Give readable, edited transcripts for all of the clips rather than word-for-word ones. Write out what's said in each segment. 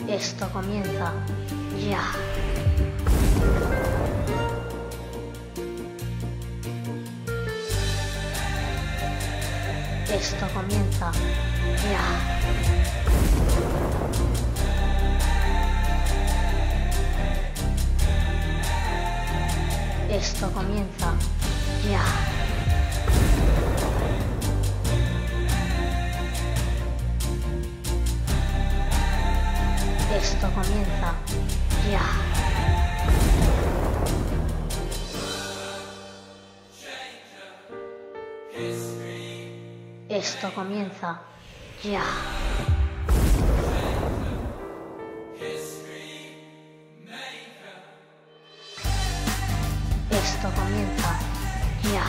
Esto comienza ya. Esto comienza ya. Esto comienza ya. Esto comienza ya. Esto comienza ya. Esto comienza ya.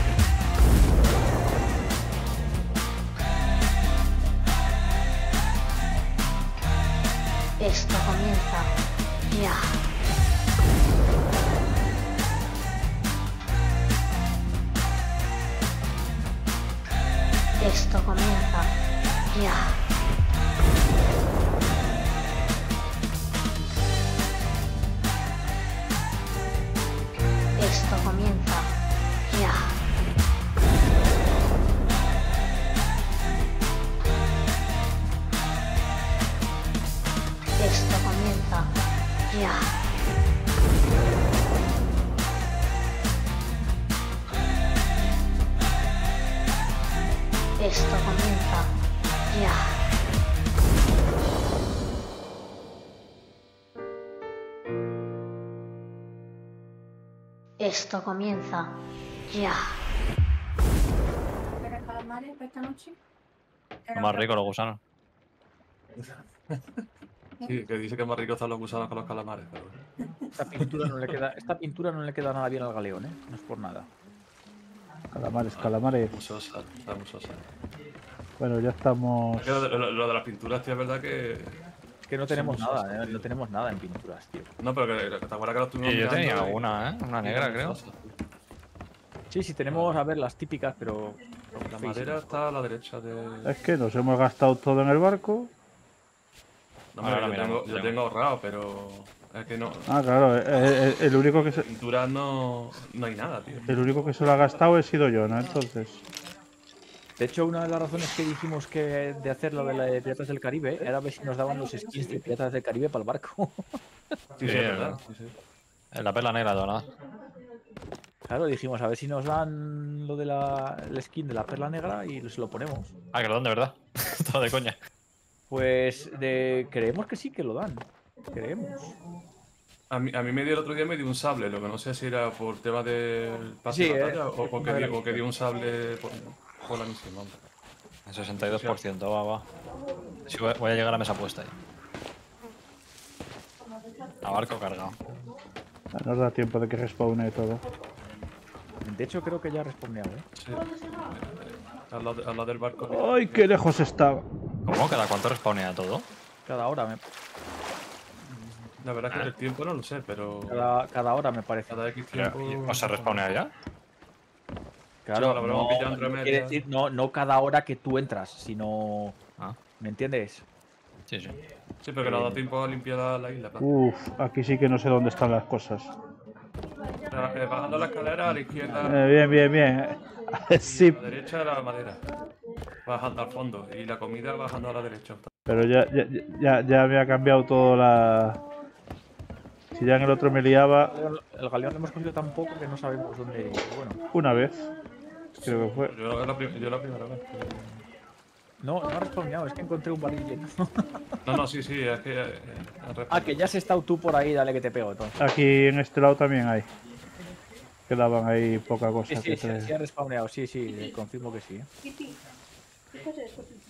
Esto comienza ya. Esto comienza ya. Esto comienza ya. Esto comienza ya. Esto comienza ya. Esto comienza ya. ¿Quieres calamares para esta noche? Lo más rico, los gusanos. Sí, que dice que es más rico están los gusanos que los calamares, pero... Esta pintura no le queda nada bien al galeón, ¿eh? No es por nada. Calamares, calamares. Musosa, está musosa. Bueno, ya estamos. Es que lo de las pinturas, tío, es verdad que... Es que no tenemos nada, ¿eh? No tenemos nada en pinturas, tío. No, pero que te acuerdas que lo estuvimos Yo tenía mirando y- alguna, ¿eh? Una negra, creo. Sí, tenemos, a ver, las típicas, pero... La madera está a la derecha de... Es que nos hemos gastado todo en el barco. No, Ahora yo miramos, yo tengo ahorrado, pero... Es que no... Ah, claro, el único que se, Pinturas no hay nada, tío. el único que se lo ha gastado he sido yo, ¿no? Entonces. De hecho, una de las razones que dijimos que de hacer lo de la de Piratas del Caribe era ver si nos daban los skins de Piratas del Caribe para el barco. Sí, es verdad. Sí, sí. En la perla negra dorada. Claro, dijimos, a ver si nos dan lo de el skin de la perla negra y se lo ponemos. Ah, que lo dan de verdad. Todo de coña. Pues creemos que sí que lo dan. Creemos. A mí me dio el otro día me dio un sable, lo que no sé si era por tema del pase Sí, de batalla o una de las que dio un sable por la misión. Vamos. El 62%, va. Sí, voy a llegar a mesa puesta ahí. A barco cargado. Nos da tiempo de que respawne todo. De hecho, creo que ya ha respawneado, ¿eh? Sí. Al lado del barco. ¡Ay, qué lejos estaba! ¿Cómo? ¿Cada cuánto respawnea todo? Cada hora, La verdad es que el tiempo no lo sé, pero cada hora me parece. cada X Pero, tiempo... ¿o se respawnea ya? Claro, lo habremos pillado entre quiere medias. decir, no cada hora que tú entras, sino... Ah, ¿Me entiendes? sí, sí. Sí, pero que no da tiempo a limpiar la isla. Uf, aquí sí que no sé dónde están las cosas. Bajando la escalera a la izquierda Bien. y Sí, a la derecha la madera. Bajando al fondo y la comida bajando a la derecha. pero ya me ha cambiado todo la. Si ya en el otro me liaba El galeón lo hemos cogido tan poco que no sabemos dónde... Bueno, una vez. Creo que fue. Yo la primera vez. no ha respawneado, es que encontré un barril lleno. No, sí, es que... Que ya has estado tú por ahí, dale que te pego, entonces. Aquí en este lado también hay. Quedaban ahí poca cosa. Sí, que sí, te- sí ha respawneado, sí, confirmo que sí. ¿eh? Titi, ¿qué es eso, Titi?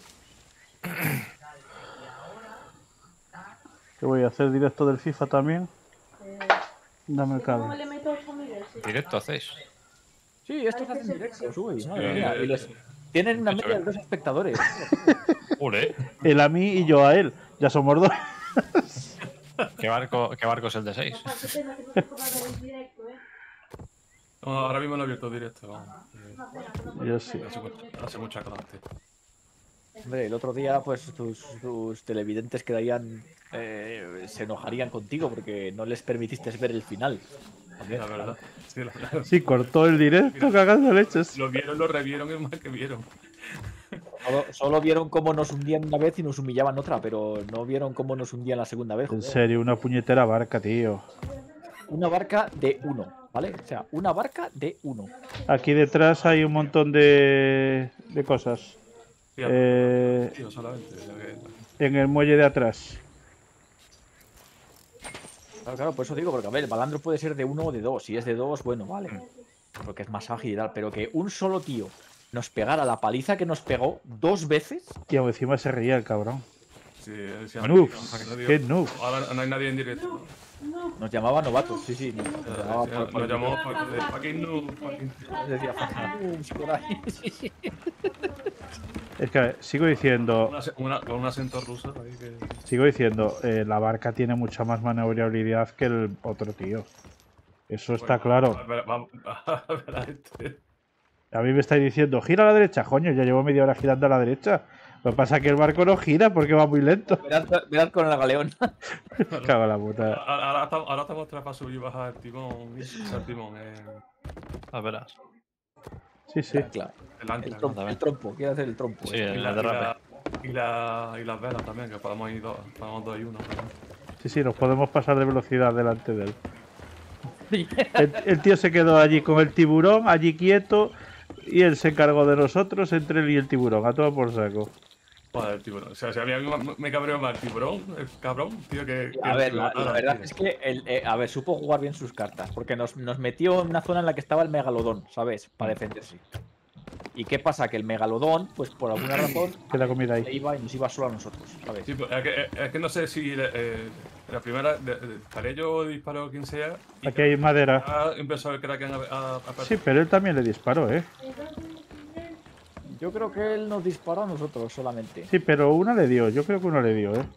¿Qué voy a hacer? ¿Directo del FIFA también? Dame el ¿Cómo cable. le meto 8.000? Sí. ¿Directo hacéis? Sí, estos hacen directo, sube. Madre Sí, mía, y tienen una media de 2 espectadores. ¡Ule! Él a mí y yo a él. Ya somos dos. ¿Qué barco es el de 6? Qué pena que no se pueda ver en directo, ¿eh? No, ahora mismo no he abierto directo. Vamos. Yo sí. Hace mucha clase. Hombre, el otro día, pues tus televidentes quedarían. Se enojarían contigo porque no les permitiste ver el final. La verdad. Sí, la verdad. Sí, cortó el directo cagando leches. Lo vieron, lo revieron, es más que vieron. Solo vieron cómo nos hundían una vez y nos humillaban otra, pero no vieron cómo nos hundían la segunda vez. En joder. serio, una puñetera barca, tío. Una barca de 1, ¿vale? O sea, una barca de 1. Aquí detrás hay un montón de cosas. Sí, tío, solamente. En el muelle de atrás. Claro, por eso digo, porque a ver, el balandro puede ser de 1 o de 2. Si es de 2, bueno, vale. Porque es más ágil y tal. Pero que un solo tío nos pegara la paliza que nos pegó 2 veces. Y aún encima se reía el cabrón. Sí, decía, Noobs, no digo, qué noob. ahora no hay nadie en directo. Nos llamaba novatos, sí, sí. Nos llamaba Nos llamó fucking noob. Nos decía fucking noobs por ahí. Sí, sí. Es que, a ver, sigo diciendo, Con un acento ruso ahí que. la barca tiene mucha más maniobrabilidad que el otro tío. Eso está claro. Vamos a ver a este. A mí me estáis diciendo, gira a la derecha, coño, ya llevo media hora girando a la derecha. Lo que pasa es que el barco no gira porque va muy lento. Verás con el galeón. Cago en la puta. Ahora estamos tras para subir y bajar el timón. El timón, A verás. Sí, sí. Claro. el ancla. El trompo, quiere hacer el trompo. Sí, Y el la- derrape. y las velas también, que podemos ir podemos 2 y 1. Sí, sí, nos podemos pasar de velocidad delante de él. El tío se quedó allí con el tiburón, allí quieto, y él se encargó de nosotros entre él y el tiburón, a todo por saco. Joder, el tiburón. O sea, si a mí me cabreo más el tiburón, el cabrón, tío, que. A ver, la la verdad es que a ver, supo jugar bien sus cartas, porque nos metió en una zona en la que estaba el megalodón, ¿sabes? Para defenderse. ¿Y qué pasa? Que el megalodón, pues por alguna razón, Queda comida se ahí. iba y nos iba solo a nosotros, ¿sabes? Sí, pues, es que no sé si la primera. Disparé yo, disparó quien sea. Y Aquí hay madera. empezó el Kraken a Sí, pero él también le disparó, ¿eh? Yo creo que él nos disparó a nosotros solamente. Sí, pero uno le dio, yo creo que uno le dio, ¿eh?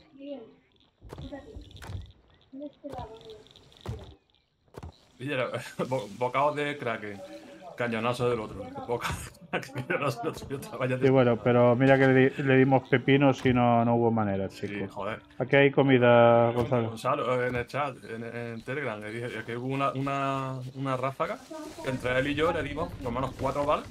Y era bocados de Kraken. Cañonazo del otro. Cañonazo del otro. Otra valla de- Sí, bueno, pero mira que le dimos pepinos y no hubo manera, Sí, chicos. joder. Aquí hay comida, Gonzalo. Gonzalo, en el chat, en Telegram, le dije que hubo una ráfaga que entre él y yo le dimos por lo menos 4 balas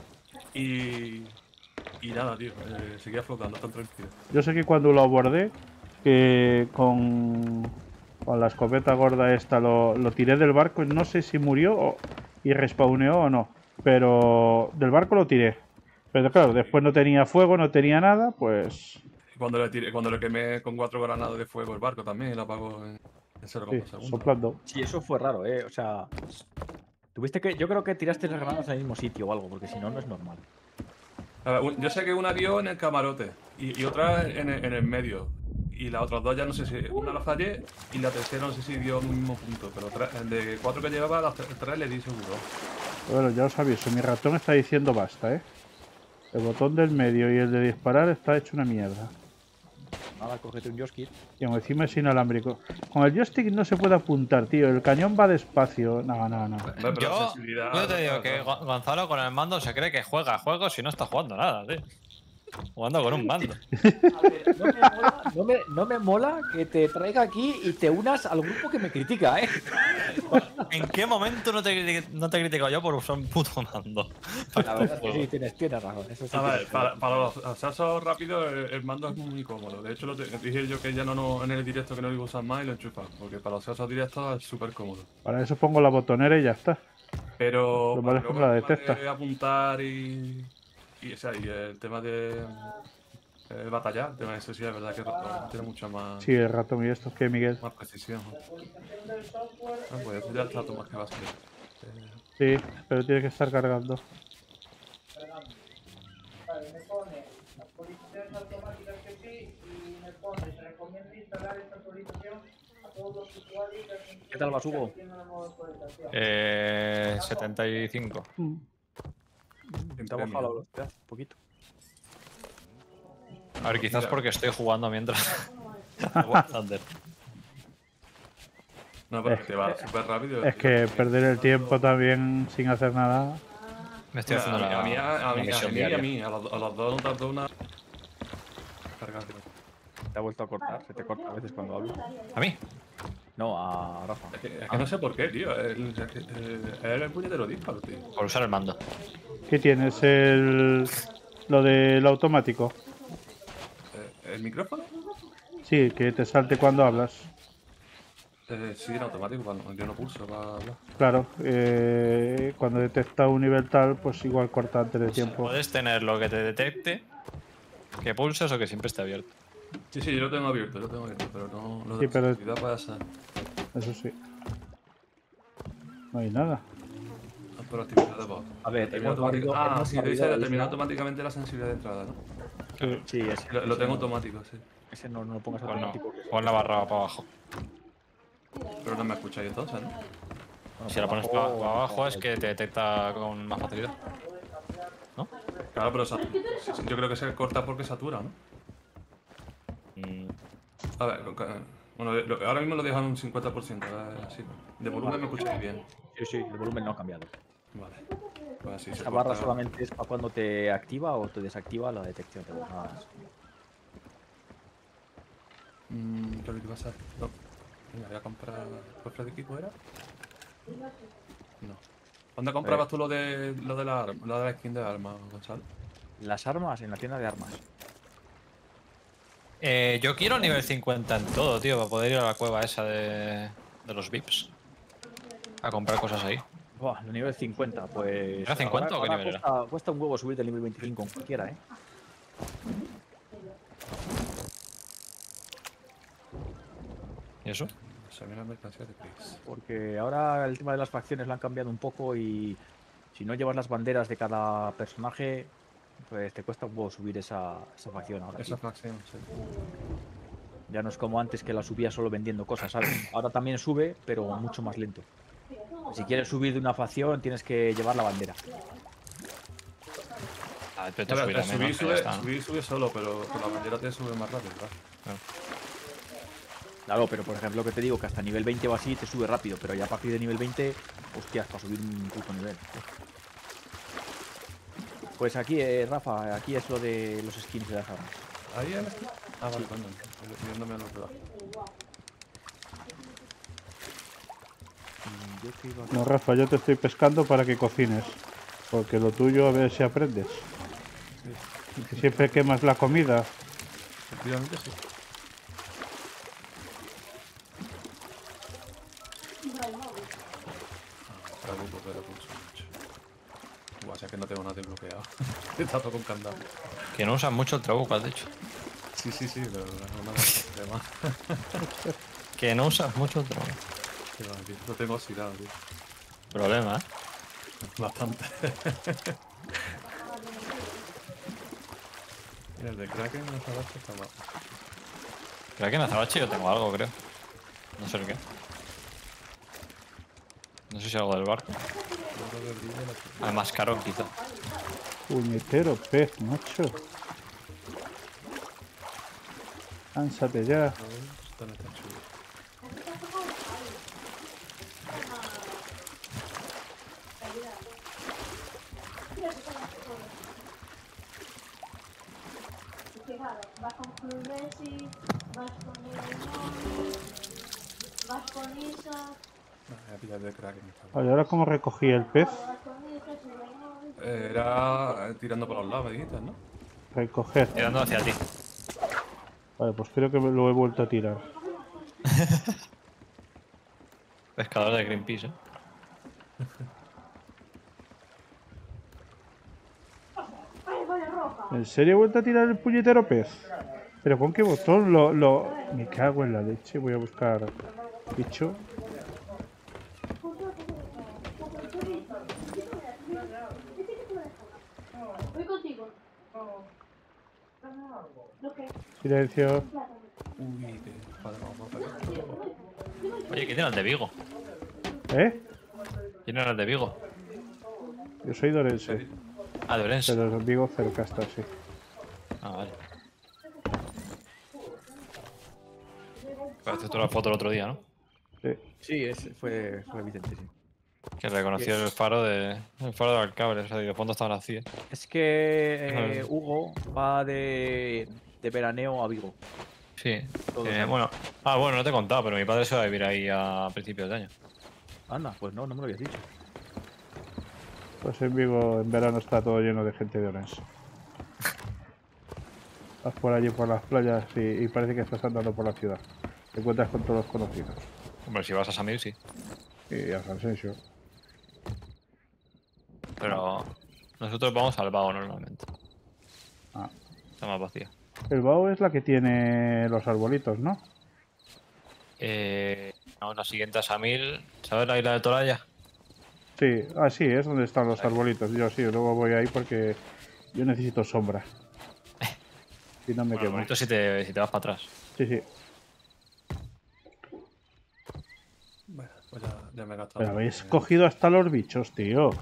y nada, tío, seguía flotando tan tranquilo. Yo sé que cuando lo abordé, que con la escopeta gorda esta lo tiré del barco, no sé si murió y respawneó o no, pero del barco lo tiré. Pero claro, después no tenía fuego, no tenía nada, pues Y cuando le quemé con 4 granadas de fuego el barco también, lo apagó en 0,2 sí, segundos. soplando. Sí, eso fue raro, ¿eh? O sea, tuviste que. Yo creo que tiraste las granadas al mismo sitio o algo, porque si no, no es normal. A ver, yo sé que una dio en el camarote y otra en el medio. Y las otras dos ya no sé si. Una la fallé y la tercera no sé si dio un mismo punto. Pero de 4 que llevaba, las 3 le di seguro. Bueno, ya os aviso, mi ratón está diciendo basta, ¿eh? El botón del medio y el de disparar está hecho una mierda. Nada, cógete un joystick. Y aún encima es inalámbrico. Con el joystick no se puede apuntar, tío. El cañón va despacio. No. Hombre, pero la Yo, sensibilidad- yo te digo que Gonzalo con el mando se cree que juega juegos y no está jugando nada, tío. Jugando con un mando. A ver, no me mola que te traiga aquí y te unas al grupo que me critica, ¿eh? ¿En qué momento no te he criticado yo por usar un puto mando? La verdad es que sí, tienes razón. Eso sí A ver, tienes razón. para los asaltos rápidos el mando es muy cómodo. De hecho, dije yo que ya no en el directo que no lo iba a usar más y lo enchufa. Porque para los asaltos directos es súper cómodo. Para eso pongo la botonera y ya está. Pero Lo malo es que me la el tema detecta. de apuntar y el tema de batallar, el tema de eso sí, es verdad que tiene mucha más, Sí, el ratón y esto, que Miguel. más precisión. Pues eso ya está todo más que básico. Sí, pero tiene que estar cargando. Vale, me pone actualizaciones automáticas que sí y me pone se recomienda instalar esta actualización a todos los usuarios ¿Qué tal vas, Hugo? que tienen una nueva actualización. 75. Te ha bajado la velocidad un poquito. A ver, quizás porque estoy jugando mientras. War Thunder. No, pero te va súper rápido. Es que perder el tiempo también sin hacer nada. Me estoy haciendo a la mí, misión diaria. a los dos nos tardó cargar. Te ha vuelto a cortar, se te corta a veces cuando hablo. ¿A mí? No, a Rafa. Es que no sé por qué, tío. El puñetero disparo, tío. Por usar el mando. ¿Qué tienes? Lo del automático. ¿El micrófono? Sí, que te salte cuando hablas. Sí, en automático, cuando yo no pulso para hablar. Claro, cuando detecta un nivel tal, pues igual corta antes de tiempo. Puedes tener lo que te detecte, que pulses o que siempre esté abierto. Sí, yo lo tengo abierto, pero no lo Sí, de pero- accesibilidad pasa. Eso sí. No hay nada. Por actividad de voz. A ver, Determina hemos barrido- automática- hemos sí, te dice barrido la determinar isla. automáticamente la sensibilidad de entrada, ¿no? Sí, ese, Lo ese tengo no- automático, sí. Ese no lo pongas Pues no. automático. que- Pon la barra para abajo. Pero no me escucháis entonces, ¿no? Bueno, Si la pones para abajo, abajo es que te detecta con más facilidad. Claro, pero yo creo que se corta porque satura, ¿no? Mm, A ver, bueno, ahora mismo lo dejan un 50%, así. De volumen me escucháis bien. Sí, sí, el volumen no ha cambiado. Vale. Pues así se Esta barra corta. solamente es para cuando te activa o te desactiva la detección de voz. Nada más. Creo que vas a... No. Venga, voy a comprar... ¿Cofre de equipo era? No. ¿Dónde comprabas tú lo de la skin de armas, Gonzalo? Las armas en la tienda de armas. Yo quiero nivel 50 en todo, tío, para poder ir a la cueva esa de los VIPs. A comprar cosas ahí. Buah, el nivel 50, pues. ¿Era 50 o qué nivel era? Cuesta un huevo subir del nivel 25 en cualquiera, ¿eh? ¿Y eso? Se viene la mercancía de Chris. Porque ahora el tema de las facciones lo han cambiado un poco y si no llevas las banderas de cada personaje, pues te cuesta un huevo subir esa facción ahora. Esa tío. facción, sí. Ya no es como antes que la subía solo vendiendo cosas, ¿sabes? Ahora también sube, pero mucho más lento. Si quieres subir de una facción, tienes que llevar la bandera. Ah, pero te Ahora, subirá menos, que ya está. sube solo, pero con la bandera te sube más rápido, ¿verdad? Claro, pero por ejemplo que te digo que hasta nivel 20 o así te sube rápido, pero ya a partir de nivel 20, hostias, para subir un puto nivel. Pues aquí, Rafa, aquí es lo de los skins de las armas. Ahí en este. Ah, vale, coño. Viéndome a los dos. Yo que iba No, Rafa, yo te estoy pescando para que cocines. Porque lo tuyo a ver si aprendes. Que siempre quemas la comida. Efectivamente, sí. Pero pulso mucho. Buah, si es que no tengo nada desbloqueado. Está todo con candado. Que no usan mucho el trabuco, has dicho. Sí, pero no me da más. Que no usas mucho el trabuco. Lo tengo oxidado, tío. Problema, ¿eh? Bastante. Mira, el de Kraken en esa base está guapo. Creo que en Azabache yo tengo algo, creo. No sé el qué. No sé si algo del barco. Además caro, quizá. Puñetero pez, macho. Cánsate ya. Esto no está chulo. Vas con Cruz Messi, vas con Neymar, vas con Isa, Voy a pillar el de Kraken. está guapo. Vale, ahora cómo recogí el pez. vas con Isa, y Neymar. Era tirando por los lados, me dijiste, ¿no? Recoger. Tirando hacia ti. Vale, pues creo que me lo he vuelto a tirar. Pescador de Greenpeace, ¿eh? ¿En serio he vuelto a tirar el puñetero pez? ¿Pero con qué botón Me cago en la leche, voy a buscar bicho. Voy contigo. ¿Lo que? Silencio. Uy, qué padre, vamos a hacer. Oye, ¿quién era el de Vigo? ¿Eh? ¿Quién era el de Vigo? Yo soy Dorense, Ah, de Orense. pero os digo Cercasta, sí. Ah, vale. Pareció toda la foto el otro día, ¿no? Sí. Sí, fue Vicente, sí. Que reconoció el faro de Alcabre, o sea, y de fondo estaba vacío. Es que Hugo va de de veraneo a Vigo. Sí. Todos los años. Bueno. Ah, bueno, no te he contado, pero mi padre se va a vivir ahí a principios de año. Anda, pues no me lo habías dicho. Pues en Vigo en verano está todo lleno de gente de Orense. Vas por allí por las playas y parece que estás andando por la ciudad. Te encuentras con todos los conocidos. Hombre, si vas a Samir, sí. Y a San Sensio. Pero nosotros vamos al Vago normalmente. Ah. Está más vacía. El Bao es la que tiene los arbolitos, ¿no? No, la siguiente a Samir. ¿Sabes la isla de Toralla? Sí, sí, es donde están los arbolitos. Yo sí, luego voy ahí porque yo necesito sombra. Si no me Bueno, quemo. bonito si te vas para atrás. Sí, sí. Bueno, pues ya me he gastado. Pero habéis cogido hasta los bichos, tío.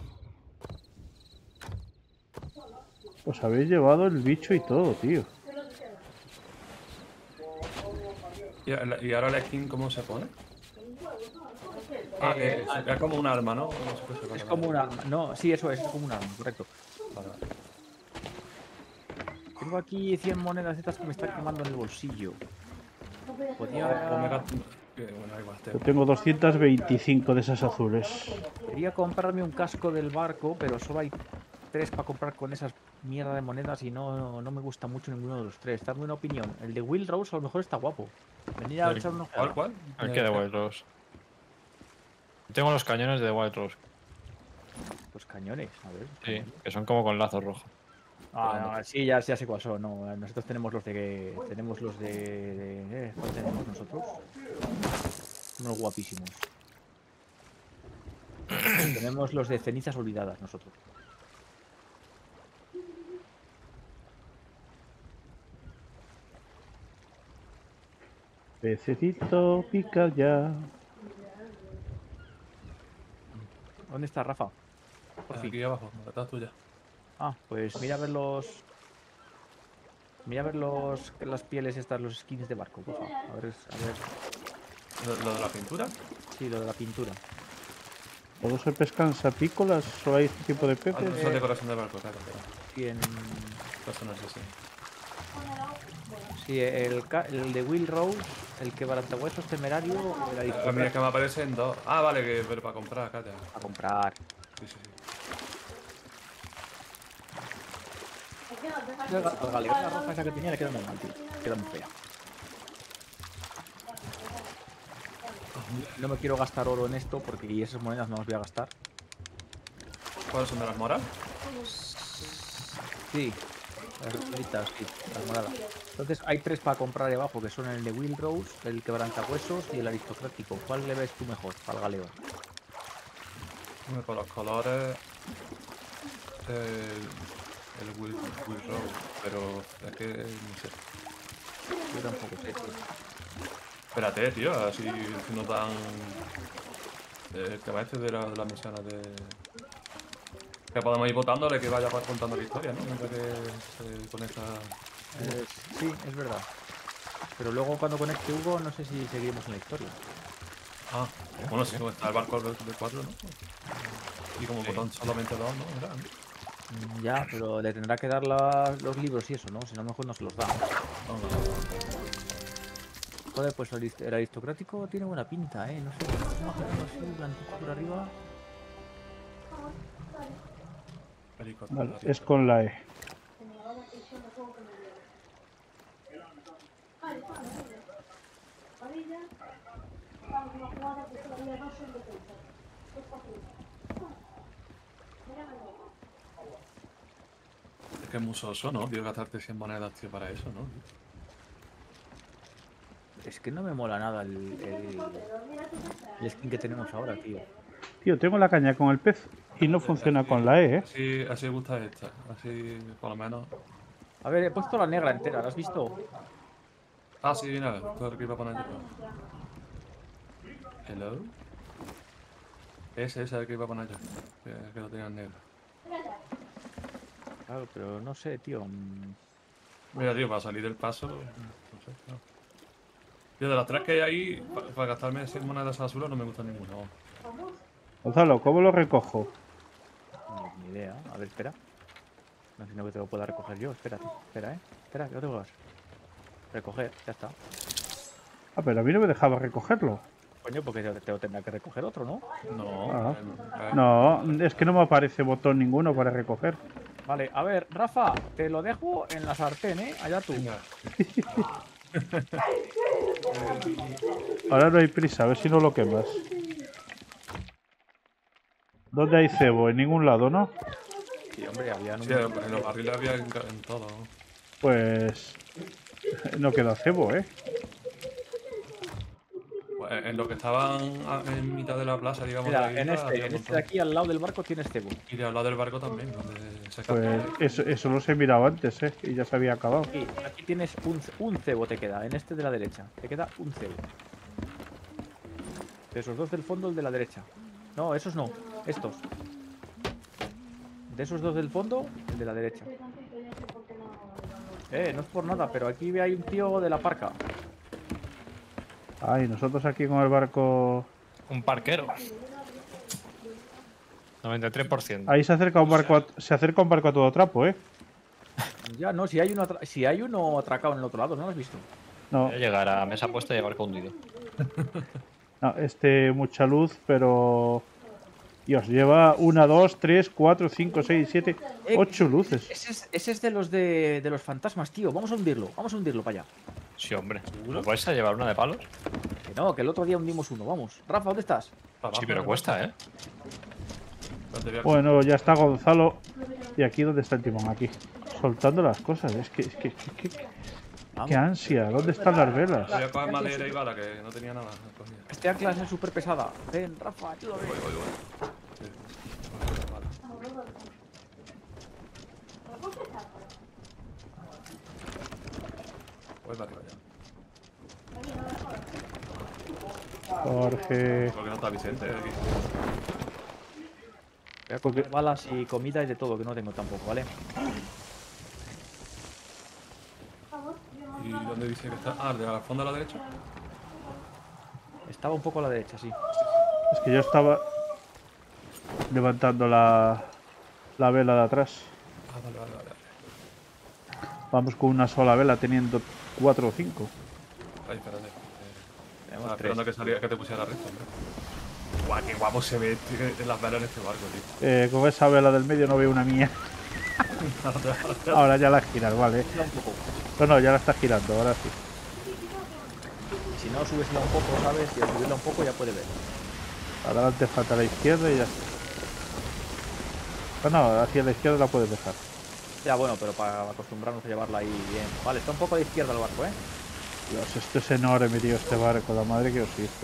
Os habéis llevado el bicho y todo, tío. ¿Y ahora la skin cómo se pone? Es como un arma, ¿no? Es como un arma. No, sí, eso es como un arma, correcto. Vale, vale. Tengo aquí 100 monedas de estas que me están quemando en el bolsillo. Podría... Bueno, igual, Yo tengo 225 de esas azules. Quería comprarme un casco del barco, pero solo hay 3 para comprar con esas mierda de monedas y no me gusta mucho ninguno de los 3. Dame una opinión. El de Will Rose a lo mejor está guapo. Venid a echar unos ¿Cuál? El que de White Rose. Tengo los cañones de White Rose. Pues cañones, a ver. Sí, que son como con lazos rojos. No, sí, ya sé cuáles son. No, nosotros tenemos los de... ¿cuál tenemos nosotros? Unos guapísimos. Tenemos los de cenizas olvidadas nosotros. Pececito, pica ya. ¿Dónde está Rafa? Por fin. Aquí abajo, la tuya. Ah, pues mira a ver los... Mira a ver las pieles estas, los skins de barco, por favor. A ver. ¿Lo de la pintura? Sí, lo de la pintura. ¿Todos se pescan sapícolas o hay este tipo de peces? Son decoración de barco, claro. Sí, Personas así. sí, el de Will Rose, el que balanzahuesos temerario, el A mí es aristócrata que me aparecen dos. Ah, vale, pero para comprar, cállate. a comprar. Sí, sí, sí. La galerona roja esa que tenía le queda muy mal, tío. Queda muy fea. No me quiero gastar oro en esto porque y esas monedas no las voy a gastar. ¿Cuáles son de las moras? Sí, las bolitas, sí, las moradas. Entonces hay 3 para comprar debajo, que son el de Will Rose, el quebrantahuesos y el aristocrático. ¿Cuál le ves tú mejor para el galeón? Con los colores. El Will Rose, pero es que no sé. Yo tampoco sé, tío. Espérate, tío, así si nos dan. Que va este de las misiones de. Que podemos ir votándole que vaya contando la historia, ¿no? Mientras que se conecta. Sí, es verdad. Pero luego cuando conecte Hugo, no sé si seguiremos en la historia. Ah, bueno, si no está el barco de 4, ¿no? Y como votan solamente 2, ¿no? Era, ¿no? Ya, pero le tendrá que dar los libros y eso, ¿no? Si no, mejor no se los da. Joder, pues el aristocrático tiene buena pinta, ¿eh? No sé, imaginando así, blanquito por arriba. Vale, es con la E. Es que es muy soso, ¿no? Tío, gastarte 100 monedas, tío, para eso, ¿no? Es que no me mola nada el skin que tenemos ahora, tío. Tío, tengo la caña con el pez y no funciona con la E, ¿eh? Así me gusta esta. Así, por lo menos. A ver, he puesto la negra entera, ¿la has visto? Ah, sí, mira, todo lo que iba a poner yo. Hello. Ese es el que iba a poner yo. Que lo tenía en negro. Claro, pero no sé, tío. Mira, tío, para salir del paso. No sé, no. Tío, de las 3 que hay ahí, para gastarme 100 monedas azules no me gusta ninguno. Gonzalo, ¿cómo lo recojo? Ni idea. A ver, espera. No sé si no que te lo pueda recoger yo. Espérate, espera, ¿eh? Espera, que no te muevas. Recoger, ya está. Ah, pero a mí no me dejaba recogerlo. Coño, porque te lo tendrá que recoger otro, ¿no? No. Ah. eh, No, es que no me aparece botón ninguno para recoger. Vale, a ver, Rafa, te lo dejo en la sartén, ¿eh? Allá tú. Venga. Ahora no hay prisa, a ver si no lo quemas. ¿Dónde hay cebo? En ningún lado, ¿no? Sí, hombre, había Sí, en los barriles había en todo. ¿no? Pues no queda cebo, ¿eh? Pues, en lo que estaban en mitad de la plaza, digamos. Mira, de la en isla, había un este de montón. aquí al lado del barco tienes cebo. Y de al lado del barco también, donde se Pues captura. eso los he mirado antes, ¿eh? Y ya se había acabado. Y aquí tienes un cebo, te queda. En este de la derecha. Te queda un cebo. De esos dos del fondo, el de la derecha. No, esos no. Estos. De esos dos del fondo, el de la derecha. No es por nada, pero aquí hay un tío de la parca. Ay, nosotros aquí con el barco... Un parquero. 93%. Ahí se acerca un barco se acerca un barco a todo trapo, ¿eh? Ya, no, si hay uno atracado en el otro lado, ¿no lo has visto? No, Voy a llegar a mesa puesta y a barco hundido. no, mucha luz, pero... Dios, lleva 1, 2, 3, 4, 5, 6, 7, 8 luces. Ese es de los fantasmas, tío. Vamos a hundirlo para allá. Sí, hombre. ¿Nos vais a llevar una de palos? Que no, que el otro día hundimos uno. Vamos. Rafa, ¿dónde estás? Para Sí, abajo, pero ¿no? cuesta, ¿eh? Donde había- Bueno, ya está Gonzalo. ¿Y aquí dónde está el timón? Aquí. Soltando las cosas. Qué Vamos. ansia. ¿Dónde están las velas? Voy a coger madera y bala, que no tenía nada. Cogía. Este ancla es súper pesada. Ven, Rafa, ayúdame. Voy. Sí. Vale. Voy para arriba ya. Jorge. ¿Por qué no está Vicente? Aquí. Voy a coger balas y comida y de todo, que no tengo tampoco, ¿vale? ¿Y dónde dice que está? Ah, de la fonda a la derecha. Estaba un poco a la derecha, sí. Es que yo estaba levantando la vela de atrás. Ah, vale. Vamos con una sola vela teniendo 4 o 5. Ahí, espérate. Tenemos Estaba tres. esperando que saliera, que te pusiera la recta, hombre. Guau, qué guapo se ve en las velas en este barco, tío. Con esa vela del medio no veo una mía. Ahora ya la giras, vale. Subirla un poco. No, ya la está girando, ahora sí. Y si no, subesla un poco, ¿sabes? Y al subirla un poco ya puede ver. Adelante falta la izquierda y ya está. No, hacia la izquierda la puedes dejar. Ya, bueno, pero para acostumbrarnos a llevarla ahí bien. Vale, está un poco a la izquierda el barco, ¿eh? Dios, esto es enorme, tío, este barco. La madre que os hizo.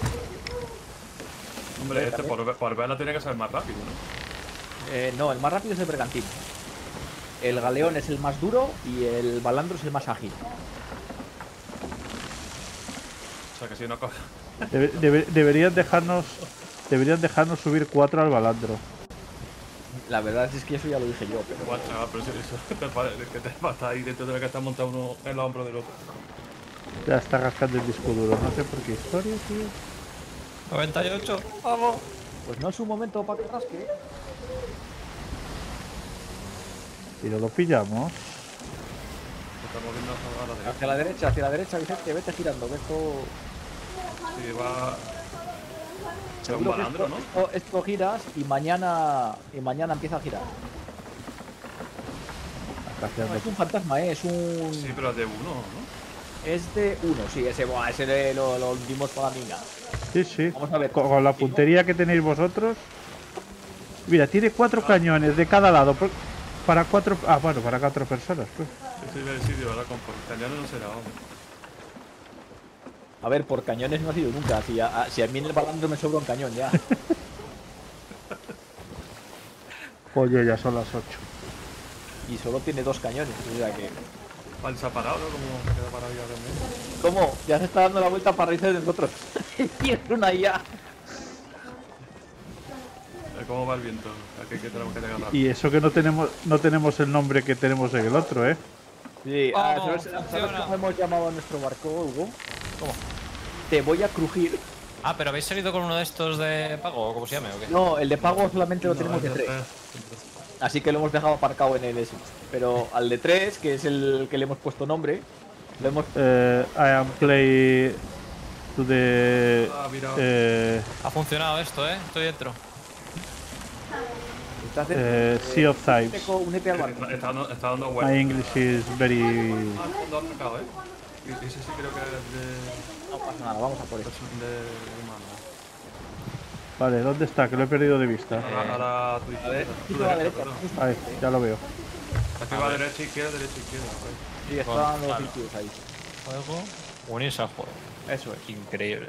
Hombre, este por verla tiene que ser más rápido, ¿no? No, el más rápido es el bergantín. El galeón es el más duro y el balandro es el más ágil. O sea que si no coge. Deberían dejarnos subir 4 al balandro. La verdad es que eso ya lo dije yo, pero Igual, chaval, pero eso te parece que te va a estar ahí dentro de la que está montado uno en los hombros del otro. Ya está rascando el disco duro. No sé por qué historia, tío. 98, vamos. pues no es un momento para que rasque. Y no lo pillamos. Se está moviendo a la derecha. Hacia la derecha, Vicente, vete girando, que esto... Sí, va. Es un Seguro que balandro, ¿no? esto giras y mañana empieza a girar. Está No, girando. es un fantasma, ¿eh? Sí, pero es de uno, ¿no? Es de uno, sí, ese lo hundimos para la minga. Sí. Vamos a ver. Con la puntería que tenéis vosotros. Mira, tiene 4 cañones de cada lado. Para 4. Ah, bueno, para 4 personas, pues. Estoy en el sitio, ahora con cañones no será, hombre. A ver, por cañones no ha sido nunca. Si a mí en el balandro me sobra un cañón ya. Oye, ya son las 8. Y solo tiene 2 cañones. O sea que... Falsa parado, ¿no? Como se queda parado ya también. ¿Cómo? Ya se está dando la vuelta para reírse de nosotros. Tiene una IA. ¿Cómo va el viento? Aquí que tenemos que llegar rápido. Y eso que no tenemos el nombre que tenemos en el otro, ¿eh? Sí, Vamos, ¿sabes funciona. cómo hemos llamado a nuestro barco, Hugo? ¿Cómo? Te voy a crujir. Ah, pero ¿habéis salido con uno de estos de pago o cómo se llame o qué? No, el de pago solamente lo tenemos de No, 3. no, Así que lo hemos dejado aparcado en el S. Pero al de 3, que es el que le hemos puesto nombre, Lo hemos... I am play to the Ah, mira. Ha funcionado esto, estoy dentro. Estás dentro. Sea of Thieves. Teco, únete al barco. Está dando My vueltas. English is very. Ah, el fondo ha atacado, Y ese sí creo que No pasa nada, vamos a por es eso. de humano. Vale, ¿dónde está? Que lo he perdido de vista. Ahora tu A ver, tu quito a la derecha, derecha. perdón. Ahí, ya lo veo. Aquí va derecha, izquierda, derecha, izquierda. ahí. Sí, está Bueno, dando los claro. sitios ahí. Juego. Unirse al juego. Eso es. Increíble.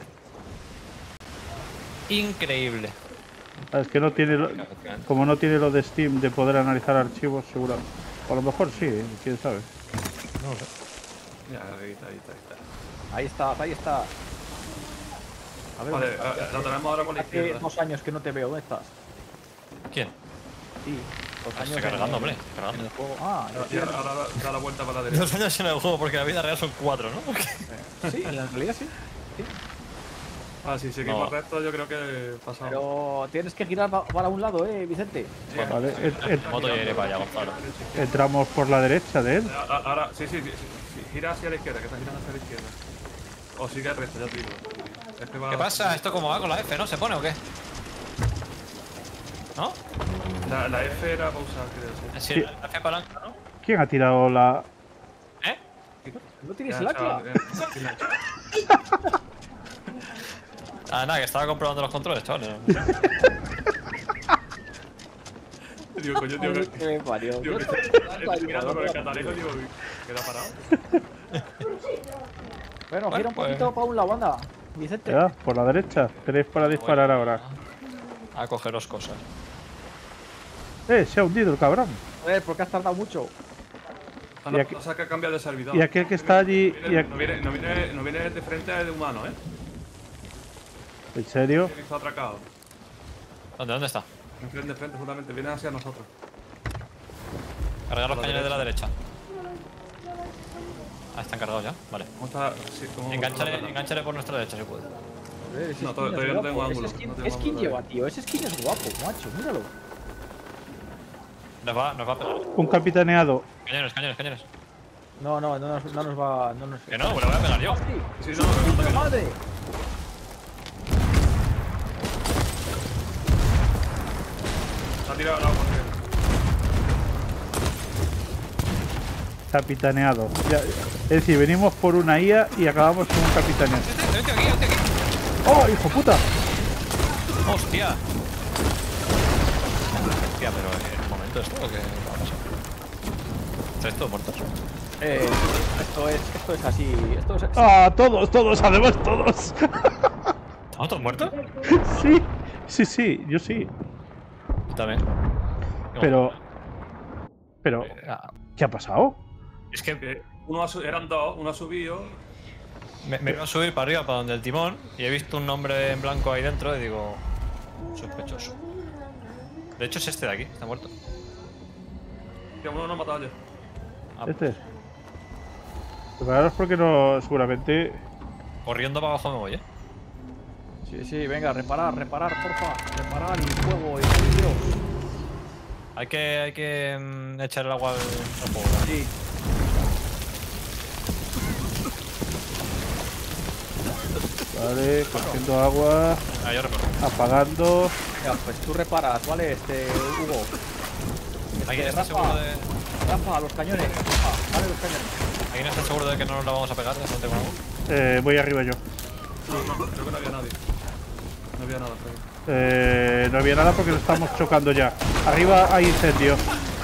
Increíble. Ah, es que no tiene. Como no tiene lo de Steam de poder analizar archivos, seguro. O a lo mejor sí, quién sabe. No lo sé. Ya, ahí está. Ahí estás, ahí estás. A ver, Vale, ¿dónde estás? la tenemos ahora por la Hace izquierda. 2 años que no te veo, ¿dónde estás? ¿Quién? Sí, 2 años. Estoy cargando, hombre. En Cargando. el juego. Ah, Y ahora da la vuelta para la derecha. 2 años en el juego porque la vida real son 4, ¿no? sí, en la realidad sí. Ah, si seguimos No. recto, yo creo que pasamos. Pero tienes que girar para un lado, Vicente. Sí, Vale, Moto ya iré para allá, Gonzalo. entramos por la derecha de él. Ahora, sí, gira hacia la izquierda, que está girando hacia la izquierda. O sigue recto, ya te digo. Este va- ¿Qué pasa? ¿Esto cómo va con la F, no? ¿Se pone o qué? ¿No? La F era pausar, creo, sí. Sí, la F palanca, ¿no? ¿Quién ha tirado la.? ¿Eh? ¿No tienes Ya, el hacha? chaval, Ah, nada, que estaba comprobando los controles, chavales. Digo, coño, tío, Joder, que me parió. digo, Yo que estoy estoy mirando con el catalejo, digo, queda parado. Bueno, gira un pues. poquito para un lado, anda. Vicente. Ya, por la derecha. Tenéis para disparar ahora. A cogeros cosas. Se ha hundido el cabrón. A ver, ¿por qué has tardado mucho? Ah, Y no, aquí- no saca cambiar de servidor. Y aquel que está allí. No viene de frente de humano, ¿En serio? Viene atracado. ¿Dónde está? De frente, justamente. Viene hacia nosotros. Cargar los A la cañones de la derecha. derecha. Ah, están cargados ya. Vale. ¿Cómo está? Sí, ¿cómo- Enganchale por nuestra derecha si puedes. A ver, ese No, skin todavía es no tengo guapo. ángulo, Ese skin, no tengo ¿qué skin ángulo lleva, tío? Ese skin es guapo, macho, míralo. Nos va a pegar. Un capitaneado. Cañones. No nos va. No nos... Que no, me lo voy a pegar yo. ¡Ah, sí! Sí, no, ¡Puta madre! se ha tirado al agua. Capitaneado. Ya, es decir, venimos por una IA y acabamos con un capitaneado. Vente aquí. ¡Oh, hijo puta! ¡Hostia! Hostia, pero en un momento esto, ¿o qué va a pasar? ¿Estáis todos muertos? Esto es así. Esto es. ¡Ah, todos! ¡Además todos! ¿Estamos todos muertos? Sí, yo sí. Yo también. Pero. Ah, ¿Qué ha pasado? Es que Eran dos, uno ha subido. me iba a subir para arriba, para donde el timón, y he visto un nombre en blanco ahí dentro y digo... Sospechoso. De hecho es este de aquí, está muerto. Que uno no ha matado ya. Ah, Este. Prepararos porque no. Seguramente. corriendo para abajo me voy, Sí, venga, reparar, porfa. Reparar y fuego y Dios. Hay que echar el agua al fuego. Sí. Vale, cogiendo agua. Ah, yo recuerdo. Apagando. Venga, pues tú reparas, ¿vale? Hugo. ¿Alguien está Rafa. seguro de...? Rafa, los cañones. Rafa, vale, los cañones. ¿Alguien está seguro de que no nos la vamos a pegar de frente con algo? Voy arriba yo. No, creo que no había nadie. No había nada, creo. No había nada porque lo estamos chocando ya. Arriba hay incendio.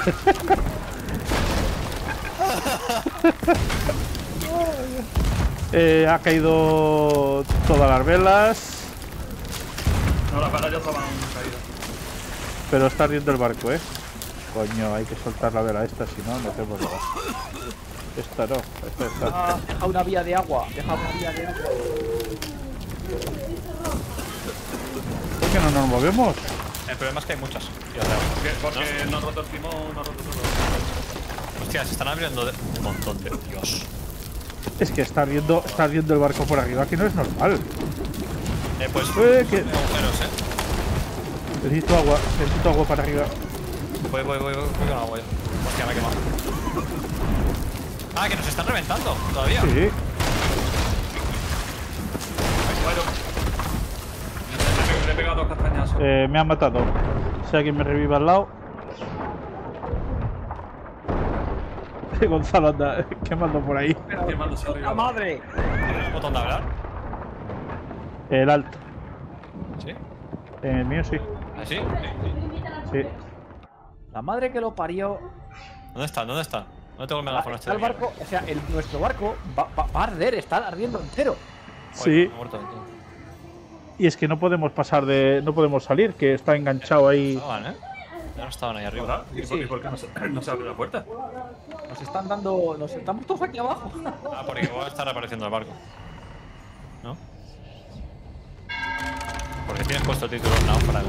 Ha caído todas las velas. No, las balas ya estaban caídas. Pero está ardiendo el barco, Coño, hay que soltar la vela esta, si no, no tenemos nada. Esta no, esta. Deja una vía de agua. ¿Por qué no nos movemos? El problema es que hay muchas. Ya sabes. Porque no ha roto el timón, no ha roto todo. Hostia, se están abriendo un montón de... Dios. Es que está ardiendo el barco por arriba, que no es normal. Pues... que- agujeros, Necesito agua para arriba. Voy con agua yo. Hostia, me he quemado. Ah, que nos están reventando todavía. Sí. Bueno. Le he pegado 2 castañazos. Me han matado. Si alguien me revive al lado. Gonzalo anda quemando por ahí. Quemándose arriba. ¡La madre! ¿Tienes el botón de hablar? El alto. ¿Sí? En el mío sí. ¿Ah, sí? Sí. La madre que lo parió. ¿Dónde están? ¿Dónde están? ¿Dónde tengo el megáfono este? Está el de barco, o sea, nuestro barco va a arder, está ardiendo entero. mierda? Sí. Joder, muerto, entonces. Y es que no podemos pasar de. No podemos salir, que está enganchado ahí. Estaban, ¿eh? Ya no estaban ahí arriba. ¿Hola? ¿Y por qué no se abre la puerta? Nos están dando. Nos estamos todos aquí abajo. Ah, porque igual está reapareciendo el barco. ¿No? Porque tienes puesto el título náufrago.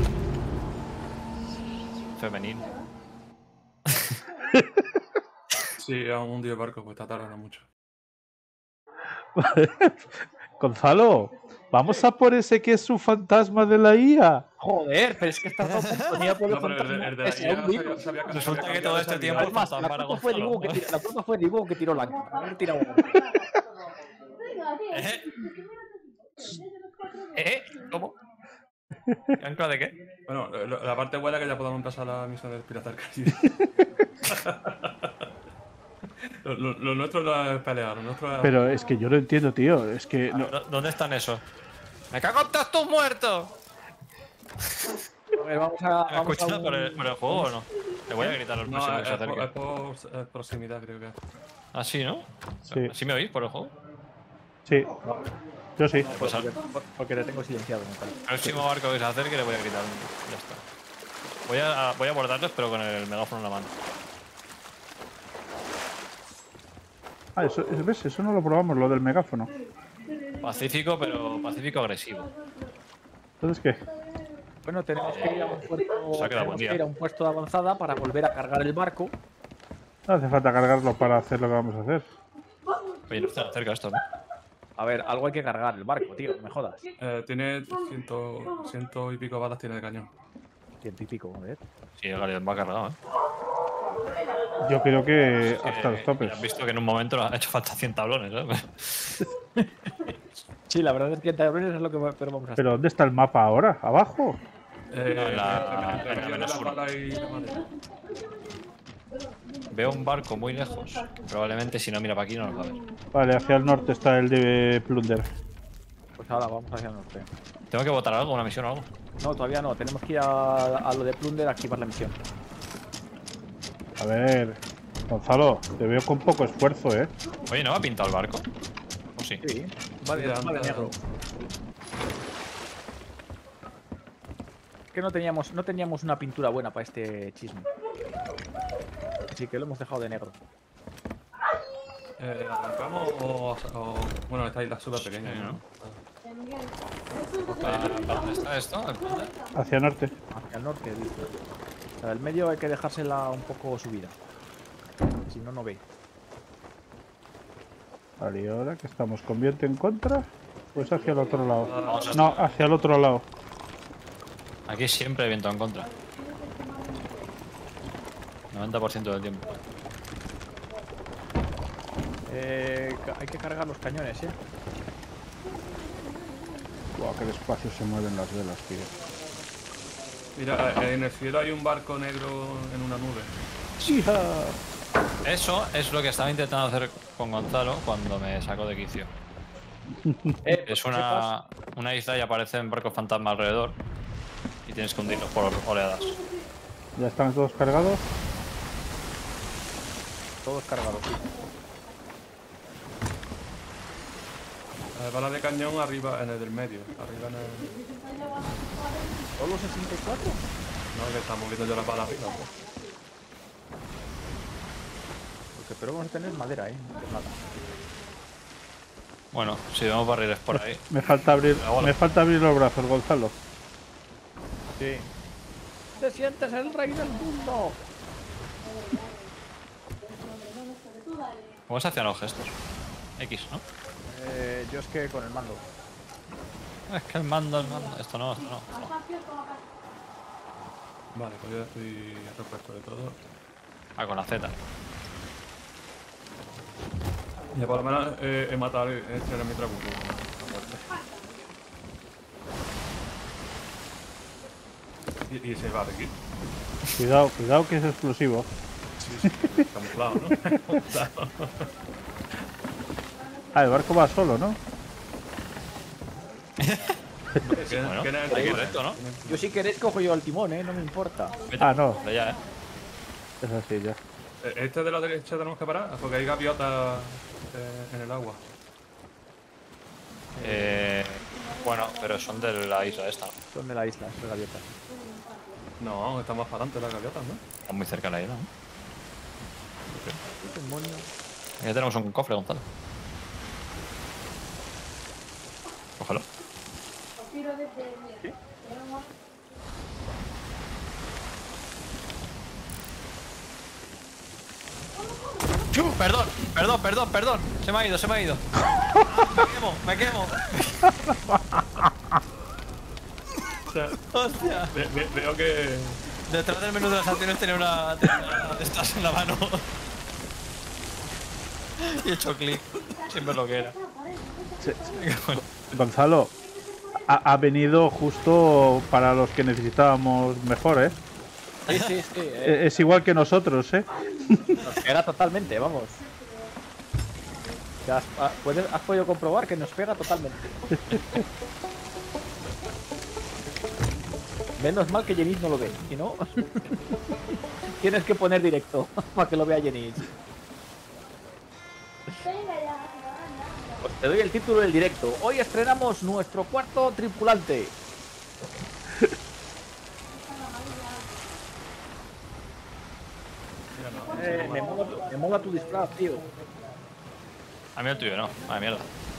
Femenino. Sí, a un día de barco, pues está tardando mucho. Gonzalo, vamos a por ese que es su fantasma de la IA. Joder, pero es que está todo punto. Puedo No, pero el de la IA sabía que Resulta había que todo este cambiado tiempo esa el vida. fantasma La era culpa fue Gonzalo. la culpa fue Dibu que tiró la ancla. Haber tirado uno. ¿Cómo? ¿Ancla de qué? Bueno, la parte buena es que ya podemos empezar la misión del Pirata del Caribe. Lo nuestro no es pelear, lo nuestro es... Pero es que yo no entiendo, tío. Es que. No. ¿Dónde están esos? ¡Me cago en todos tus muertos! A ver, vamos ¿Me a escuchas un- por el juego o no? Te voy a gritar al No, próximo que se es acerque. por proximidad, creo que. Ah, sí, ¿no? Sí. ¿Sí me oís por el juego? Sí. Yo sí. Pues al Porque le tengo silenciado. me parece. próximo barco que se acerque le voy a gritar. Ya está. Voy a abordarles, pero con el megáfono en la mano. Ah, ¿ves? Eso no lo probamos, lo del megáfono. Pacífico, pero pacífico agresivo. Entonces, ¿qué? Bueno, tenemos que ir a un puerto, Se ha quedado buen día. de avanzada para volver a cargar el barco. No hace falta cargarlo para hacer lo que vamos a hacer. Oye, no está cerca esto, ¿no? A ver, algo hay que cargar el barco, tío, no me jodas. Tiene ciento y pico balas tiene de cañón. Ciento y pico, a ver. Sí, el Galeón va cargado, ¿eh? Yo creo que hasta los topes. Has visto que en un momento ha hecho falta 100 tablones, ¿eh? Sí, la verdad es que tablones es lo que pero vamos a hacer. ¿Pero dónde está el mapa ahora? ¿Abajo? en la Entre medio de menos la uno. bala y la madera. Veo un barco muy lejos. Probablemente si no mira para aquí no lo va a ver. Vale, hacia el norte está el de Plunder. Pues ahora vamos hacia el norte. ¿Tengo que votar algo, una misión o algo? No, todavía no, tenemos que ir a lo de Plunder a activar la misión. A ver, Gonzalo, te veo con poco esfuerzo, ¿eh? Oye, ¿no va pintado el barco? ¿O sí? Sí, vale, Sí, vale, anda. negro. Que no teníamos una pintura buena para este chisme. Así que lo hemos dejado de negro. ¿Arrancamos o...? Bueno, esta isla es súper pequeña, Sí, ¿no? ¿Para dónde está esto? ¿El Plunder? Hacia norte. Hacia el norte, dice. O sea, el medio hay que dejársela un poco subida. Si no, no ve. Vale, y ahora que estamos con viento en contra, pues hacia el otro lado. Vamos a- No, hacia el otro lado. Aquí siempre hay viento en contra. 90% del tiempo. Hay que cargar los cañones, ¿eh? Buah, qué despacio se mueven las velas, tío. Mira, en el cielo hay un barco negro en una nube. ¡Hija! Eso es lo que estaba intentando hacer con Gonzalo cuando me sacó de quicio. Es una isla y aparecen barcos fantasma alrededor. Y tienes que hundirlos por oleadas. ¿Ya están todos cargados? Todos cargados, sí. Bala de cañón arriba, en el del medio. Arriba en el... ¿Solo 64? No, que estamos viendo yo las balas arriba. Pues. Porque, pero vamos a tener madera, ¿eh? No es nada. Bueno, si vemos barriles por ahí. Me falta abrir los brazos, Gonzalo. Sí. ¡Te sientes el rey del mundo! ¿Cómo se hacían los gestos? X, ¿no? Yo es que con el mando. Es que el mando. Esto no. Vale, pues yo ya estoy repuesto de todo. Ah, con la Z. Ya por lo menos he matado este era mi trabuco. Y se va de aquí. Cuidado, cuidado que es explosivo. Sí, sí, camuflado, ¿no? Camuflado. Ah, el barco va solo, ¿no? Bueno, hay que ir recto, ¿no? Yo si queréis cojo yo el timón, no me importa. Vete, Ah, no. de allá, Es así ya. Este de la derecha tenemos que parar, porque hay gaviotas en el agua. Bueno, pero son de la isla esta. Son de la isla, es gaviota. No, está más para adelante las gaviotas, ¿no? Está muy cerca de la isla, ¿no? ¿Qué demonio? Ya tenemos un cofre, Gonzalo. Cógelo. Os tiro desde. Mira. Tenemos. Perdón, perdón. Se me ha ido. Me quemo. O sea, Hostia. veo que... Detrás del menú de las acciones tenía una de estas en la mano. Y he hecho clic. Sin ver lo que era. Gonzalo, ha venido justo para los que necesitábamos mejor, ¿eh? Sí. Es igual que nosotros, ¿eh? Nos pega totalmente, vamos. Ya has podido comprobar que nos pega totalmente. Menos mal que Jenis no lo ve, si no. Tienes que poner directo para que lo vea Jenis. Venga ya. Pues te doy el título del directo. Hoy estrenamos nuestro cuarto tripulante. Me mola tu disfraz, tío. A mí el tuyo no. A la mierda.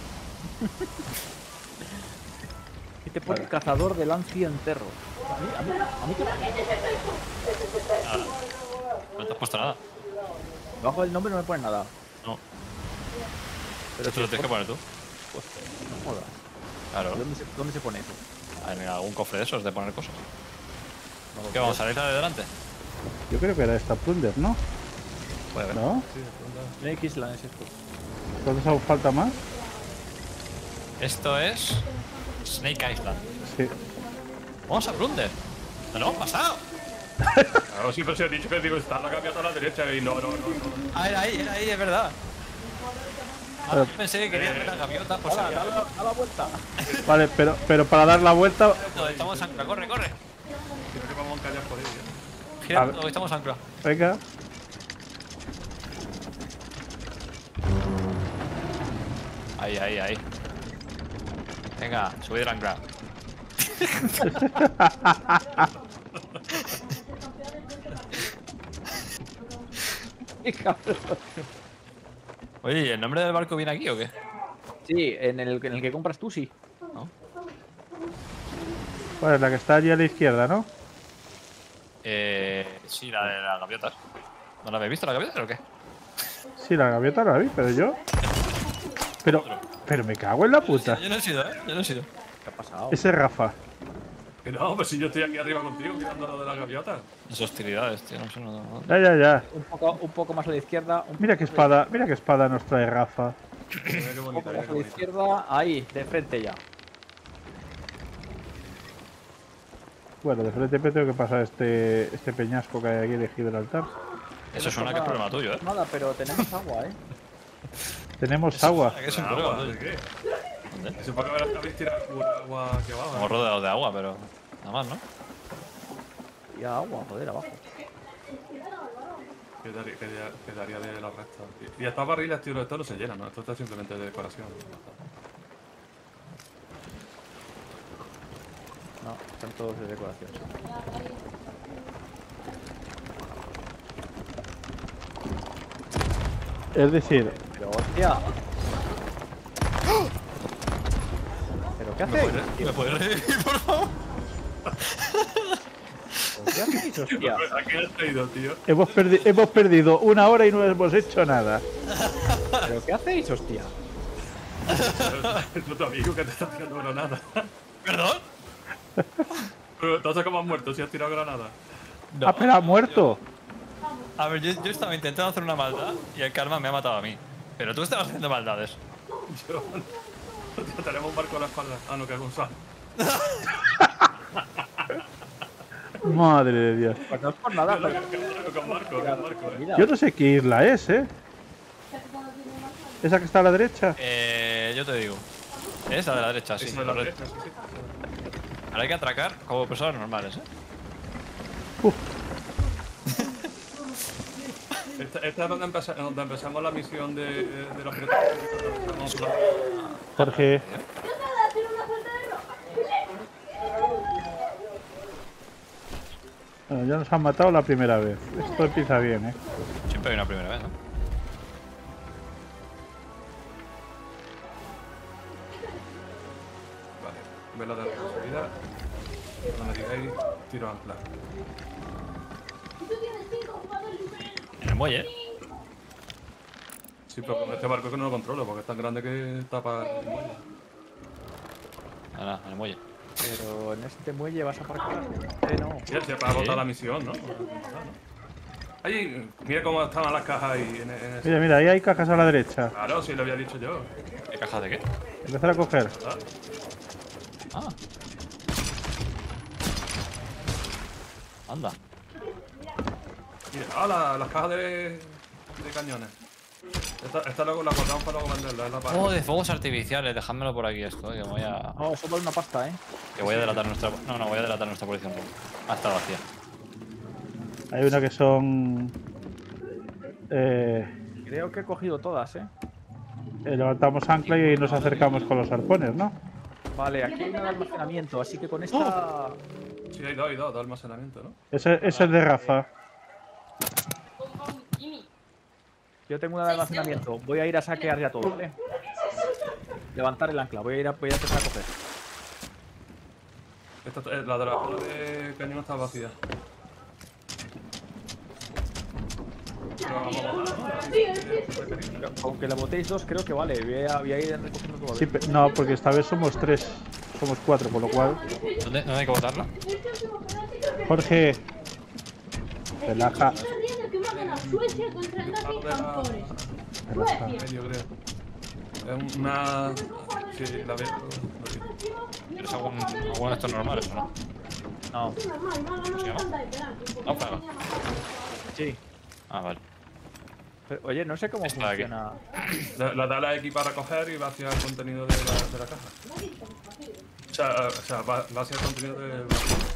Y te pone cazador de lancia enterro. A mí que Nada. No te has puesto nada. bajo del nombre no me pone nada. No. Pero Esto lo tienes que poner tú. Pues, no jodas. Claro. ¿Dónde se pone eso? En algún cofre de esos de poner cosas. ¿Qué vamos a la isla de delante? Yo creo que era esta Plunder, ¿no? Puede ver. ¿No? Snake Island es esto. ¿Entonces aún falta más? Esto es Snake Island. Sí. Vamos a Plunder. ¡No lo hemos pasado! Claro, sí, pero si has dicho que digo, está la gaviota a la derecha y no. Ah, era ahí, es verdad. Ah, pensé que quería ver la gaviota, pues Da había- la vuelta. Vale, pero para dar la vuelta... No, estamos ancla, corre. Creo que vamos a callar por ella. Gira, A ver. no, estamos ancla. Venga. Ahí. Venga, subid el ancla. Qué cabrón. Oye, ¿y el nombre del barco viene aquí o qué? Sí, en el que compras tú, sí. ¿No? Vale, la que está allí a la izquierda, ¿no? Sí, la de las gaviotas. ¿No la habéis visto la gaviota o qué? Sí, la gaviota la vi, pero yo... Pero me cago en la puta. Yo no he sido, Yo no he sido. ¿Qué ha pasado? Ese es Rafa. Que no, pues si yo estoy aquí arriba contigo mirando lo de las gaviotas. Esas hostilidades, tío, no sé. No. Ya. Un poco más a la izquierda. Mira qué espada nos trae Rafa. Mira qué Un bonita, poco mira más qué a la bonita. izquierda. Ahí, de frente ya. Bueno, de frente tengo que pasar este peñasco que hay aquí de Gibraltar. Eso suena que es problema tuyo, Nada, pero tenemos agua, Tenemos agua. Suena que es un ¿Agua? problema ¿De tuyo. qué? ¿Dónde? Eso para que habéis tirado pura agua que va. Estamos rodeados de agua, pero nada más, ¿no? Y agua, joder, abajo. Quedaría de los restos. Y estas barriles, tío, esto no se llena, ¿no? Esto está simplemente de decoración. No, están todos de decoración. Es decir, Pero hostia. ¿Pero qué hacéis? ¿Me puedes revivir, por favor? ¿Pero qué hacéis, hostia? ¿A qué has traído, tío? hemos perdido una hora y no hemos hecho nada. ¿Pero qué hacéis, hostia? Es tu amigo que te está tirando granada. ¿Perdón? Pero entonces, ¿cómo has muerto si has tirado granada? No. Ah, pero ha muerto. A ver, yo estaba intentando hacer una maldad y el karma me ha matado a mí. Pero tú estabas haciendo maldades. Yo... Tenemos un barco a la espalda. Ah, no, que es Gonzalo. Madre de Dios. Pues no es por nada, coño. Con barco, Mira, Yo no sé qué isla es, ¿eh? ¿Esa que está a la derecha? Yo te digo. Es la de la derecha, sí. Esa es la correcto. derecha, sí, sí. Ahora hay que atracar como personas normales, ¿eh? Esta es donde empezamos la misión de los piratas. Jorge. Bueno, ya nos han matado la primera vez. Esto empieza bien, ¿eh? Siempre hay una primera vez, ¿no? Vale, vela de responsabilidad. Cuando me digáis, tiro ancla. En el muelle. Sí, pero con este barco que no lo controlo, porque es tan grande que tapa el muelle. Nada, en el muelle. pero en este muelle vas a aparcar. No. Sí, se para agotar la misión, ¿no? Ay, mira cómo estaban las cajas ahí en ese... Mira, mira, ahí hay cajas a la derecha. Claro, sí lo había dicho yo. ¿Qué caja de qué? Empezar a coger. Ah, Ah. Anda. mira, las cajas de cañones. Esta luego la guardamos para luego venderla, es la parte. Oh, de fuegos artificiales, dejádmelo por aquí esto, que voy a. No, eso vale una pasta, Que voy a delatar nuestra. No, voy a delatar nuestra posición. Ah, está vacía. Hay una que son... Creo que he cogido todas, levantamos ancla y nos acercamos con los arpones, ¿no? Vale, aquí hay una de almacenamiento, así que con esta... Sí, hay dos de almacenamiento, ¿no? Ese es de Rafa. Yo tengo una de almacenamiento. Voy a ir a saquear ya todo, ¿vale? Levantar el ancla. Voy a empezar a coger. La de la cola de cañón está vacía. Pero vamos a botar, ¿no? Aunque la botéis dos, creo que vale. Voy a ir recogiendo todo. Sí, no, porque esta vez somos 3. Somos 4, con lo cual... ¿Dónde hay que botarla? Jorge. Relaja. Relaja. Medio, creo. Es una... Sí, la veo. ¿Tienes alguno de estos normales o no? No. ¿Cómo se llama? Náufrago. Sí. Ah, vale. Pero, oye, no sé cómo Esta de aquí. funciona. La da la X para recoger y va hacia el contenido de la caja. O sea, va hacia el contenido de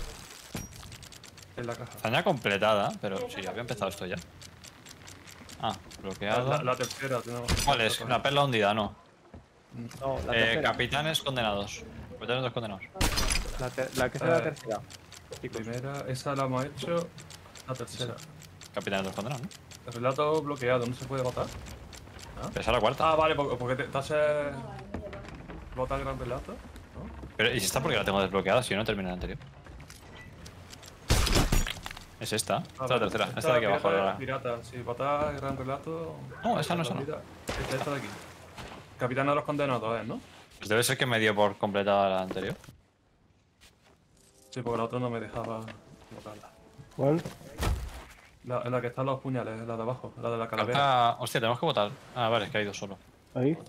la caja. Hazaña completada, pero sí, había empezado esto ya. Ah, bloqueado. La tercera tenemos. ¿Cuál es? La perla hundida, no. No, la tercera. Capitanes condenados. Capitanes dos condenados. La que sea la tercera. Primera, esa la hemos hecho. La tercera. Capitanes dos condenados, ¿no? El relato bloqueado, ¿no se puede votar? Pero esa es la cuarta. Ah, vale, porque te hace. Vota el gran relato. ¿No? Pero, ¿y esta porque la tengo desbloqueada si yo no terminé la anterior? Es esta. Esta es la tercera. Esta de aquí abajo. Pirata, sí, vota el gran relato. No, esa no, esa no. Esta de aquí. Capitán de los condenados, ¿no? Pues debe ser que me dio por completada la anterior. Sí, porque la otra no me dejaba votarla. ¿Cuál? La que están los puñales, la de abajo, la de la calavera. Falta... Hostia, tenemos que votar. Ah, vale, es que hay dos solo. Ahí.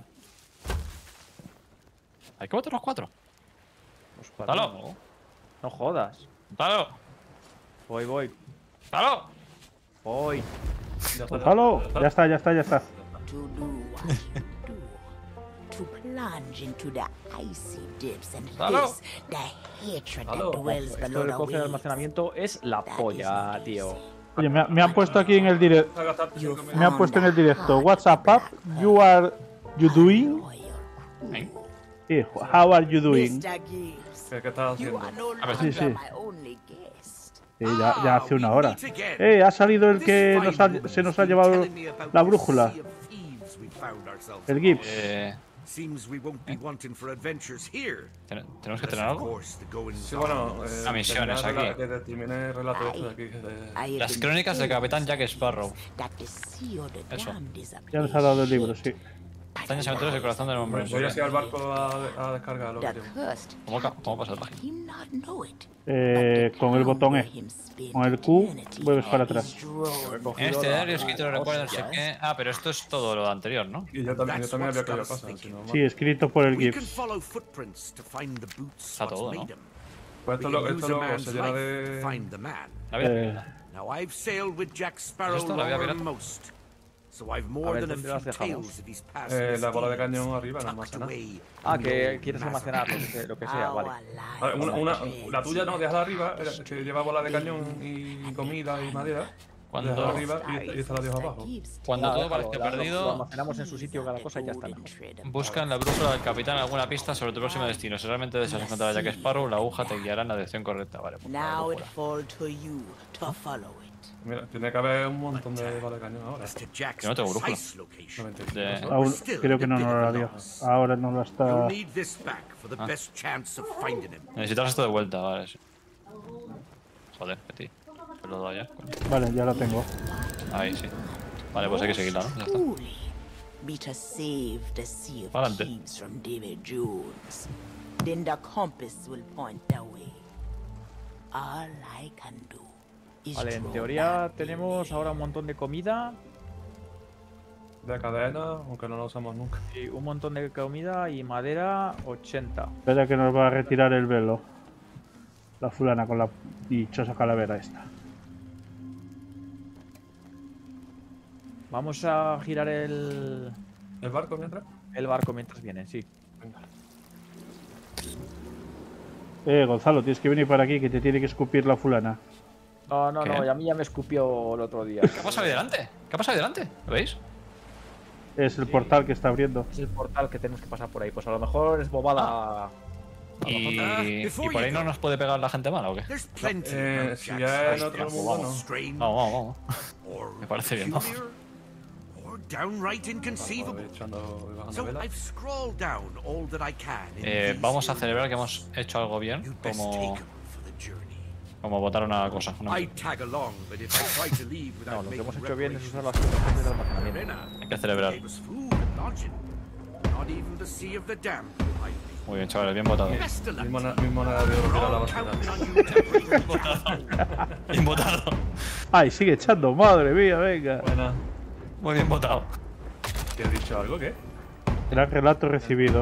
¿Hay que votar los cuatro? Los cuatro, ¡Dalo! no. No jodas. ¡Dalo! Voy. ¡Dalo! Voy. Ya está, ¡Halo! Ya está, ya está, ya está. To do what you do, to plunge into the icy depths and Hello? face the hatred Hello? that dwells Esto below del the cofre de waves. almacenamiento es la polla, tío. Oye, me han puesto aquí en el directo. Vas a gastarte You 5 Me han puesto en el directo. What's up, pap? You doing? ¿Eh? Sí, how are you doing? Mr. Gibbs, ¿Qué estás you haciendo? are no A ver, longer sí, sí. my only guest. Sí, ya hace una hora. Ha salido el que se nos ha llevado la brújula. El Gibbs. Seems we won't be wanting for adventures here. ¿Tenemos que tener Of algo? course, the goings Sí, bueno, A misiones aquí. Que termine el relato este de aquí. I have Las been crónicas del told Capitán Jack Sparrow. that the sea or the Eso. damned is Ya nos ha dado el libro, sí. Hazañas aventuras del corazón del hombre. Voy así al barco a descargar lo que The tengo. cursed ¿Cómo pasa la página? him not know it. Con el botón E. Con el Q vuelves para atrás. En este diario escrito recuerda no sé qué. Ah, pero esto es todo lo anterior, ¿no? Y yo también habría que pasar, si no. Sí, escrito por el We can GIFs. follow footprints to find the boots Está todo, what's ¿no? made 'em. Pues We esto can use a luego man's se llena life to de. find the man. La vida. Now I've sailed with Jack Sparrow esto, la vida longer than pirata? most, so I've more than a ¿dónde las few dejamos? tales of his past La bola de misdeeds cañón arriba, nada más. tucked away Ah, in que old quieres Nazareth. almacenar lo que sea, vale. La tuya no, déjala arriba, que lleva bola de cañón y comida y madera. Cuando- Déjala arriba y esta la dejo abajo. Cuando Nada, todo parezca déjalo, lo perdido, almacenamos en su sitio cada cosa y ya está. busca en la brújula del capitán alguna pista sobre tu próximo destino. Si realmente deseas encontrar a Jack Sparrow, la aguja te guiará en la dirección correcta. Vale, pues la Now it brújula. falls to you to follow it. Mira, tiene que haber un montón de bola de cañón ahora. As to Jack's Yo no tengo brújula. precise location, No me entiendo. De- Aún creo que no nos la dio. Ahora no la está. you'll need this back for the best chance of finding him. Necesitas esto de vuelta, vale. Sí. Joder, que tío. Te lo he dado ya. coño. Vale, ya la tengo. Ahí sí. Vale, pues hay que seguirla, ¿no? Ya está. Truly, be to save the Sea of Adelante. Thieves from David Jones. Then the compass will point the way. All I can do is Vale, en draw teoría back tenemos the ahora un montón de comida De cadena, aunque no la usamos nunca. y un montón de comida y madera 80. Espera que nos va a retirar el velo. La fulana con la dichosa calavera esta. Vamos a girar el ¿El barco mientras? barco mientras vienen, sí. Venga. Gonzalo, tienes que venir para aquí que te tiene que escupir la fulana. No, no, ¿Qué? no, y a mí ya me escupió el otro día. ¿Qué ha pasado ahí delante? ¿Qué ha pasado ahí delante? ¿Lo veis? Es el portal que está abriendo. Es el portal que tenemos que pasar por ahí. Pues a lo mejor es bobada. Y por ahí no nos puede pegar la gente mala, ¿o qué? There's plenty of Si Jack's ya en past otro that's mundo, no. strange Vamos. or Me parece bien, ¿no? peculiar or downright Vale, inconceivable. echando y bajando So vela. I've scrawled down all that I can in these Vamos a here celebrar que notes. hemos hecho algo bien, You'd best take 'em for the journey. como votar una cosa. I'd tag along, but if I try to leave No, without lo que making hemos hecho bien es usar las reparations, cosas de almacenamiento. Rena Hay que celebrar. gave us food and lodging. Not even the Sea of the Damned will hide me. Muy bien, chavales, bien votado. Best of luck. Mi moneda de oro We're tira a la all basura. counting on you to bring Jack. Bien votado. ¡Ay, sigue echando! ¡Madre mía, venga! Buena. Muy bien votado. ¿Te he dicho algo? ¿Qué? Gran relato recibido.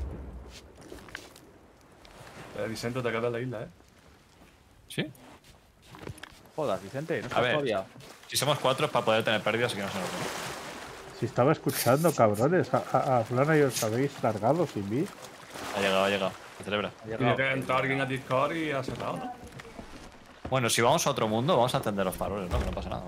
Vicente, te quedas en la isla, ¿eh? ¿Sí? Jodas, Vicente, no A estás ver. todavía. Si somos 4 es para poder tener pérdidas y que no se nos den. Si estaba escuchando, cabrones. A fulana y os habéis largado sin mí. Ha llegado. Se celebra. Ha Tiene llegado. que entrar alguien a Discord y ha cerrado, ¿no? Bueno, si vamos a otro mundo, vamos a encender los faroles, ¿no? Que no pasa nada.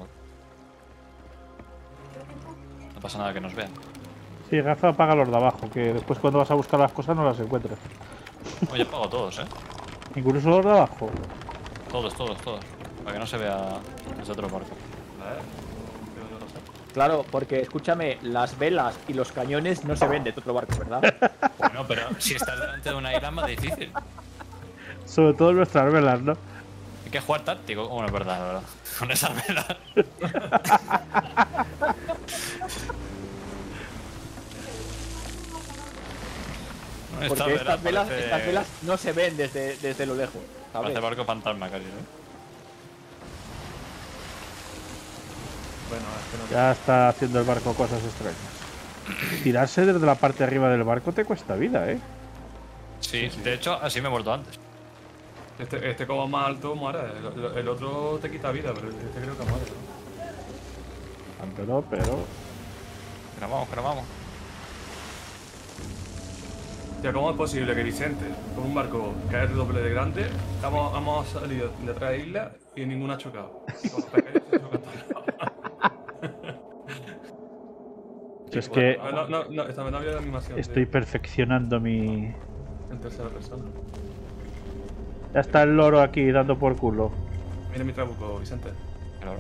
No pasa nada que nos vean. Sí, Rafa, apaga los de abajo, que después cuando vas a buscar las cosas no las encuentras. Oye, apago todos, ¿eh? Incluso los de abajo. Todos. Para que no se vea desde otro barco. Yo no sé. Claro, porque escúchame, las velas y los cañones no se ven de otro barco, ¿verdad? Bueno, pero si estás delante de una isla es más difícil. Sobre todo nuestras velas, ¿no? Hay que jugar táctico. Bueno, es verdad. Con esas velas. Porque estas velas no se ven desde lo lejos, ¿sabes? Parece barco fantasma casi, ¿no? Bueno, es que no te... Ya está haciendo el barco cosas extrañas. Tirarse desde la parte de arriba del barco te cuesta vida, ¿eh? Sí, de hecho, así me he muerto antes. Este como más alto muere. El otro te quita vida, pero este creo que muere, ¿no? Pero... Grabamos. Tía, ¿cómo es posible que Vicente, con un barco que es el doble de grande, hemos salido de 3 islas y ninguna ha chocado? Con los pequeños se chocan todos. Es que No, esta vez no había animación. estoy perfeccionando mi... En tercera persona. Ya está el loro aquí dando por culo. Mira mi trabuco, Vicente. Claro.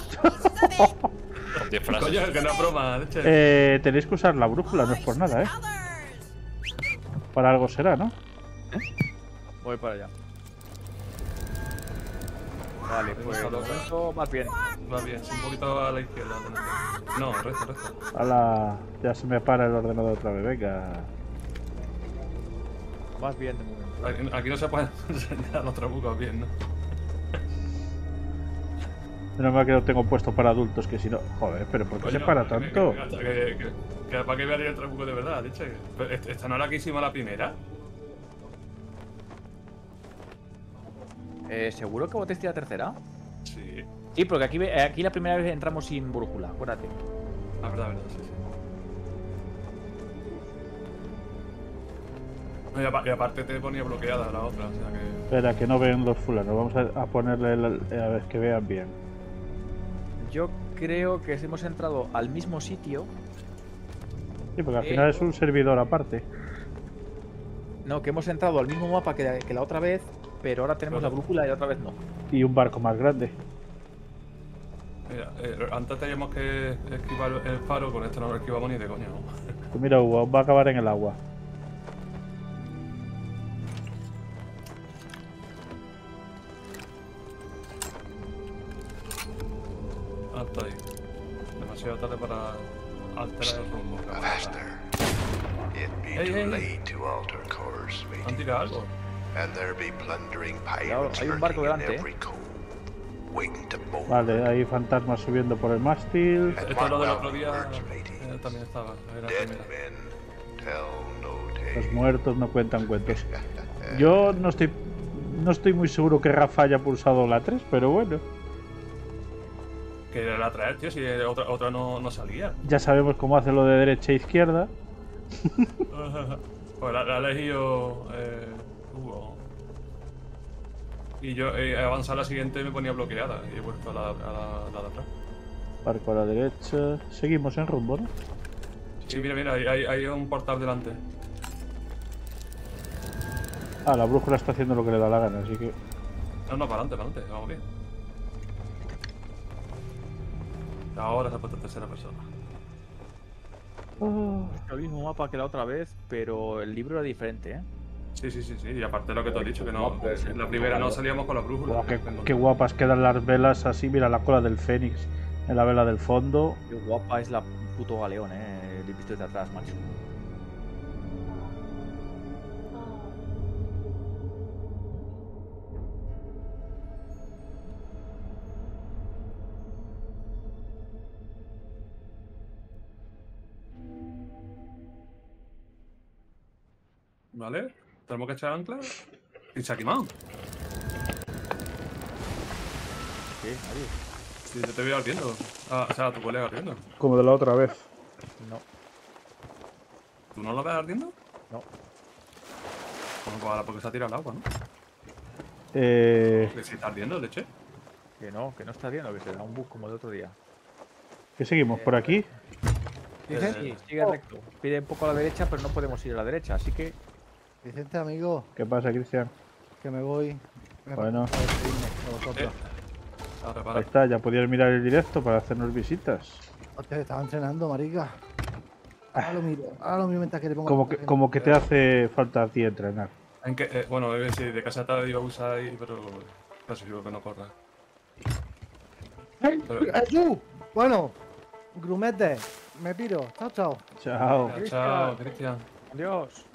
Con 10 frases. Coño, que no es broma, leche. Tenéis que usar la brújula, no es por nada, ¿eh? Para algo será, ¿no? Voy para allá. Vale, pues de momento vas bien. Va bien, sí, un poquito a la izquierda. No, recto. ¡Hala! Ya se me para el ordenador otra vez, venga. Vas bien de momento. Aquí no se pueden enseñar los trabucos bien, ¿no? Menos mal que lo tengo puesto para adultos, que si no... Joder, pero ¿por qué se para tanto? Que para que vean el trabuco de verdad, dicho. ¿Esta no era la que hicimos la primera? ¿Seguro que botaste la tercera? Sí. Sí, porque aquí la primera vez entramos sin brújula, acuérdate. La verdad, sí. Y aparte te ponía bloqueada la otra, o sea que... Espera, que no ven los fulanos. Vamos a ponerle a ver que vean bien. Yo creo que hemos entrado al mismo sitio. Sí, porque al final es un servidor aparte. No, que hemos entrado al mismo mapa que la otra vez, pero ahora tenemos la brújula y la otra vez no. Y un barco más grande. Mira, antes teníamos que esquivar el faro, con esto no lo esquivamos ni de coña. Pues mira, Hugo, va a acabar en el agua. Hasta ahí. Demasiado tarde para alterar el rumbo. Faster. It'd be Hey, too hey. late to alter course, mate. ¿Han tirado algo? And there be plundering Cuidado, pirates hay un barco lurking in delante, every cove, waiting to board. Vale, hay fantasmas subiendo por el mástil. And Esto es lo del mark otro well día. words, matey. También estaba. Era Dead primera. men tell no Los tales. muertos no cuentan cuentos. Yo no estoy muy seguro que Rafa haya pulsado la 3, pero bueno. Que era la traer, tío, si otra no salía. Ya sabemos cómo hace lo de derecha e izquierda. Pues la ha elegido Hugo. Y yo avanzar a la siguiente me ponía bloqueada y he vuelto a la de atrás. Barco a la derecha. Seguimos en rumbo, ¿no? Sí, mira, hay un portal delante. Ah, la brújula está haciendo lo que le da la gana, así que... No, para adelante, vamos bien. Ahora se ha puesto en tercera persona. El mismo mapa que la otra vez, pero el libro era diferente, ¿eh? Sí, y aparte de lo que te he dicho, que no, en la primera no salíamos con la brújula. Buah, qué guapas quedan las velas así. Mira la cola del Fénix en la vela del fondo. Qué guapa es la puto galeón, le he visto desde atrás, macho. ¿Vale? Tenemos que echar ancla. Y se ha quemado. ¿Qué? Nadie. Sí, yo te veo ardiendo. Ah, o sea, tu colega ardiendo. Como de la otra vez. No. ¿Tú no lo ves ardiendo? No. Bueno, pues ahora porque se ha tirado al agua, ¿no? Que Que si está ardiendo, leche. Que no está viendo, que se da un bug como el otro día. seguimos por aquí. Sí, sigue recto. Pide un poco a la derecha, pero no podemos ir a la derecha, así que... Vicente, amigo, ¿Qué pasa, Cristian? que me voy. Bueno. A despedirme de vosotros. Ahí está, ya podías mirar el directo para hacernos visitas. Hostia, estaba entrenando, marica. Ahora lo miro mientras que le pongo... Como que te hace falta a ti entrenar. En que, bueno, sí, de casa te iba a usar ahí, pero casi digo que no corra. ¡Tú! Bueno, grumete, me piro. Chao, chao. Chao. Chao, Cristian. Adiós.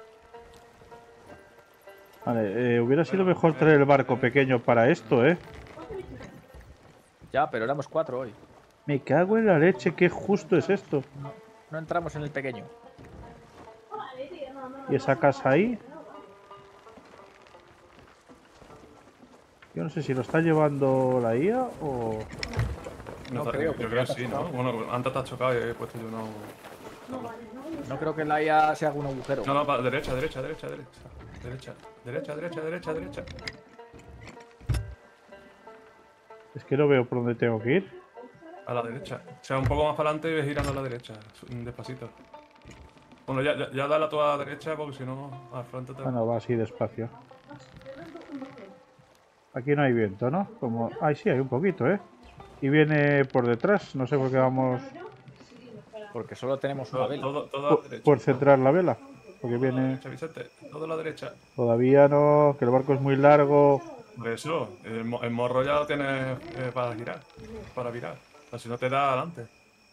Vale, hubiera sido mejor traer el barco pequeño para esto, ¿eh? Ya, pero éramos 4 hoy. Me cago en la leche, qué justo es esto. No entramos en el pequeño. ¿Y esa casa ahí? Yo no sé si lo está llevando la IA o... No, creo, yo creo que sí, ¿no? Bueno, antes te has chocado y he puesto yo no... No creo que la IA se haga un agujero. No, para derecha. Derecha. Es que no veo por dónde tengo que ir. A la derecha. O sea, un poco más para adelante y ves girando a la derecha. Despacito. Bueno, ya dale a tu derecha porque si no, al frente te... Bueno, va así despacio. Aquí no hay viento, ¿no? Como... Ay, sí, hay un poquito, ¿eh? Y viene por detrás, no sé por qué vamos... Porque solo tenemos una vela. Todo a la derecha. Por centrar la vela. Porque viene... Vicente, todo a la derecha. Todavía no, que el barco es muy largo Por eso, el morro ya lo tienes para girar. Para virar. O si no te da adelante.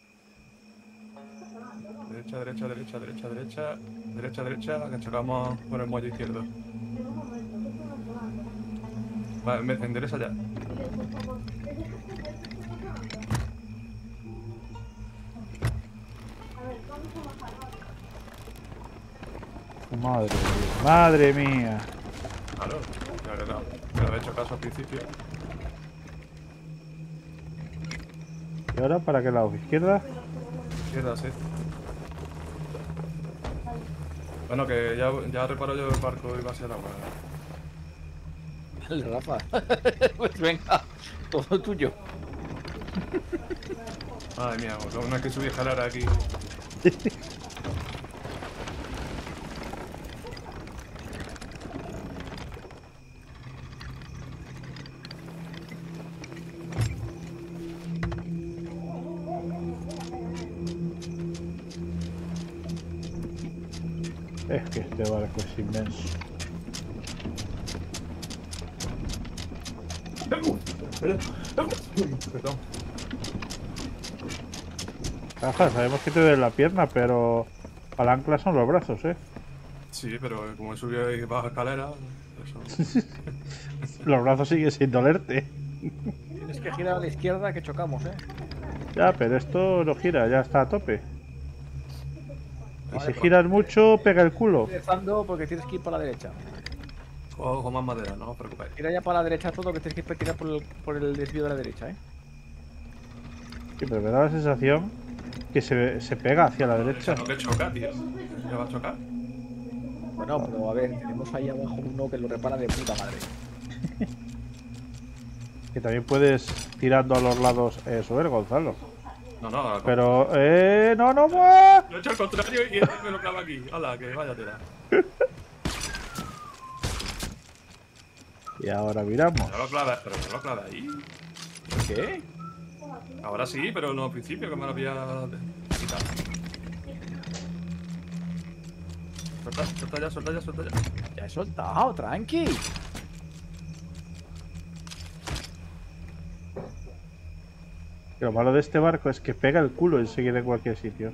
Derecha, derecha, derecha, derecha, derecha. Derecha, derecha, que chocamos por el muelle izquierdo. Vale, endereza ya. Madre mía. Madre mía. Claro, claro, no. Me había hecho caso al principio. ¿Y ahora para qué lado? ¿Izquierda? Izquierda, sí. Bueno, que ya reparo yo el barco y va a ser agua. Dale, Rafa. Pues venga, todo tuyo. Madre mía, no es que subí escalera aquí. Es que este barco es inmenso. Perdón. Rafa, sabemos que te duele la pierna, pero al ancla son los brazos, ¿eh? Sí, pero como he subido y bajo escalera, eso. Los brazos siguen sin dolerte. Tienes que girar a la izquierda que chocamos, Ya, pero esto no gira, ya está a tope. Y Vale, si pues. giras mucho, pega el culo. Empezando porque tienes que ir para la derecha. Cojo más madera, no os preocupéis. Tira ya para la derecha todo, que tienes que tirar por el desvío de la derecha, Sí, pero me da la sensación que se pega hacia la derecha. No que choca, tío. ¿Ya va a chocar? Bueno, pero a ver, tenemos ahí abajo uno que lo repara de puta madre. Que también puedes tirando a los lados eso, Gonzalo. No, Pero, no, no, ¡buah! lo he hecho al contrario y este me lo clava aquí. Hala, que vaya tela. Y ahora viramos. No lo clava, pero no lo clava ahí. ¿Qué? Ahora sí, pero no al principio, que me lo había quitado. Suelta, suelta ya, suelta ya, suelta ya. Ya he soltado, tranqui. Lo malo de este barco es que pega el culo enseguida en cualquier sitio.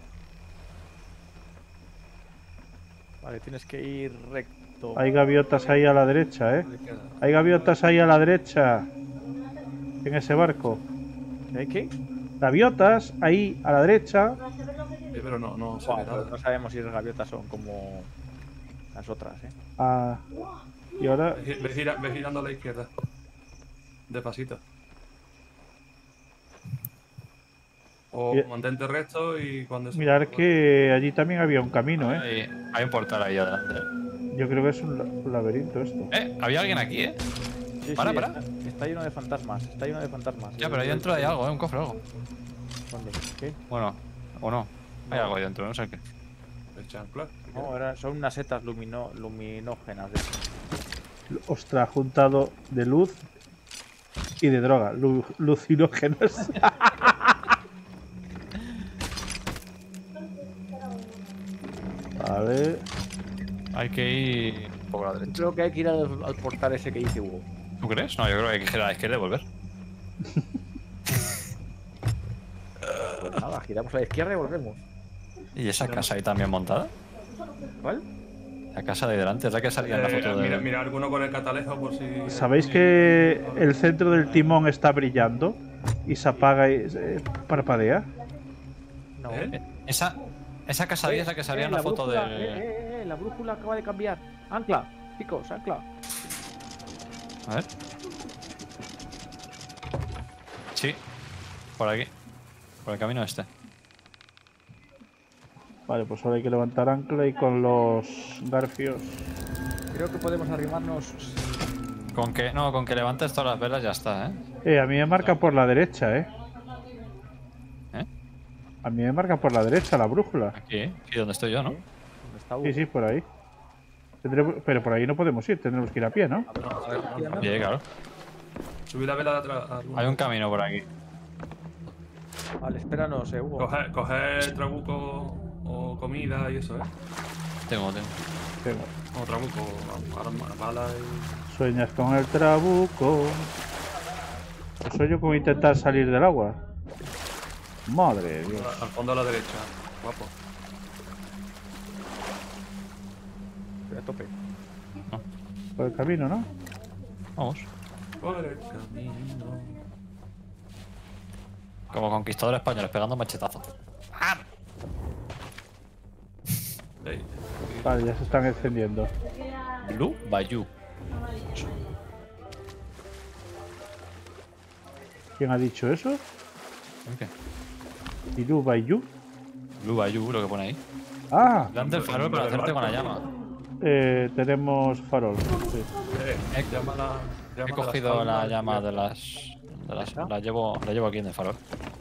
Vale, tienes que ir recto. Hay gaviotas ahí a la derecha, ¿eh? Hay gaviotas ahí a la derecha. En ese barco. ¿Hay qué? Gaviotas ahí a la derecha. Sí, pero no se Buah, ve pero nada. no sabemos si las gaviotas son como las otras, Ah, y ahora Ve girando a la izquierda. Despacito. O Bien. mantente recto y cuando se... mirar que allí también había un camino, ¿eh? Hay un portal ahí adelante. Yo creo que es un laberinto esto. Había alguien aquí, ¿eh? Sí, Para, sí, para. Está lleno de fantasmas, está lleno de fantasmas. Ya, pero ahí dentro hay algo, ¿eh? Un cofre o algo. ¿Dónde? ¿Qué? Bueno, o no. Hay algo ahí dentro, no sé qué. El chancla. No, son unas setas luminógenas. Ostras, juntado de luz y de droga. Lucinógenos. Vale. Hay que ir un poco a la derecha. Creo que hay que ir al portal ese que dice Hugo. ¿Tú crees? No, yo creo que hay que girar a la izquierda y volver. Pues nada, giramos a la izquierda y volvemos. ¿Y esa casa ahí también montada? ¿Cuál? La casa de ahí delante, es la que salía en la foto de... Mira alguno con el catalejo por si... ¿Sabéis que el centro del timón está brillando y se apaga y parpadea? No. Esa casa ahí es la que salía en la foto brújula, de... la brújula acaba de cambiar. Ancla, chicos, ancla. A ver. Sí, por aquí. Por el camino este. Vale, pues ahora hay que levantar ancla y con los garfios. Creo que podemos arrimarnos. Con que levantes todas las velas ya está, ¿eh? A mí me marca por la derecha, ¿eh? ¿Eh? A mí me marca por la derecha la brújula. Aquí, aquí donde estoy yo, ¿no? ¿Dónde está Hugo? Sí, sí, por ahí. Pero por ahí no podemos ir, tendremos que ir a pie, ¿no? Sí, claro. Subí la vela de atrás. Hay un camino por aquí. Vale, espéranos, Hugo. Coger el trabuco o comida y eso, ¿eh? Tengo. Tengo. Como trabuco, bala y... Sueñas con el trabuco. ¿O sueño con intentar salir del agua? Madre de Dios. Al fondo a la derecha. Guapo. Estoy a tope. Por el camino, ¿no? Vamos. Por el camino. Como conquistadores españoles pegando machetazos. Ey. Vale, ya se están encendiendo. Blue Bayou. ¿Quién ha dicho eso? ¿Qué? Iru Bayu. Blue Bayou, lo que pone ahí. Ah, Delante el farol para hacerte con la llama. tenemos farol. Sí. He cogido la llama de las... La llevo aquí en el farol.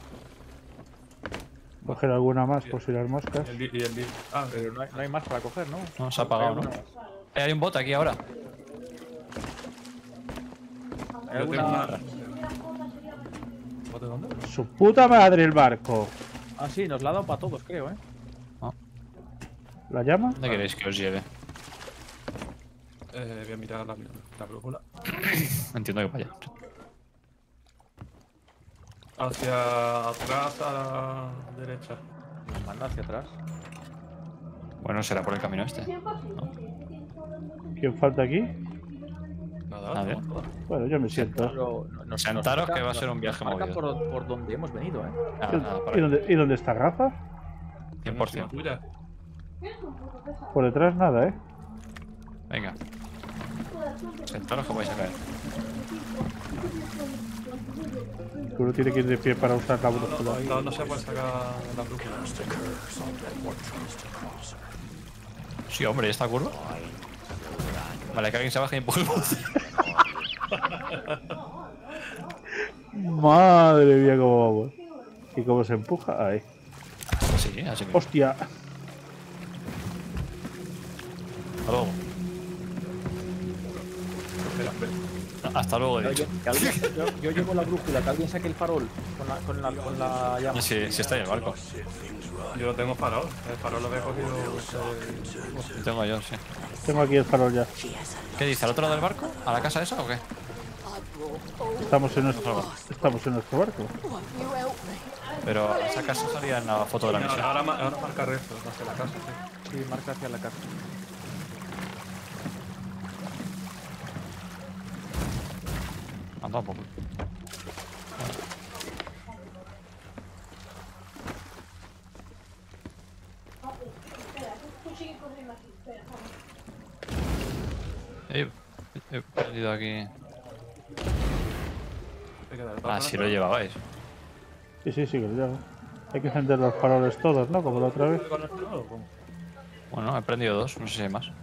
Coger alguna más por si las moscas. Pero no hay más para coger, ¿no? No, se ha apagado, ¿no? Hay un bot aquí ahora. ¿Hay alguna... ¿Bote dónde? Su puta madre el barco. Ah, sí, nos la ha dado para todos, creo, ¿eh? ¿La llama? ¿Dónde queréis que os lleve? Voy a mirar la brújula. Entiendo que vaya. Hacia atrás a la derecha. Nos manda hacia atrás. Bueno, será por el camino este. ¿Quién falta aquí? Nada, Nadie. Bueno, yo me siento. Pero Sentaros que va a ser un viaje marca movido. por donde hemos venido, ¿eh? Nada, ¿Y dónde está Rafa? 100%. Tuya. Por detrás nada, ¿eh? Venga. Sentaros que vais a caer. Uno tiene que ir de pie para usar la brújula. No se puede sacar la brújula. Sí, hombre, ¿y esta curva? Vale, que alguien se baje y empuje el bote. Madre mía, cómo vamos. ¿Y cómo se empuja? Ahí. Sí, así que. ¡Hostia! Hasta luego. Hasta luego, he dicho. Yo llevo la brújula, que alguien saque el farol con la llama. Sí, está en el barco. Yo no tengo farol. El farol lo había cogido. Lo tengo yo, sí. Tengo aquí el farol ya. ¿Qué dice? ¿Al otro lado del barco? ¿A la casa esa o qué? Estamos en nuestro barco. Pero esa casa salía en la foto de la misión. Ahora marca resto hacia la casa. Sí, marca hacia la casa. Anda un poco. He perdido aquí. Ah, sí lo llevabais. Sí, que lo llevo. Hay que encender los faroles todos, ¿no? Como la otra vez. Bueno, he prendido dos, no sé si hay más.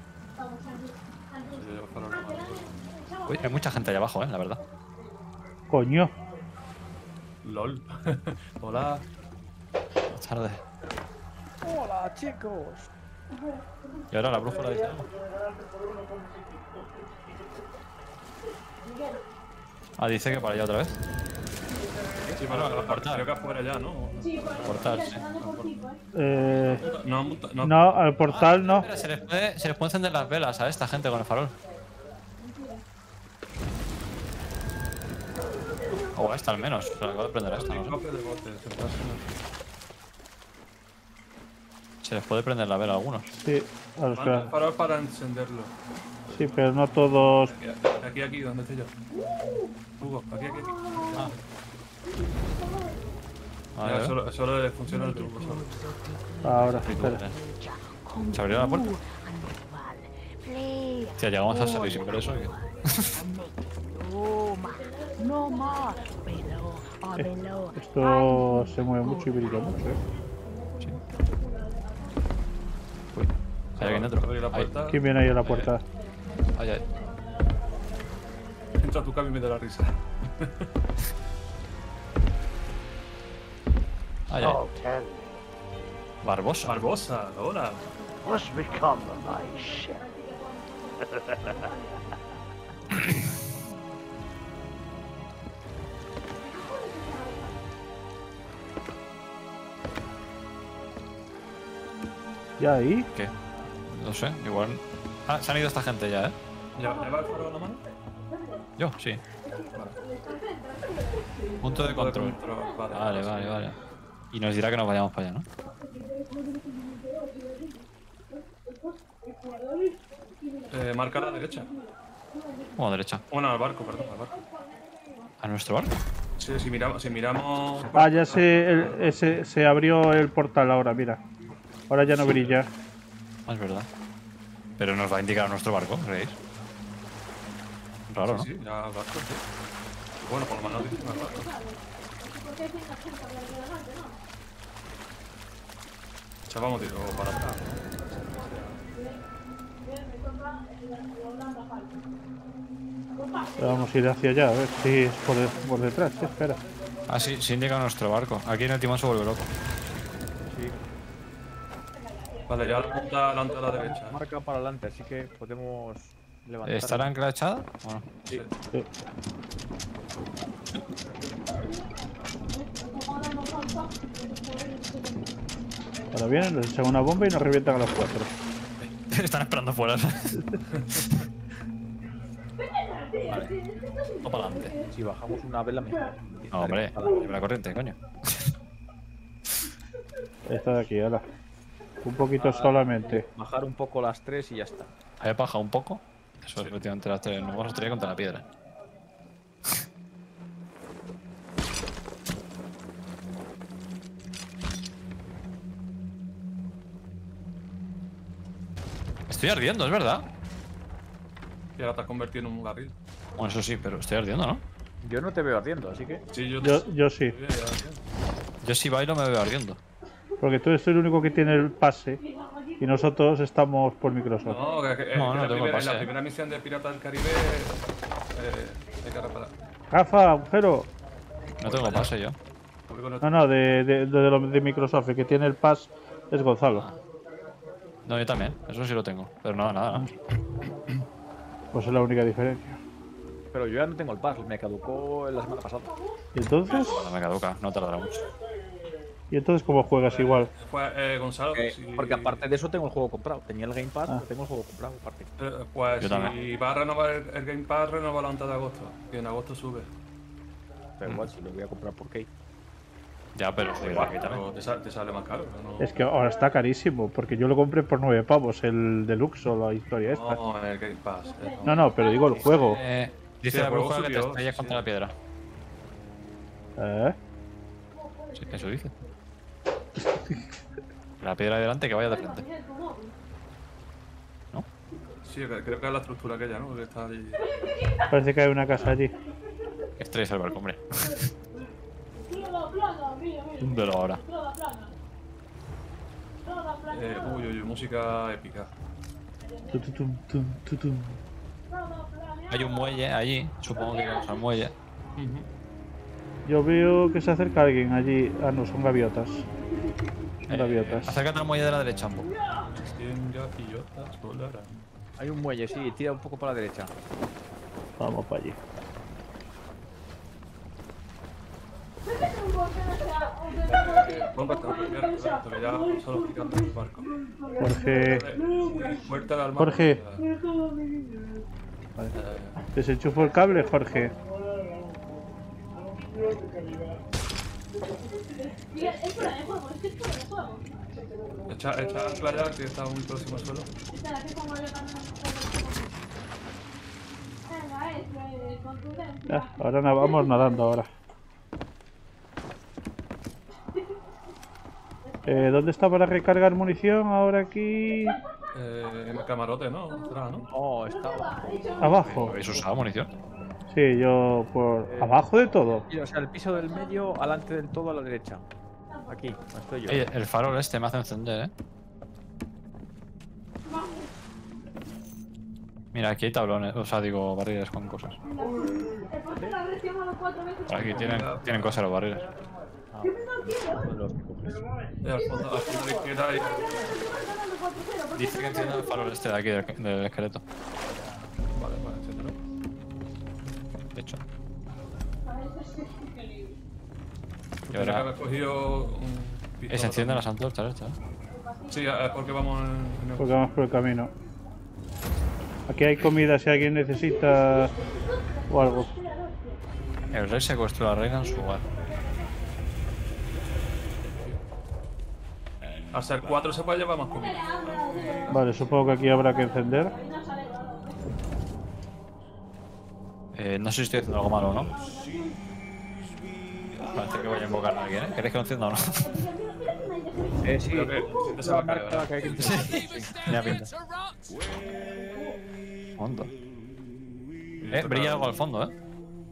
Uy, hay mucha gente allá abajo, la verdad. Coño. LOL. Hola. Buenas tardes. Hola, chicos. ¿Y ahora la brújula dice algo? Ah, dice que para allá otra vez. Sí, bueno, creo que afuera ya, ¿no? Portal, sí. No, al portal no. Mira, se les puede encender las velas a esta gente con el farol. O a esta al menos. Se la acabo de prender a esta, no sé. Se les puede prender la vela a algunos. Sí, a los que... Farol para encenderlo. Sí, pero no todos. Aquí, ¿dónde estoy yo? Hugo, aquí. Ah. Ya, solo le funciona el turbo. Ahora, espera. ¿Se abrió la puerta? Tía, llegamos a salir sin ver eso. Esto se mueve mucho y brilla mucho, Sí. Uy, hay alguien dentro. ¿Quién viene ahí a la puerta? Ay. Entra a tu cambio y me da la risa. Ay. Barbosa. Hola. What's become of my ship? ¿Ya ahí? ¿Qué? No sé, igual. Ah, se han ido esta gente ya, ¿eh? ¿Lleva el faro en la mano? Yo, sí. Punto de control. Vale. Y nos dirá que nos vayamos para allá, ¿no? Marca a la derecha. O a derecha. Bueno, al barco, perdón, al barco. ¿A nuestro barco? Sí, si miramos... Ah, ya se abrió el portal ahora, mira. Ahora ya no brilla. Ah, es verdad. Pero nos va a indicar nuestro barco, ¿creéis? Raro, ¿no? Sí, ya al barco, sí. Bueno, por lo menos dicen al barco. Echábamos tiro para atrás. Vamos a ir hacia allá, a ver si es por detrás. Sí, espera. Ah, sí, se indica nuestro barco. Aquí en el timón se vuelve loco. Sí. Vale, ya la punta adelante a la derecha. Marca para adelante, así que podemos levantar. ¿Estará encrachada? Bueno. Sí. Sí. Ahora vienen, les echan una bomba y nos revientan a los 4. Están esperando fuera. Vale. O para adelante. Si bajamos una vela mejor. No, hombre, la corriente, coño. Esta de aquí, ahora. Un poquito solamente. Bajar un poco las 3 y ya está. ¿Había bajado un poco? Eso es efectivamente las 3. Nos vamos a estrellar contra la piedra. Estoy ardiendo, es verdad. Y ahora te has convertido en un barril. Bueno, eso sí, pero estoy ardiendo, ¿no? Yo no te veo ardiendo, así que. Sí, Yo sí. Yo si bailo me veo ardiendo. Porque tú eres el único que tiene el pase y nosotros estamos por Microsoft. No, No, en tengo la pase, primera misión de Piratas del Caribe hay que reparar. Rafa, agujero. No tengo pase yo. No, de Microsoft. El que tiene el pas es Gonzalo. No, yo también. Eso sí lo tengo. Pero nada. Pues es la única diferencia. Pero yo ya no tengo el pass, me caducó la semana pasada. ¿Y entonces? No me caduca, no tardará mucho. ¿Y entonces cómo juegas igual? Gonzalo, Porque aparte de eso tengo el juego comprado. Tenía el Game Pass, pero tengo el juego comprado aparte. pues Yo si también. va a renovar el Game Pass, renovalo antes de agosto. Y en agosto sube. Pero igual, si lo voy a comprar por Key. Ya, pero estoy aquí también. Pero te sale más caro. ¿No? Es que ahora está carísimo, porque yo lo compré por 9 pavos, el Deluxe o la historia esta. No, el Game Pass. No, pero digo el juego. Dice Sí, la el juego bruja que te subió, estrellas contra la piedra. Sí, eso dice. La piedra de delante que vaya de frente. ¿No? Sí, creo que es la estructura aquella, ¿no? Que está allí. Parece que hay una casa allí. Que estrellas el barco, hombre. Húndelo ahora. Uy, música épica. Hay un muelle allí. Supongo que vamos al muelle. Yo veo que se acerca alguien allí. Ah, no, son gaviotas. Gaviotas. Acércate al muelle de la derecha, Ambo. Gaviotas volarán. Hay un muelle, sí, tira un poco para la derecha. Vamos para allí. Bomba está primero, que ya solo picando el barco. Jorge. Muerta la alma. Jorge. Vale. Desenchufo el cable, Jorge. Echa ancla ya, que está muy próximo al suelo. Ahora vamos nadando ahora. ¿Dónde está para recargar munición? Ahora aquí. En el camarote, ¿no? Atrás, ¿no? No, está Abajo. ¿Habéis usado munición? Sí, yo por. Abajo de todo. O sea, el piso del medio, adelante del todo a la derecha. Aquí, no estoy yo. El farol este me hace encender, Mira, aquí hay tablones, o sea, digo, barriles con cosas. Aquí tienen cosas los barriles. Al fondo de la izquierda hay... Dice que encienda el farol este de aquí, del esqueleto. Vale, enciéndelo. De hecho. Y Tendría que ahora... haber cogido un Se encienden las antorchas estas, Sí, porque vamos en el... Porque vamos por el camino. Aquí hay comida si alguien necesita o algo. El rey secuestró a la reina en su hogar. Al ser 4 se puede llevar más comida. Vale, supongo que aquí habrá que encender. No sé si estoy haciendo algo malo o no. Parece que voy a invocar a alguien, ¿eh? ¿Queréis que lo encienda o no? Sí. Creo que se va a caer, ¿verdad? Que hay que encender. Sí, tenía pinta. Hondo. Brilla algo al fondo, ¿eh?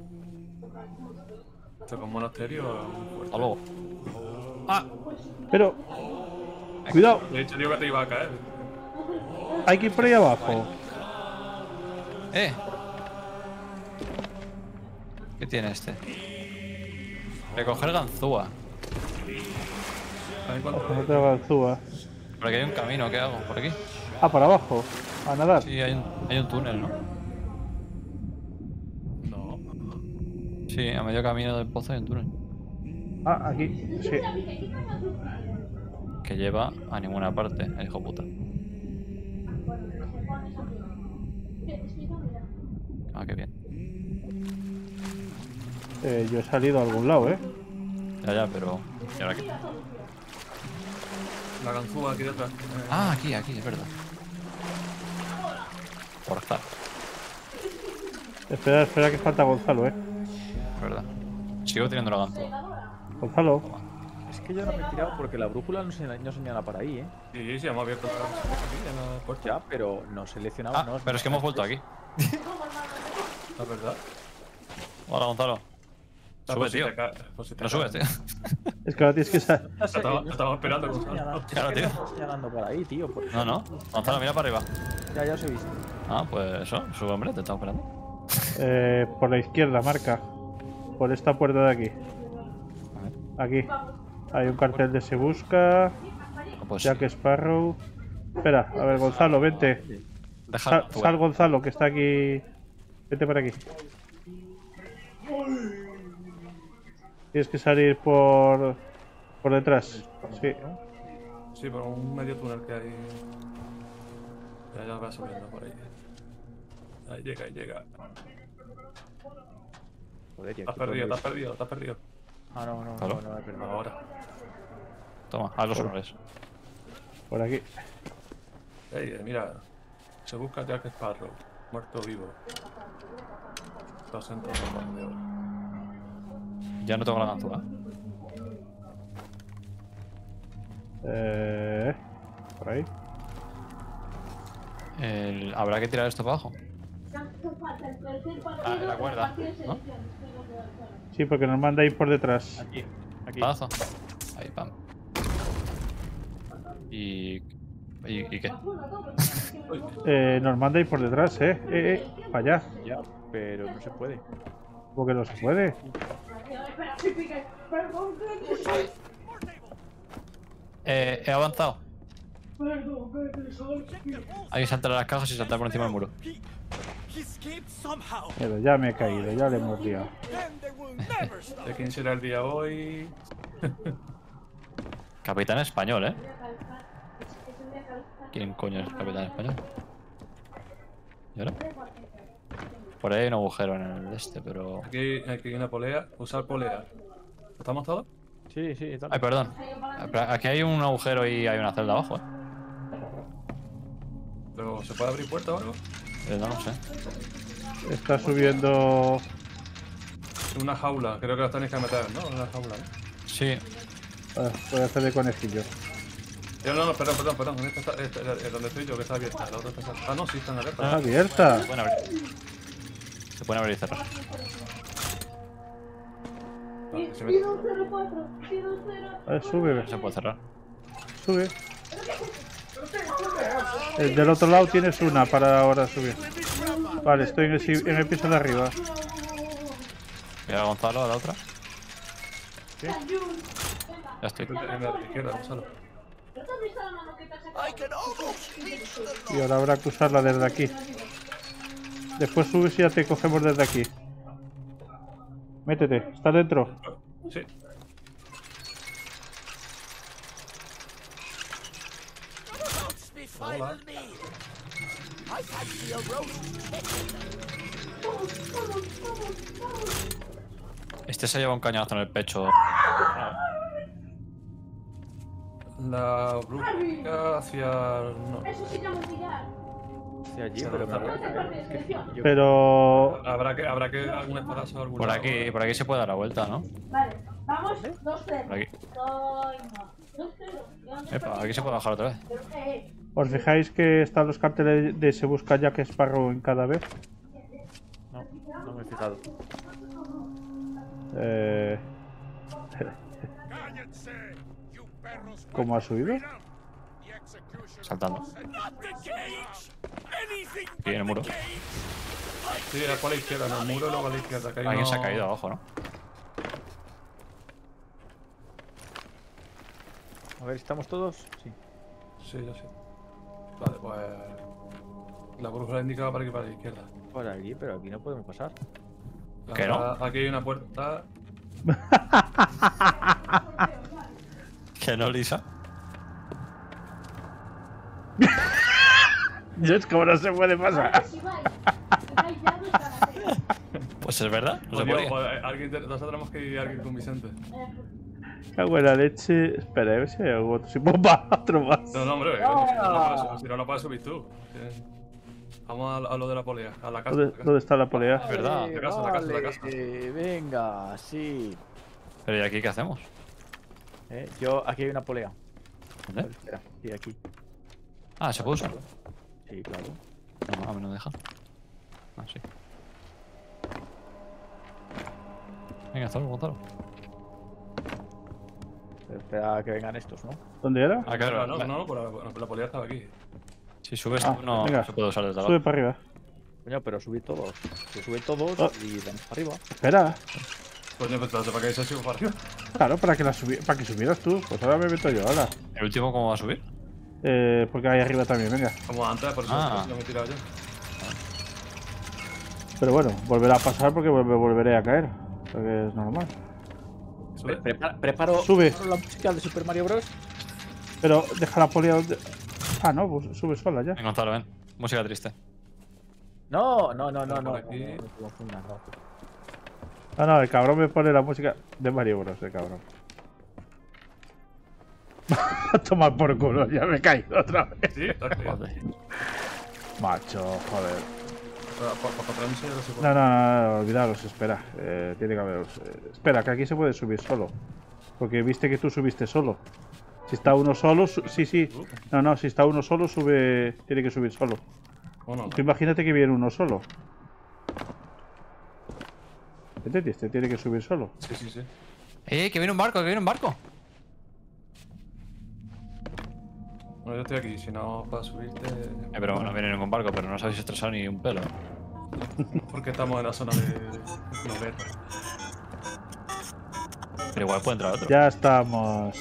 Esto con monasterio. Hasta luego. ¡Ah! Pero... Cuidado, De hecho, digo que te iba a caer. hay que ir por ahí abajo. ¿Qué tiene este? Recoger ganzúa. Otra ganzúa. Por aquí hay un camino, ¿qué hago? ¿Por aquí? Ah, para abajo. A nadar. Sí, hay un túnel, ¿no? No. Sí, a medio camino del pozo hay un túnel. Ah, aquí. Sí. Que lleva a ninguna parte, el hijo puta. Ah, qué bien. Yo he salido a algún lado, ¿eh? Ya, pero... ¿Y ahora qué? La ganzúa aquí detrás. Ah, aquí, es verdad. Forzar, Espera que falta Gonzalo, ¿eh? es verdad. Sigo teniendo la ganzúa. Gonzalo. Es que yo no me he tirado porque la brújula no señala para ahí, ¿eh? Sí, hemos abierto aquí en la puerta. Ya, pero no seleccionaba. Ah, pero es que hemos vuelto aquí. La verdad. Hola, Gonzalo. Ah, Sube, pues tío. No subes, tío. Es que ahora tienes que salir. Estaba esperando, Gonzalo. Claro, tío. Estoy señalando por ahí, tío. No. Gonzalo, mira para arriba. Ya os he visto. Ah, pues eso. Sube, hombre, te estamos esperando. Por la izquierda, marca. Por esta puerta de aquí. Aquí. Hay un cartel de se busca. Pues Jack Sparrow. Espera, a ver, Gonzalo, vente. Sal, Gonzalo, que está aquí. Vete por aquí. Tienes que salir por detrás. Sí. Sí, por un medio túnel que hay. Ya va subiendo por ahí. Ahí llega. Joder, tío, Te has perdido. Ah, no, Claro. no he perdido. Ahora. Toma, haz los honores. Por aquí. Mira. Se busca Jack Sparrow. Muerto o vivo. Está sentado en de oro. Ya no tengo la ganzúa. Por ahí. Habrá que tirar esto para abajo. Ah, la cuerda, ¿no? Sí, porque nos manda ir por detrás. Aquí. Pazo. Ahí, pam. ¿Y qué? Nos manda ir por detrás, para allá. Ya, pero no se puede. Porque no se puede. He avanzado. Hay que saltar a las cajas y saltar por encima del muro. Pero ya me he caído, ya le hemos liado. ¿De quién será el día hoy? Capitán español, ¿eh? ¿Quién coño es el capitán español? ¿Y ahora? Por ahí hay un agujero en el este, pero... Aquí hay una polea. Usar polea. ¿Estamos todos? Sí, tal. Ay, perdón. Aquí hay un agujero y hay una celda abajo, ¿eh? ¿Pero se puede abrir puerta o algo? No lo sé. Está subiendo... Una jaula. Creo que la tenéis que meter, ¿no? Una jaula, ¿no? Sí. Voy a hacer de conejillo. No, perdón. Esta está, donde estoy yo, que está abierta. La otra está... Ah, no, sí, están abiertas. ¿Está abierta? Se pueden abrir y cerrar. A ver, sube. Se puede cerrar. Sube. Del otro lado tienes una para ahora subir. Vale, estoy en el piso de arriba. Mira, Gonzalo, a la otra. ¿Sí? Ya estoy. En la izquierda, Gonzalo. Y ahora habrá que usarla desde aquí. Después subes y ya te cogemos desde aquí. Métete, ¿estás dentro? Sí. Hola. I fancy a roast chicken. Este se lleva un cañazo en el pecho. La brújula hacia... No. Eso se llama pillar. Hacia allí, pero me Pero... Habrá que algún espadazo o algún Por lado. aquí se puede dar la vuelta, ¿no? Vale, vamos, 2-0. Por aquí. 2-0. Epa, aquí se puede bajar otra vez. ¿Os fijáis que están los carteles de se busca Jack Sparrow en cada vez? No, no me he fijado. ¿Cómo ha subido? Saltando. Aquí en el muro. Sí, a la izquierda, en el muro y luego a la izquierda. Que hay Alguien se ha uno- caído abajo, ¿no? A ver, ¿estamos todos? Sí. Sí, yo sí. Vale, pues... La brújula indicaba para aquí, para la izquierda. Por aquí, pero aquí no podemos pasar. ¿Que no? Aquí hay una puerta... Que no, Lisa. Es como no se puede pasar. Pues es verdad, no se Pues, podía. nosotros tenemos que ir alguien con Vicente. Cago en la leche. Espera, a ver si hay algún otro. Si puedo para otro más. No, hombre, coño, si no puedes subir tú. Vamos a lo de la polea, a la casa. ¿Dónde está la polea? Es verdad. La casa. Venga, sí. Pero ¿y aquí qué hacemos? Yo, aquí hay una polea. ¿Dónde? Espera, sí, aquí. Ah, ¿se puede usar? Sí, claro. No, a mí no deja. Ah, sí. Venga, hazlo, Gonzalo. Espera a que vengan estos, ¿no? ¿Dónde era? Ah, claro. No, pues la polea estaba aquí. Si subes Ah, tú, no venga. se puede usar desde Sube abajo. para arriba. Coño, pero subid todos. Que suben todos Oh. y vamos para arriba. Espera. Coño, pues entonces, ¿para qué se sube para arriba? Claro, para que subieras tú. Pues ahora me meto yo, ahora. ¿El último cómo va a subir? Porque ahí arriba también, venga. Como antes, por eso Ah. no me he tirado yo. Pero bueno, volverá a pasar porque me volveré a caer. Porque es normal. ¿Sube? Preparo Sube. la música de Super Mario Bros. Pero deja la polea donde... Ah, no, pues sube sola ya. Ven, Gonzalo, ven. Música triste. No. por aquí. No te confundas, no. Ah, no, el cabrón me pone la música de Mario Bros, el cabrón. Toma por culo, ya me he caído otra vez. Sí, está claro. Joder. Macho, joder. Para atrás no sé si se puede. No, olvidaros, espera. Tiene que haber... espera, que aquí se puede subir solo. Porque viste que tú subiste solo. Si está uno solo, sí. No, si está uno solo, sube... Tiene que subir solo. Bueno, Tú imagínate que viene uno solo. ¿Entendiste? Tiene que subir solo. sí. Que viene un barco, que viene un barco. Bueno, yo estoy aquí, si no, para subirte... Pero no viene ningún barco, pero no os habéis estresado ni un pelo. Porque estamos en la zona de Noveta. Pero igual puede entrar otro. Ya estamos.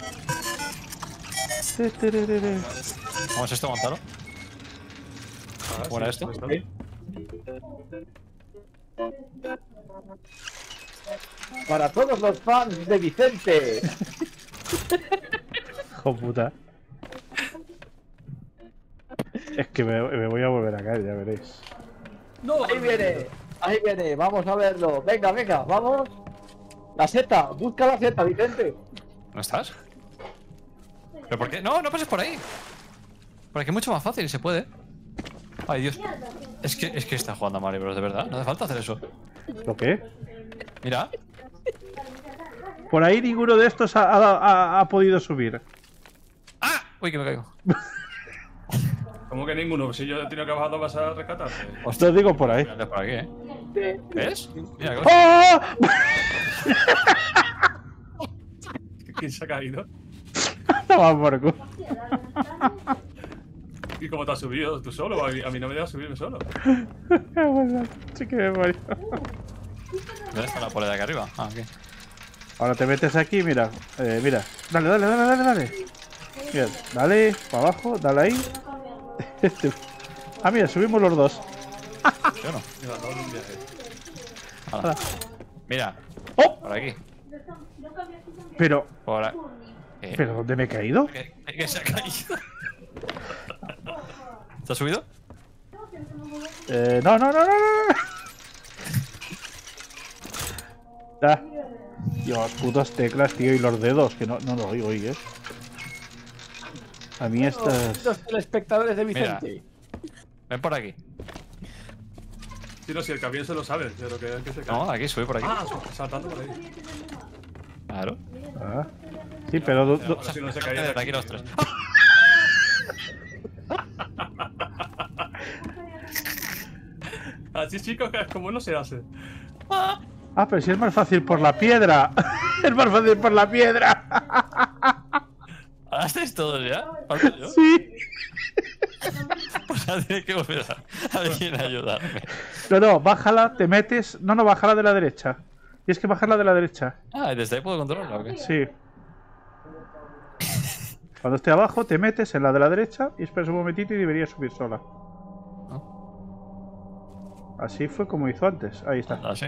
¿Cómo es esto, Gonzalo? ¿Cómo era esto? Para todos los fans de Vicente. Hijo puta. Es que me voy a volver a caer, ya veréis. ¡No! Ahí viene, vamos a verlo. Venga, vamos. La seta, busca la seta, Vicente. ¿No estás? ¿Pero por qué? No pases por ahí. Por aquí es mucho más fácil, se puede. Ay, Dios. Es que está jugando a Mario Bros, de verdad. No hace falta hacer eso. ¿Lo qué? Mira. Por ahí ninguno de estos ha podido subir. ¡Ah! Uy, que me caigo. ¿Cómo que ninguno? Si yo he tenido que bajar para pasar a rescatarte. Os lo digo por ahí. Anda por aquí, ¿Ves? Mira, ¿qué ¡Oh! ¿Quién se ha caído? Toma por culo. ¿Y cómo te has subido? ¿Tú solo? A mí no me dejas subirme solo. Sí que me morí. ¿Dónde está la polea de aquí arriba? Ah, aquí. Ahora te metes aquí, mira. Mira. Dale. Bien, dale, para abajo, dale ahí. Mira, subimos los dos. Yo no. Mira, todo un viaje. Hala. Mira. ¡Oh! Por aquí. Pero, Por ahí. ¿pero dónde me he caído? Que se ha caído. ¿Te has subido? No. Ah. Dios, putas teclas, tío, y los dedos, que no lo oigo hoy, A mí estas... Los telespectadores de Mira, Vicente. ven por aquí. Sí, no, si el camión se lo sabe, pero que se cae. No, aquí, sube por aquí. Ah, saltando por ahí. Claro. Ah. Sí, pero... Ahora sí no se caía. Desde aquí los tres. Así, chicos, como no se hace. Ah, pero si es más fácil por la piedra. Es más fácil por la piedra. ¿Ahora estáis todos ya? ¿Falto yo? Sí. Pues ahora tiene que volver a alguien a ayudarme. No, bájala, te metes... No, bájala de la derecha. Tienes que bajarla de la derecha. Ah, ¿y desde ahí puedo controlarla o qué? Sí. Cuando esté abajo, te metes en la de la derecha y esperas un momentito y debería subir sola. Así fue como hizo antes. Ahí está. Ah, sí.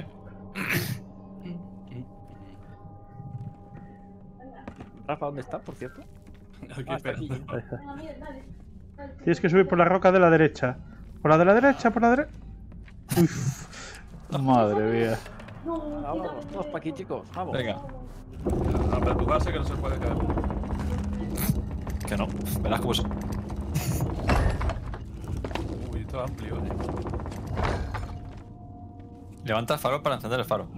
Rafa, ¿dónde está, por cierto? Aquí, Está espera. aquí. Ahí está. Tienes que subir por la roca de la derecha. Por la de la derecha, por la derecha. Madre mía. Vamos, todos para aquí, chicos. Vamos. Venga. A perturbarse que no se puede caer. Que no. Verás cómo se... Uy, esto es amplio, Levanta el faro para encender el faro.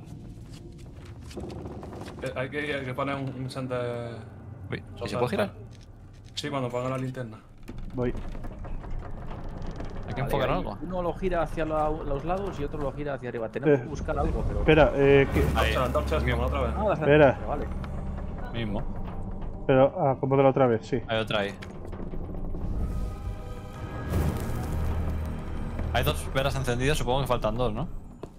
Hay que poner un santa. Uy, ¿y se puede girar? Sí, cuando pongan la linterna. Voy. Hay que enfocar ahí. algo. Uno lo gira hacia los lados y otro lo gira hacia arriba. Tenemos que buscar algo, pero... Espera, que... Ahí. La antorcha es como otra vez. Ah, Espera. vale. Mismo. Pero, como de la otra vez, sí. Hay otra ahí. Hay dos velas encendidas, supongo que faltan dos, ¿no?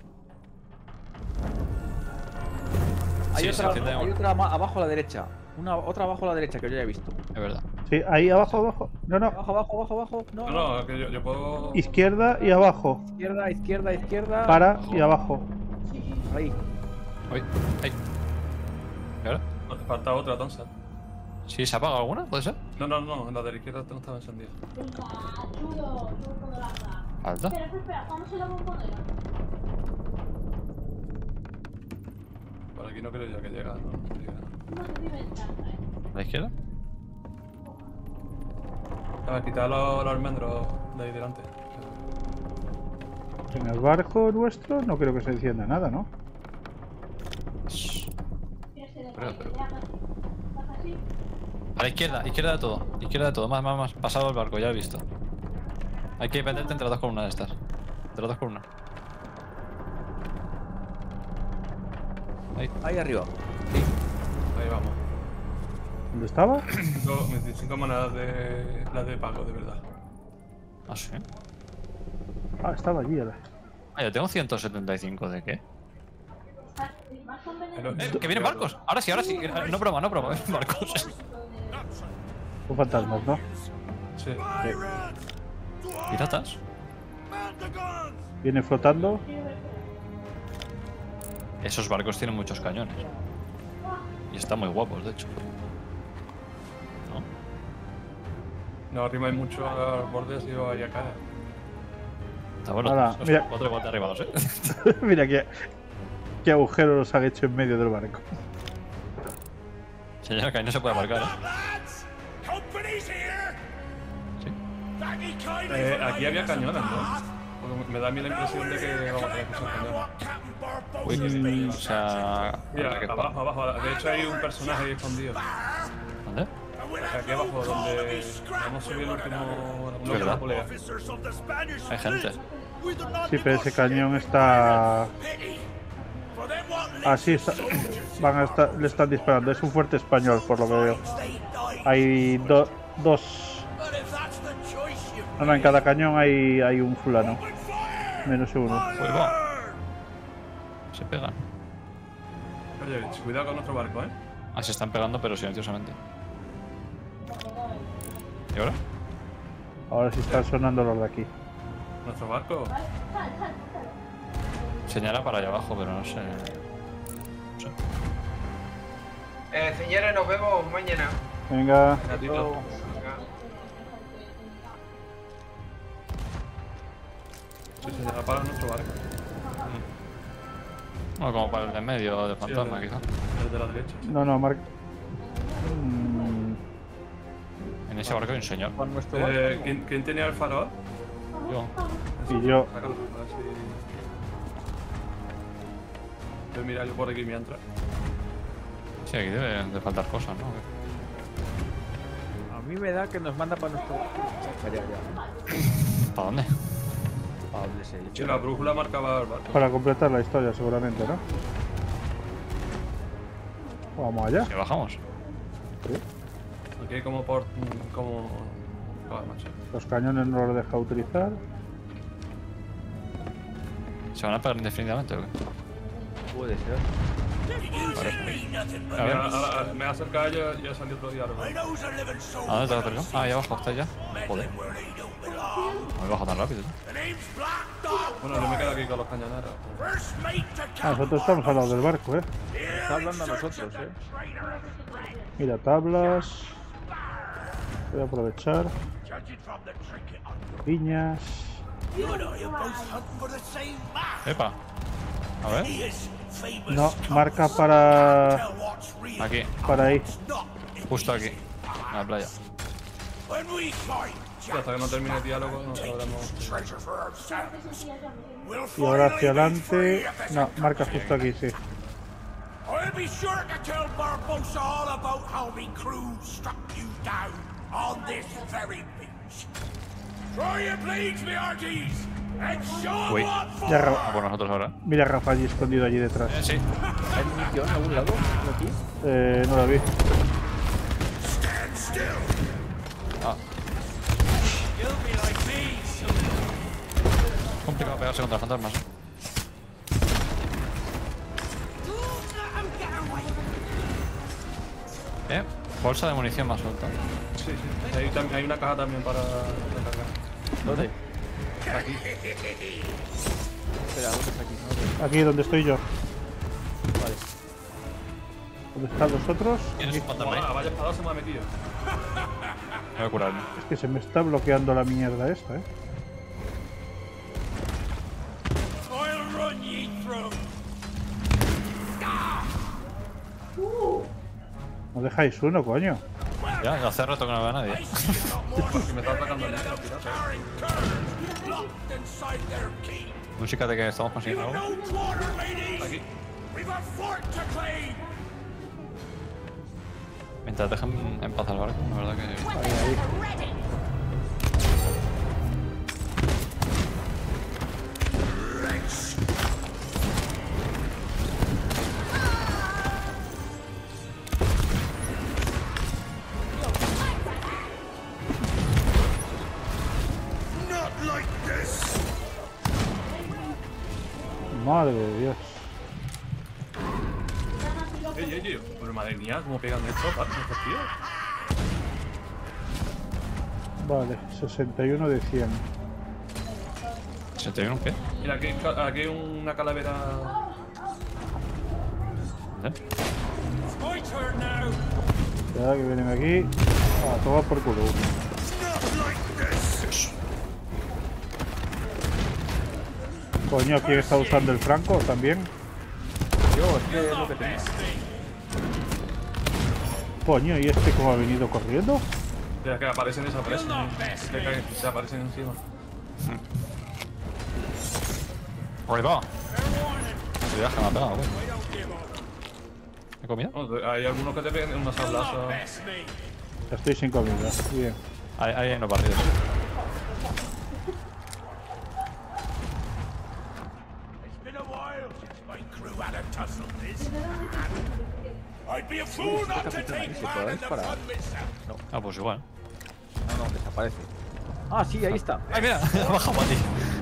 Hay, Sí, otra, se enciende hay una. otra abajo a la derecha. Otra abajo a la derecha que yo ya he visto. Es verdad. Sí, ahí abajo. No. Abajo. No. No, que yo puedo. Izquierda y abajo. Izquierda. Para y abajo. Ahí. Uy, ahí. ¿Y ahora? Falta otra, entonces. ¿Sí se ha apagado alguna? ¿Puede ser? No, la de la izquierda no estaba encendida. ¿Falta? Espera, vamos a la bombonera. Por aquí no creo yo que llega, ¿no? ¿La izquierda? A ver, quitar los almendros de ahí delante. En el barco nuestro no creo que se encienda nada, ¿no? Pero... A la izquierda de todo. Izquierda de todo. Más. Pasado el barco, ya lo he visto. Hay que meterte entre las dos columnas de estas. Entre las dos columnas. Ahí arriba. Sí. Ahí vamos. ¿Dónde estaba? 25 monedas de las de pago, de verdad. Ah, sí. Ah, estaba allí. Ah, yo tengo 175. ¿De qué? Que vienen barcos. Ahora sí. No broma. Vienen barcos. Son fantasmas, ¿no? Sí. ¿Piratas? Viene flotando. Esos barcos tienen muchos cañones. Y están muy guapos, de hecho. No arrimáis mucho a los bordes y os vaya a caer. Está bueno. Ahora, mira. Cuatro botes arribados, Mira qué agujero nos han hecho en medio del barco. Señor, que ahí no se puede aparcar, Aquí había cañones, ¿no? Porque me da a mí la impresión de que vamos a tener que usar cañones. Uy, o sea... Mira, abajo. De hecho hay un personaje ahí escondido. ¿Dónde? Aquí abajo, donde hemos subido el último ¿Verdad? polea. Hay gente. Sí, pero ese cañón está... Así está. Le están disparando. Es un fuerte español, por lo que veo. Hay dos... No, en cada cañón hay un fulano. Menos uno. Pues va. Se pegan. Oye, cuidado con nuestro barco, ¿eh? Ah, se están pegando, pero silenciosamente. ¿Y ahora? Ahora sí están sonando los de aquí. ¿Nuestro barco? Señala para allá abajo, pero no sé. Señores, nos vemos mañana. Venga. Gatito. Sí, señala para nuestro barco. Bueno, como para el de medio de fantasma, quizá. El de la derecha. No, no, Mark. En ese barco hay un señor. Con nuestro barco. ¿Quién tenía el farol? Yo. Y yo. Sácalo, a ver si... Voy a mirar yo por aquí mientras. Sí, aquí debe de faltar cosas, ¿no? A mí me da que nos manda para nuestro barco. Ya. ¿Para dónde? Para donde se Sí, la brújula marcaba el barco. Para completar la historia, seguramente, ¿no? Vamos allá. ¿Que bajamos? Sí. Aquí hay como por... como... Joder, macho. Los cañones no los deja utilizar. ¿Se van a pegar indefinidamente o qué? Puede ser. A ver. Ahora me he acercado y ya salió otro diálogo. ¿A dónde te has acercado? Ah, ahí abajo está ya. Joder. No me baja tan rápido, ¿no? Bueno, yo me quedo aquí con los cañoneros. Nosotros estamos al lado del barco, ¿eh? Está hablando a nosotros, Mira, tablas. Voy a aprovechar. Piñas. Epa. A ver. No, marca para... Aquí. Para ahí. Justo aquí. En la playa. Sí, hasta que no termine el diálogo no sabremos... Y ahora hacia adelante... No, marca justo aquí, sí. I'll be sure to tell Barbosa all about how me crew struck you down on this very beach. Try your blades, me hearties, and show Uy. what for. Ya, A por nosotros ahora. mira a Rafa allí escondido allí detrás. Sí. ¿Hay munición a algún lado? ¿No aquí? No la vi. Stand still. Ah. You'll be like me soon. Complicado pegarse contra fantasmas, ¿eh? Bolsa de munición más suelta. Sí. Hay una caja también para recargar. ¿Dónde? Aquí. Espera, ¿dónde está aquí? Aquí donde estoy yo. Vale. ¿Dónde están los otros? ¿Tienes un fantasma ahí? Vaya espada se me ha metido. Me voy a curarme. Es que se me está bloqueando la mierda esta, ¿eh? I'll run ye through. No dejáis uno, coño. Ya hace rato que no veo a nadie. Porque me está atacando el negro, pirata. Locked inside their keep. Música de que estamos consiguiendo algo. No quarter, ladies. Aquí. We've a fort to claim. Mientras dejen en paz al barco, la verdad que... Not like this. Madre de Dios. Pero madre mía, ¿cómo pegan estos tíos? Vale, 61 de 100. ¿61 qué? Mira, aquí hay una calavera. ¿Dónde? It's my turn now. Ya que vienen aquí. A tomar por culo. Not like this. Coño, ¿quién está usando el franco también? Yo, es que es lo que tenía. Coño, ¿y este cómo ha venido corriendo? Mira, que aparecen y desaparecen. Se aparecen encima. ¡Ahí va! Se viaja, me ha pegado, güey. ¿He comido? Bueno, hay algunos que te pegan una sablaza. Ya estoy sin comida. Bien. Ahí en los barridos. It's been a while since my crew had a tussle this. I'd be a fool not to take part in the fun myself. Ah, pues igual. No, desaparece. Ah, sí, ahí está. ¡Ay, mira! Ha bajado a ti.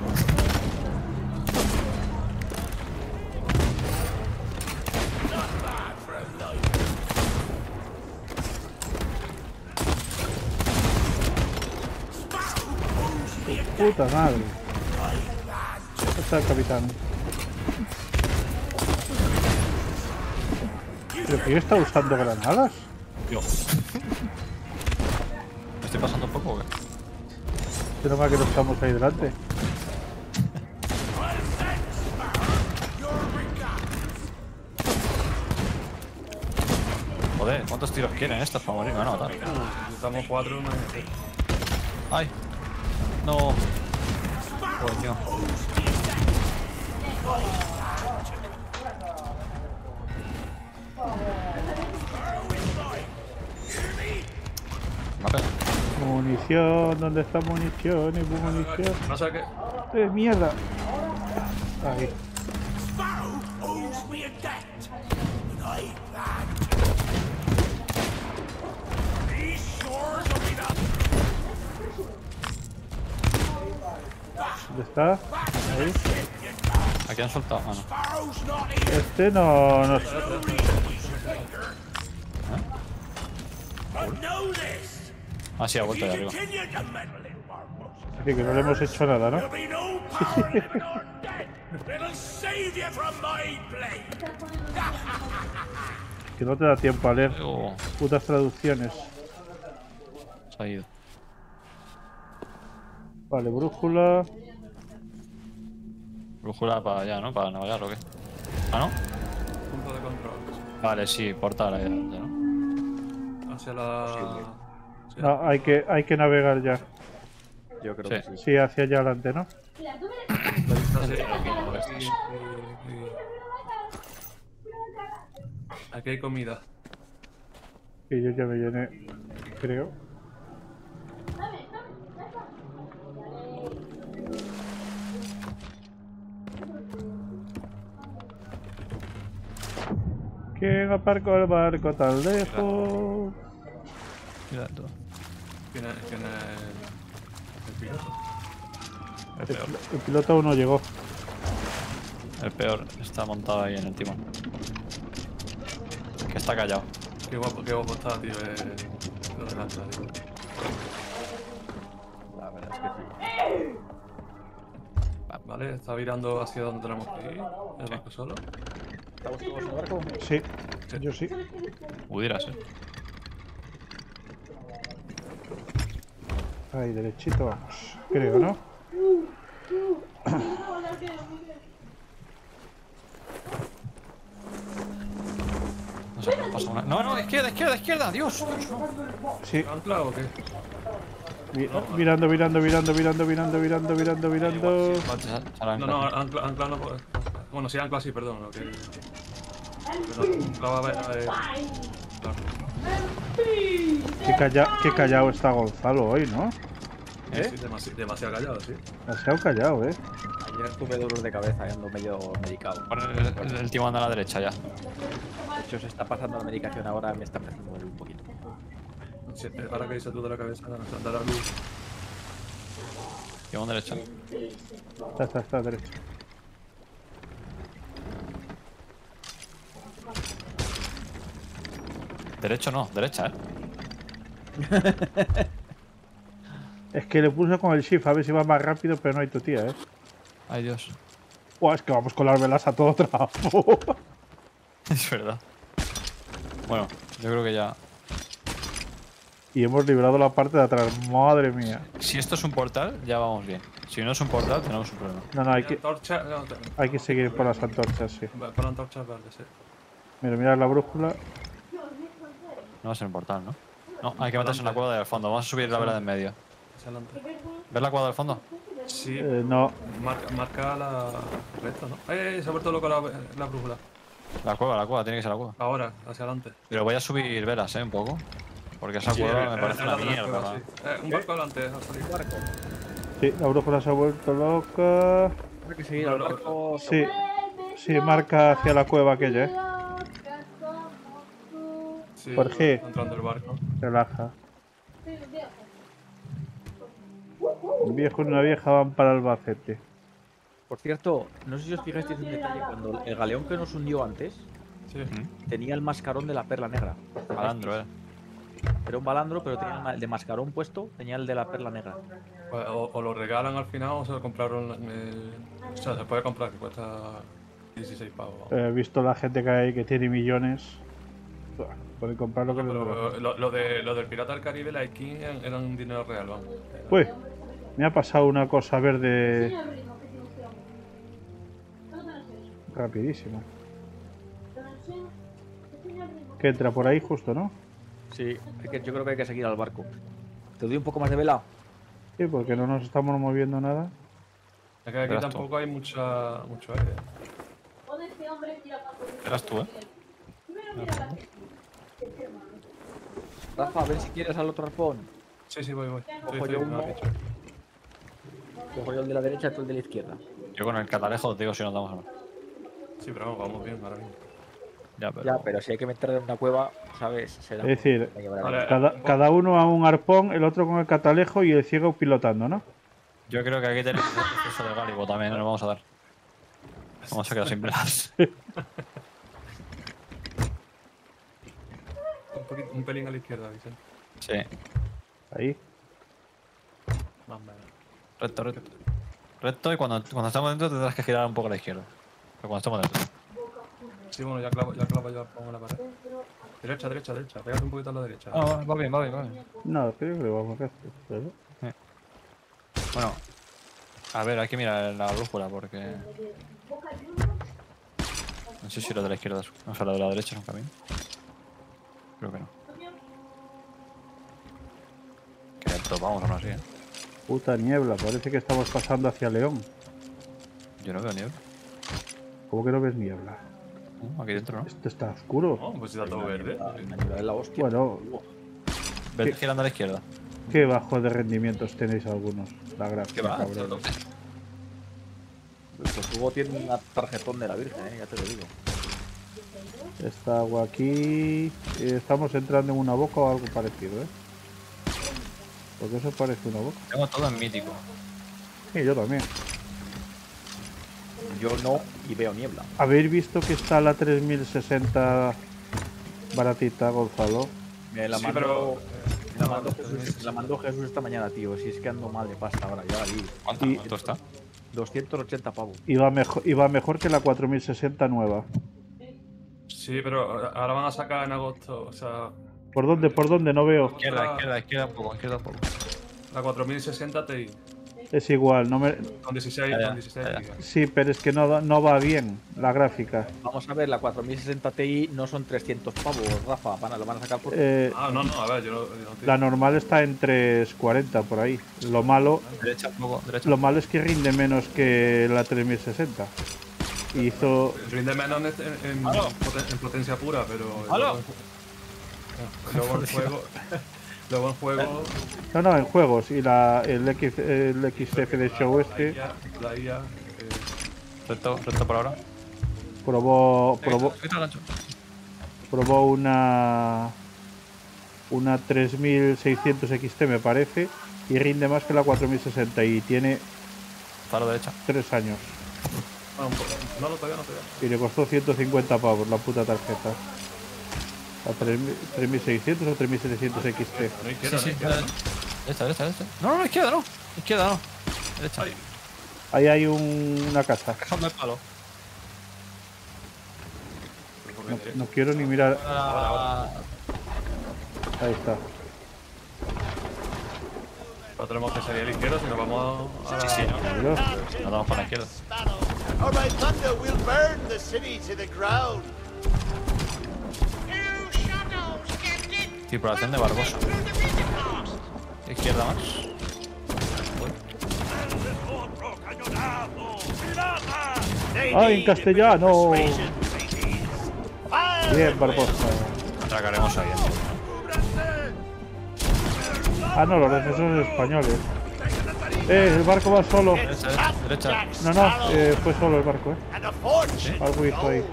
Puta madre. ¿Dónde está el capitán? ¿Pero quién está usando granadas? Yo. ¿Me estoy pasando un poco o qué? Menos mal que no estamos ahí delante. Joder, ¿cuántos tiros quieren estos para morir? Me van a matar. Estamos 4, imagínate. ¡Ay! No. Coño. Me ha pegado. Munición, ¿dónde está munición? Munición. No sé qué. Mierda. Ahí. Sparrow owes me a debt, and I plan to. These shores will be the. ¿Dónde está? Ahí. Aquí han soltado. Ah, no. Sparrow's not here. Este no. But know this. Ah, sí, ha If vuelto you de arriba. continue to meddle in Barbosa, Así que no le hemos hecho nada, ¿no? there'll be no power living or dead that'll save you from my blade. Que no te da tiempo a leer Oh, putas traducciones. se ha ido. Vale, brújula. Brújula para allá, ¿no? Para navegar o qué. Ah, ¿no? Punto de control. Vale, sí, portal ahí delante, ¿no? Hacia la. No, hay que navegar ya. Yo creo Sí. que sí. Sí, hacia allá adelante, ¿no? Aquí hay comida. Y yo ya me llené, creo. ¿Quién aparcó el barco tan lejos? Mira tú. ¿Quién es el piloto? El peor. El piloto aún no llegó. El peor está montado ahí en el timón. Que está callado. Qué guapo está, tío. Lo de lanza, tío. La verdad es que sí. Vale, está virando hacia donde tenemos que ir. El barco solo. ¿Estamos todos en el barco? Sí, yo sí. Pudiera ser. Ahí, derechito vamos. Creo, ¿no? No sé, pasa una. No, no, izquierda, izquierda, izquierda. Dios, Dios, no. Sí. ¿Ancla o qué? Mirando. No, no, ancla no puede. Bueno, sí, ancla sí, perdón. Lo que. Ancla va a ver. Claro. Qué callado está Gonzalo hoy, ¿no? Sí, demasiado callado, sí. Demasiado callado, ¿eh? Ayer tuve dolor de cabeza y ando medio medicado. Pon el timón a la derecha ya. De hecho, se está pasando la medicación ahora, me está empezando a doler un poquito. Sí, ahora que dices tú de la cabeza, da la luz. Timón derecha. Está derecho. Derecho no, derecha, Es que le puse con el shift a ver si va más rápido, pero no hay tu tía, ¿eh? Ay, Dios. Buah, es que vamos con las velas a todo trapo. Es verdad. Bueno, yo creo que ya. Y hemos librado la parte de atrás, madre mía. Si esto es un portal, ya vamos bien. Si no es un portal, tenemos un problema. No, hay que, Antorcha, no, hay que seguir por las antorchas, sí. por la antorcha verde, sí. Mira la brújula. No va a ser un portal, ¿no? No, hay que meterse en la cueva del fondo. Vamos a subir la vela de en medio. Hacia adelante. ¿Ves la cueva del fondo? Sí, No. marca la recta, ¿no? Se ha vuelto loco la brújula. La cueva, tiene que ser la cueva. Ahora, hacia adelante. Pero voy a subir velas, un poco. Porque esa cueva me parece una mierda. Un barco adelante, ha salido. Barco. Sí, la brújula se ha vuelto loca. Hay que seguir al barco. Sí, marca hacia la cueva aquella, ¿eh? Sí, Jorge. está entrando el barco. Relaja. Un viejo y una vieja van para Albacete. Por cierto, no sé si os fijasteis en un detalle, cuando el galeón que nos hundió antes tenía el mascarón de la perla negra. Balandro, Era un balandro, pero tenía el de mascarón puesto, tenía el de la perla negra. O lo regalan al final o se lo compraron. O sea, se puede comprar, que cuesta 16 pavos. He visto la gente que hay que tiene millones. Pueden comprar lo que les dé. Pero lo del Pirata del Caribe, la skin, eran un dinero real, vamos. Pues, me ha pasado una cosa verde rapidísimo. Que entra por ahí justo, ¿no? Sí, yo creo que hay que seguir al barco. ¿Te doy un poco más de vela? Sí, porque no nos estamos moviendo nada. Es que aquí Verás tú. tampoco hay mucho aire. Eras tú, ¿eh? Rafa, a ver si quieres al otro arpón. Sí, voy. Cojo yo uno. Cojo yo el de la derecha y tú el de la izquierda. Yo con el catalejo te digo si nos damos o no. Sí, pero vamos bien ahora mismo. Ya, pero si hay que meter en una cueva, ¿sabes? Será Es decir, Vale. cada uno a un arpón, el otro con el catalejo y el ciego pilotando, ¿no? Yo creo que aquí tenemos el proceso de Gálibo también, no lo vamos a dar. Vamos a quedar sin velas. Un pelín a la izquierda, Vicente. Sí. Ahí. Más o menos. Recto. Recto y cuando estamos dentro tendrás que girar un poco a la izquierda. Pero cuando estamos dentro. Sí, bueno, ya clavo yo pongo la pared. Derecha. Pégate un poquito a la derecha. Ah, va bien. No, creo que vamos a hacer. Pero... Bueno. A ver, hay que mirar la brújula porque... No sé si lo de la izquierda es... O sea, lo de la derecha es un camino. Creo que no. Que probamos aún así, ¿eh? Puta niebla, parece que estamos pasando hacia León. Yo no veo niebla. ¿Cómo que no ves niebla? Aquí dentro, ¿no? Esto está oscuro. No, pues está todo verde. Es la hostia. Bueno, Vete girando a la izquierda. qué bajo de rendimientos tenéis algunos. La ¿Qué gráfica, va? cabrón. Pues Hugo tiene un tarjetón de la Virgen, ya te lo digo. Esta agua aquí... estamos entrando en una boca o algo parecido, ¿eh? Porque eso parece una boca. Tengo todo en mítico. Sí, yo también. Yo no y veo niebla. ¿Habéis visto que está la 3060 baratita, Gonzalo? Me la Sí, mandó, pero- la mandó Jesús esta mañana, tío. Si es que ando mal de pasta ahora, ya la vi. ¿Cuánto está? 280 pavos. Iba mejor que la 4060 nueva. Sí, pero ahora van a sacar en agosto, o sea, ¿Por dónde? ¿Por dónde? No veo. Izquierda un poco. la 4060 Ti. Es igual, no me... Con 16, Ya, ya. con 16 Ya. gigas. Sí, pero es que no va bien la gráfica. Vamos a ver, la 4060 Ti no son 300 pavos, Rafa. Lo van a sacar por... Ah, no, a ver, yo no La normal está en 340 por ahí. Lo malo Derecha un poco, derecha. Lo malo es que rinde menos que la 3060. Hizo... Rinde menos en potencia pura, pero... ¡Halo! Luego el juego... Luego en juego... No, en juegos. Y el XF de show este La IA... Recto por ahora. probó una 3600 XT me parece y rinde más que la 4060 y tiene Palo derecha. 3 años No, todavía no. y le costó 150 pavos la puta tarjeta. A 3600 o 3700 XT. No izquierda, Sí, no izquierda, ¿no? Derecha. No, izquierda no. Izquierda no. Derecha. Ahí hay una casa. Dejando el palo. No quiero ni mirar. Ahora. Ahí está. No tenemos que salir a la izquierda, si nos vamos a... Sí, Mira. Nos vamos para la izquierda. Or by thunder, we'll burn the city to the ground. Tripulación de Barbosa. Izquierda más. ¡Ay, en castellano! Bien, Barbosa. Atracaremos ahí. Ah, no, los defensores españoles. El barco va solo. Derecha. No, fue solo el barco, Algo hizo ahí.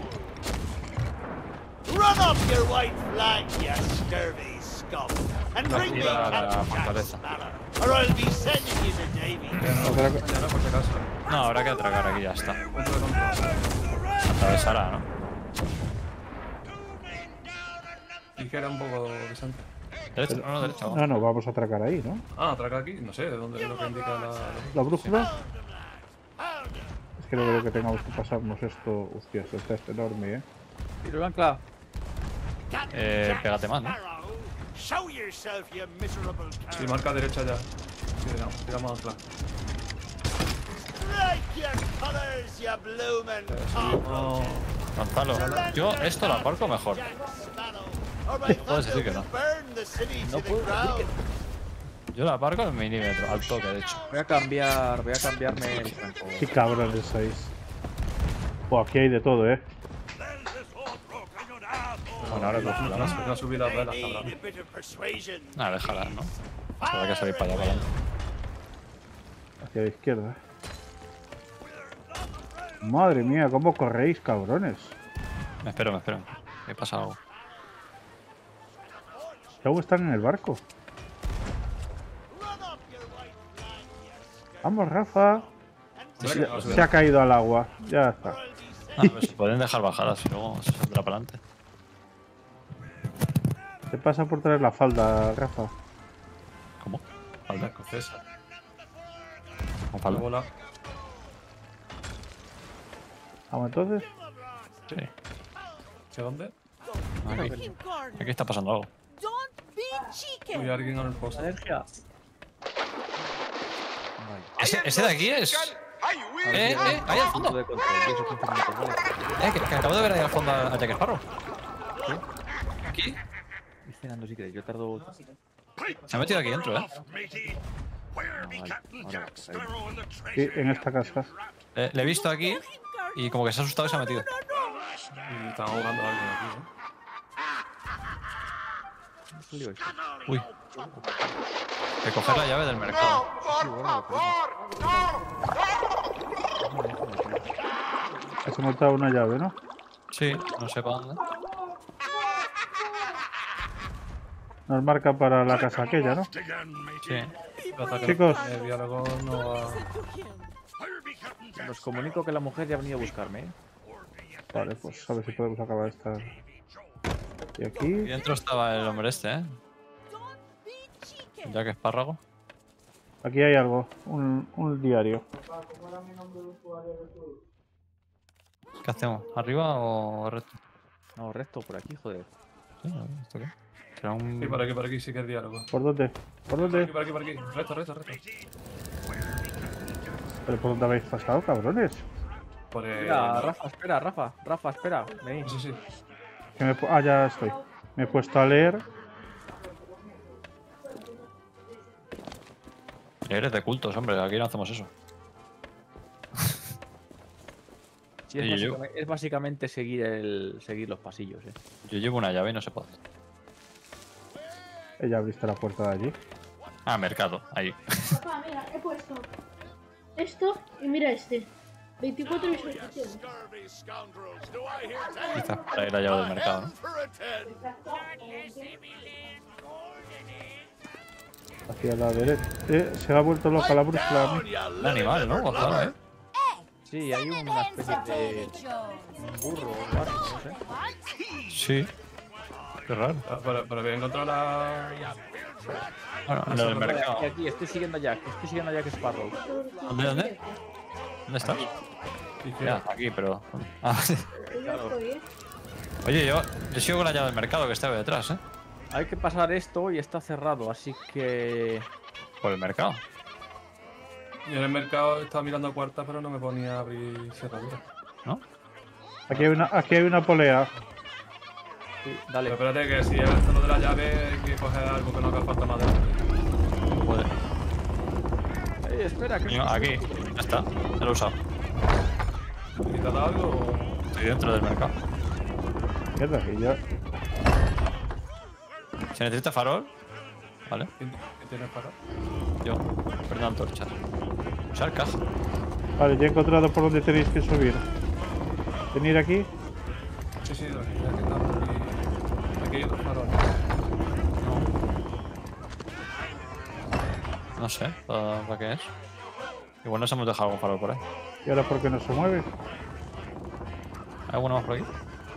Run up your white flag, you scurvy scum, and bring me Captain Jack Sparrow, or I'll be sending you to Davy. No, habrá que atracar aquí, ya está. Atravesará, ¿no? Izquierda un poco, Vicente. Derecha, no, derecha. No, vamos a atracar ahí, ¿no? Ah, atraca aquí, no sé, ¿de dónde es lo que indica la... ¿La brújula? Es que no creo que tengamos que pasarnos esto. Hostias, está enorme, Tiro el ancla. Pégate más, ¿no? Show yourself, you miserable Sí, cur. marca derecha ya. Sí, tiramos atrás. Strike your colors, you bloomin' cock. Gonzalo, yo esto lo aparco mejor. Jack Sparrow. Puedes decir que no. No puedo decir que Yo la aparco al milímetro, al toque, de hecho. voy a cambiarme el franco. Qué cabrones sois. Buah, aquí hay de todo, ¿eh? Bueno, ahora cojo la masa. No subir las velas, cabrón. Nada, déjala, ¿no? Habrá que salir para allá, para adelante. Hacia la izquierda. Madre mía, cómo corréis, cabrones. Me espero. ¿Qué pasa algo? ¿Y aún están en el barco? Vamos, Rafa. Se ha caído al agua. Ya está. Ah, pues se pueden dejar bajadas y luego se saldrá para adelante. Te pasa por traer la falda, Rafa. ¿Cómo? La ¿Falda? escocesa. ¿Con falda? Bola. ¿Vamos entonces? Sí. ¿Hacia dónde? Aquí está pasando algo. Hay alguien en el poste. Alergia. Ese de aquí es. Ahí al fondo. Punto de control, 10 o 15 minutos, ¿vale? Que acabo de ver ahí al fondo a Jack Sparrow. Aquí. Ir cenando si queréis, yo tardo. Se ha metido aquí dentro, Ah, vale. Ahora, ahí. Sí, en esta casa. Le he visto aquí y como que se ha asustado y se ha metido. Y están jugando a alguien aquí, ¿eh? ¿Dónde salió esto? Uy. Que coger la llave del mercado. Sí, bueno, Has montado una llave, ¿no? Sí, no sé para dónde. Nos marca para la casa aquella, ¿no? Sí. Chicos. El diálogo no va. Os comunico que la mujer ya ha venido a buscarme, ¿eh? Vale, pues a ver si podemos acabar esta. Y aquí. Y dentro estaba el hombre este, ¿eh? Jack Sparrow. Aquí hay algo. Un diario. ¿Qué hacemos? ¿Arriba o recto? No, recto por aquí, joder. Sí, a ver, ¿esto qué? Será un... Sí, por aquí sí que es diálogo. ¿Por dónde? ¿Por dónde? Por aquí. Recto. ¿Pero por dónde habéis pasado, cabrones? Por el... Mira, Rafa, espera, Rafa, espera. Vení. Sí. Que ya estoy. Me he puesto a leer. Eres de cultos, hombre, aquí no hacemos eso. Sí, es básicamente seguir los pasillos, ¿eh? Yo llevo una llave y no sé por dónde. Ella abriste la puerta de allí. Ah, mercado, ahí. Papá, mira, he puesto esto y mira este. 24 visualizaciones. Quizás para ir la llave del mercado, ¿no? Hacia la derecha. Se ha vuelto loca la brújula a mí. Un animal, ¿no? Gonzalo, ¿eh? Sí, hay una especie de burro o algo, no sé. Sí. Qué raro. Pero voy a encontrar la... Bueno, en lo del mercado. Aquí, estoy siguiendo a Jack Sparrow. ¿Dónde? ¿Dónde estás? Ya, aquí, pero... Ah, sí. Oye, yo sigo con la llave del mercado que está detrás, ¿eh? Hay que pasar esto y está cerrado, así que... Por el mercado. Yo en el mercado estaba mirando puertas, pero no me ponía a abrir cerraduras. ¿No? Aquí hay una polea. Sí, dale. Pero espérate que si es esto lo de la llave hay que coger algo que no haga falta más delante. Puede. Espera, que... No, aquí. Ya está. Ya lo he usado. ¿Necesitas algo o...? Estoy dentro del mercado. Mierda, que ya. ¿Se necesita farol? Vale. ¿Quién tiene farol? Yo. Perdón, antorchas. Usar caja. Vale, ya he encontrado por dónde tenéis que subir. ¿Venir aquí? Sí, aquí estamos. Aquí hay dos faroles. No sé, ¿para qué es? Igual nos hemos dejado algún farol por ahí. ¿Y ahora por qué no se mueve? ¿Hay alguno más por aquí?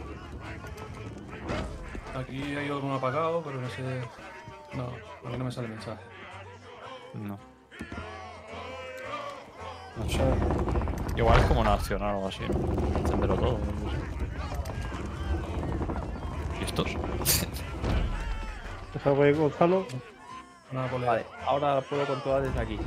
Aquí hay alguno apagado, pero no sé... No, a mí no me sale mensaje. No. No sé. Igual es como una acción o algo así, ¿no? Encenderlo todo. No sé. ¿Y estos? ¿Es algo ahí, Gonzalo? Una polea. Vale, ahora la puedo controlar desde aquí.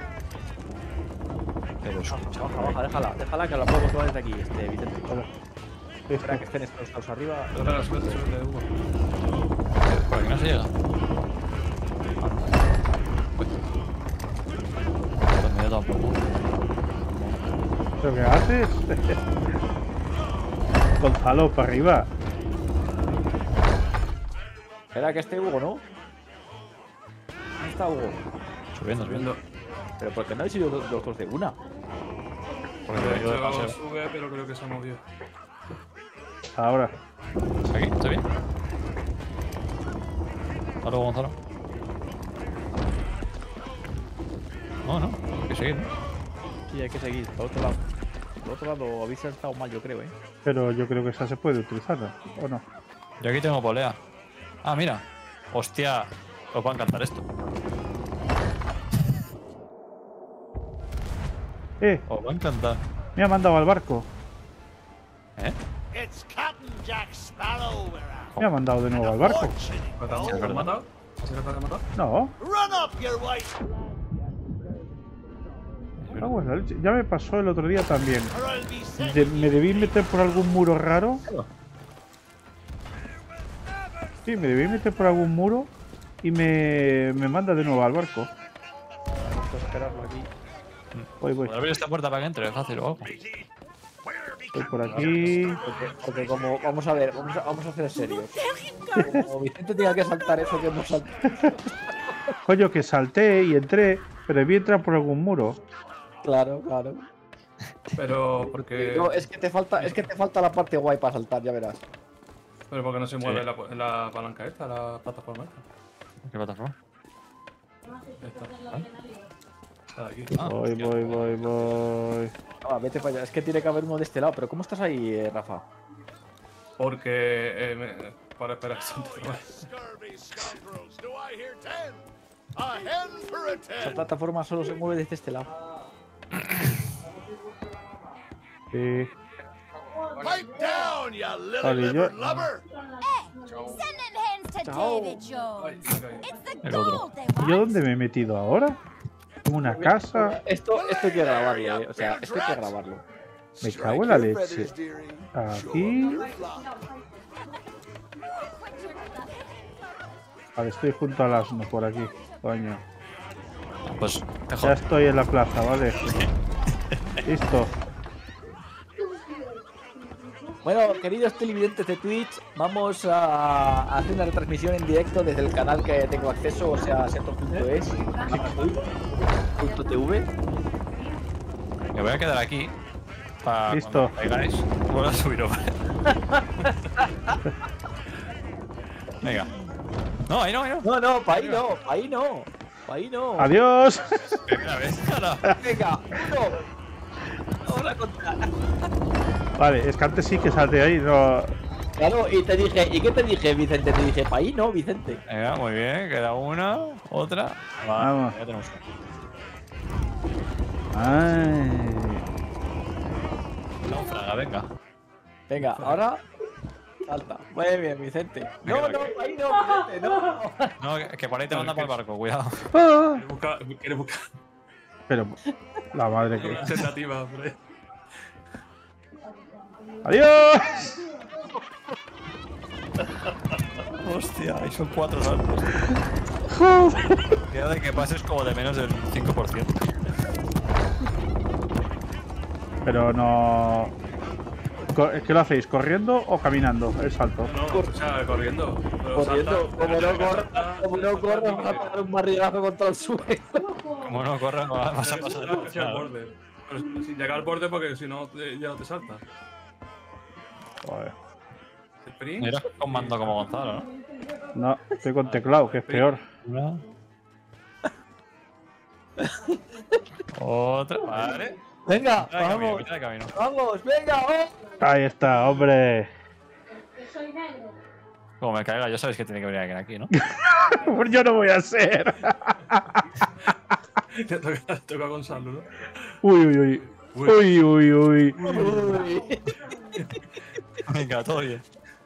Pero escucha, Baja, déjala que la puedo controlar desde aquí, Vicente. Vale. Espera que estén estos arriba. Espera, suerte, Hugo. Por aquí no se llega. Medio tampoco. ¿Pero qué haces? Gonzalo, para arriba. Espera, que esté Hugo, ¿no? ¿Dónde está Hugo? Subiendo. Pero ¿por qué no habéis ido los dos de una? Porque De me quedo de hecho, paseo. sube, pero creo que se movió. Ahora. ¿Aquí? ¿Está bien? Hasta luego, Gonzalo. No, no, hay que seguir, ¿no? Sí, hay que seguir. Por otro lado. Por otro lado, habéis estado mal, yo creo, ¿eh? Pero yo creo que esa se puede utilizar, ¿o no? Yo aquí tengo polea. Ah, mira. Hostia, os va a encantar esto. Os va a encantar. Me ha mandado al barco. ¿Eh? It's Captain Jack Sparrow we're after. Me ha mandado de nuevo al barco. ¿Te has matado? ¿Has matado? No. Run up your white. Cago en la leche. Ya me pasó el otro día también. Me debí meter por algún muro raro. Sí, me debí meter por algún muro y me manda de nuevo al barco. Vamos a esperarlo aquí. Voy. ¿Puedo abrir esta puerta para que entre? Fácil o algo. Voy por aquí. Porque como, vamos a ver, vamos a hacer serios. Como Vicente tenga que saltar eso que hemos saltado. Coño, que salté y entré, pero debí entrar por algún muro. Claro. Pero porque. No, es que te falta la parte guay para saltar, ya verás. Pero porque no se mueve la palanca esta, la plataforma esta. ¿Qué plataforma? Está aquí. Voy. Ah, vete para allá. Es que tiene que haber uno de este lado. Pero ¿cómo estás ahí, Rafa? Porque. Para esperar. Scurvy scoundrels, do I hear 10? A hen for a Esa 10. plataforma solo se mueve desde este lado. Sí. Pipe down, you little Vale, livered yo- lubber. Send them hands to Chao. David Jones. It's the El otro. gold they ¿Y want. yo dónde me he metido ahora? En una casa. Esto hay que grabarlo, O sea, esto hay que grabarlo. Me cago en la leche. Aquí. Vale, estoy junto al asno por aquí. Coño. Pues, Ya mejor. estoy en la plaza, ¿vale? Listo. Bueno, queridos televidentes de Twitch, vamos a hacer una retransmisión en directo desde el canal que tengo acceso, o sea, seto.es, .tv. Me voy a quedar aquí. Para Listo. cuando caigáis, vuelvo a subir over. Venga. No, ahí no. No, pa' ahí no. Adiós. Primera vez. Venga, uno. Vamos a contar. Vale, es que antes sí que salté ahí, no. Claro, y qué te dije, Vicente? Te dije, pa' ahí no, Vicente. Venga, muy bien. Queda una, otra. Vamos. Ya tenemos. Ay. Náufraga, venga. Venga, ahora salta. Muy bien, Vicente. No, ahí no, Vicente, no. No, que por ahí te manda para el barco, cuidado. Ah. ¿Quieres buscar? Pero la madre que. Una alternativa, hombre. ¡Adiós! Hostia, ahí son 4 saltos. Cuidado de que pases como de menos del 5%. Pero no. ¿Qué lo hacéis? ¿Corriendo o caminando? El salto. No, o sea, corriendo. Pero Corriendo, salta, como no corras, vas a pegar un barrigazo contra el suelo. Como no corras, vas a pasar hacia el borde. Pero sin llegar al borde porque si no ya no te salta. Joder. Sprint. Mira con mando como Gonzalo, ¿no? No, estoy con teclado, que es peor. Una. Otra, vale. Venga, Mitad de camino, vamos. mitad de camino. Vamos, venga, vamos. Ahí está, hombre. Como me caiga, ya sabéis que tiene que venir alguien aquí, ¿no? Pues yo no voy a ser. Te toca a Gonzalo, ¿no? Uy. Venga, todo bien.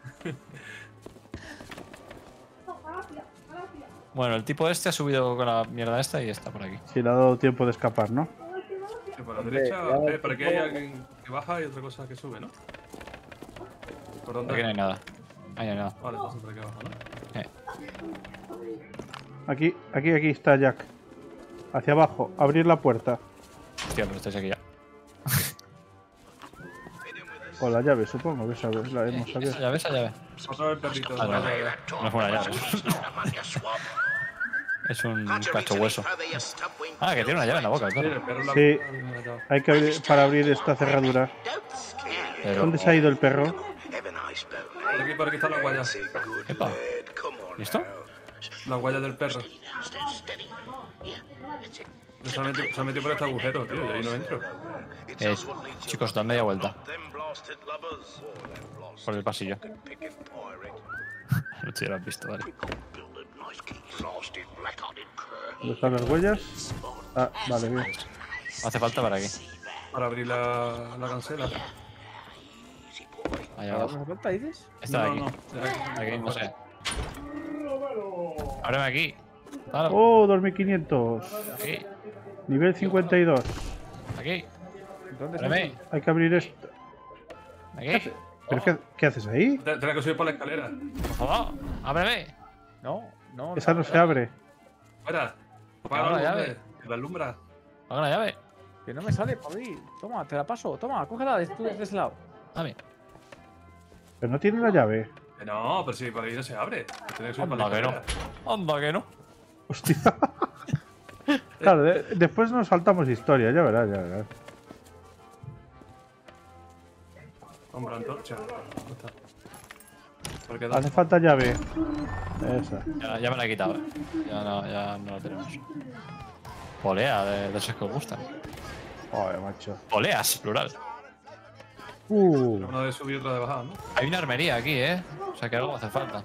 Bueno, el tipo este ha subido con la mierda esta y está por aquí. Si le ha dado tiempo de escapar, ¿no? Que por la derecha, por aquí hay alguien que baja y otra cosa que sube, ¿no? ¿Por dónde? Aquí no hay nada. Ahí no hay nada. Vale, entonces por aquí abajo, ¿no? Aquí está Jack. Hacia abajo, abrir la puerta. Hostia, pero estáis aquí ya. O la llave, supongo que sabes, la hemos abierto. Esa llave. Otra vez perrito. Ah, no es una llave. Es un cacho hueso. Ah, que tiene una llave en la boca, claro. Sí, hay que abrir, para abrir esta cerradura. Pero... ¿Dónde se ha ido el perro? Por aquí están las huellas. Epa. ¿Listo? Las huellas del perro. Se ha metido por este agujero, tío, y ahí no entro. Chicos, dan media vuelta. Por el pasillo. No te hubieras visto, vale. ¿Dónde están las huellas? Ah, vale, bien. Hace falta para aquí. Para abrir la cancela. Allá abajo. ¿Hace falta, dices? Está No, aquí. no. Aquí, no sé. Ábreme aquí. Dale. ¡Oh, 2500! Aquí. Nivel 52. Aquí. ¿Dónde Ábreme. Hay que abrir esto. Aquí. ¿Pero qué haces ahí? Tendrá que subir por la escalera. Por favor, ábreme. No. Esa no se abre. Fuera. Apaga la llave. Que la alumbra. Apaga la llave. Que no me sale para abrir. Toma, te la paso. Toma, cógela desde ese lado. Dame. Pero no tiene la llave. No, pero si por ahí no se abre. Tendrá que subir por la Anda que no. escalera. Anda que no. Hostia. Claro, después nos saltamos historia, ya verás, ya verás. Compra antorcha. Porque Hace falta llave. Esa. Ya me la he quitado. Ya no la tenemos. Polea, de esos que os gustan. Joder, macho. Poleas, plural. Una de subir y otra de bajar, ¿no? Hay una armería aquí, ¿eh? O sea que algo hace falta.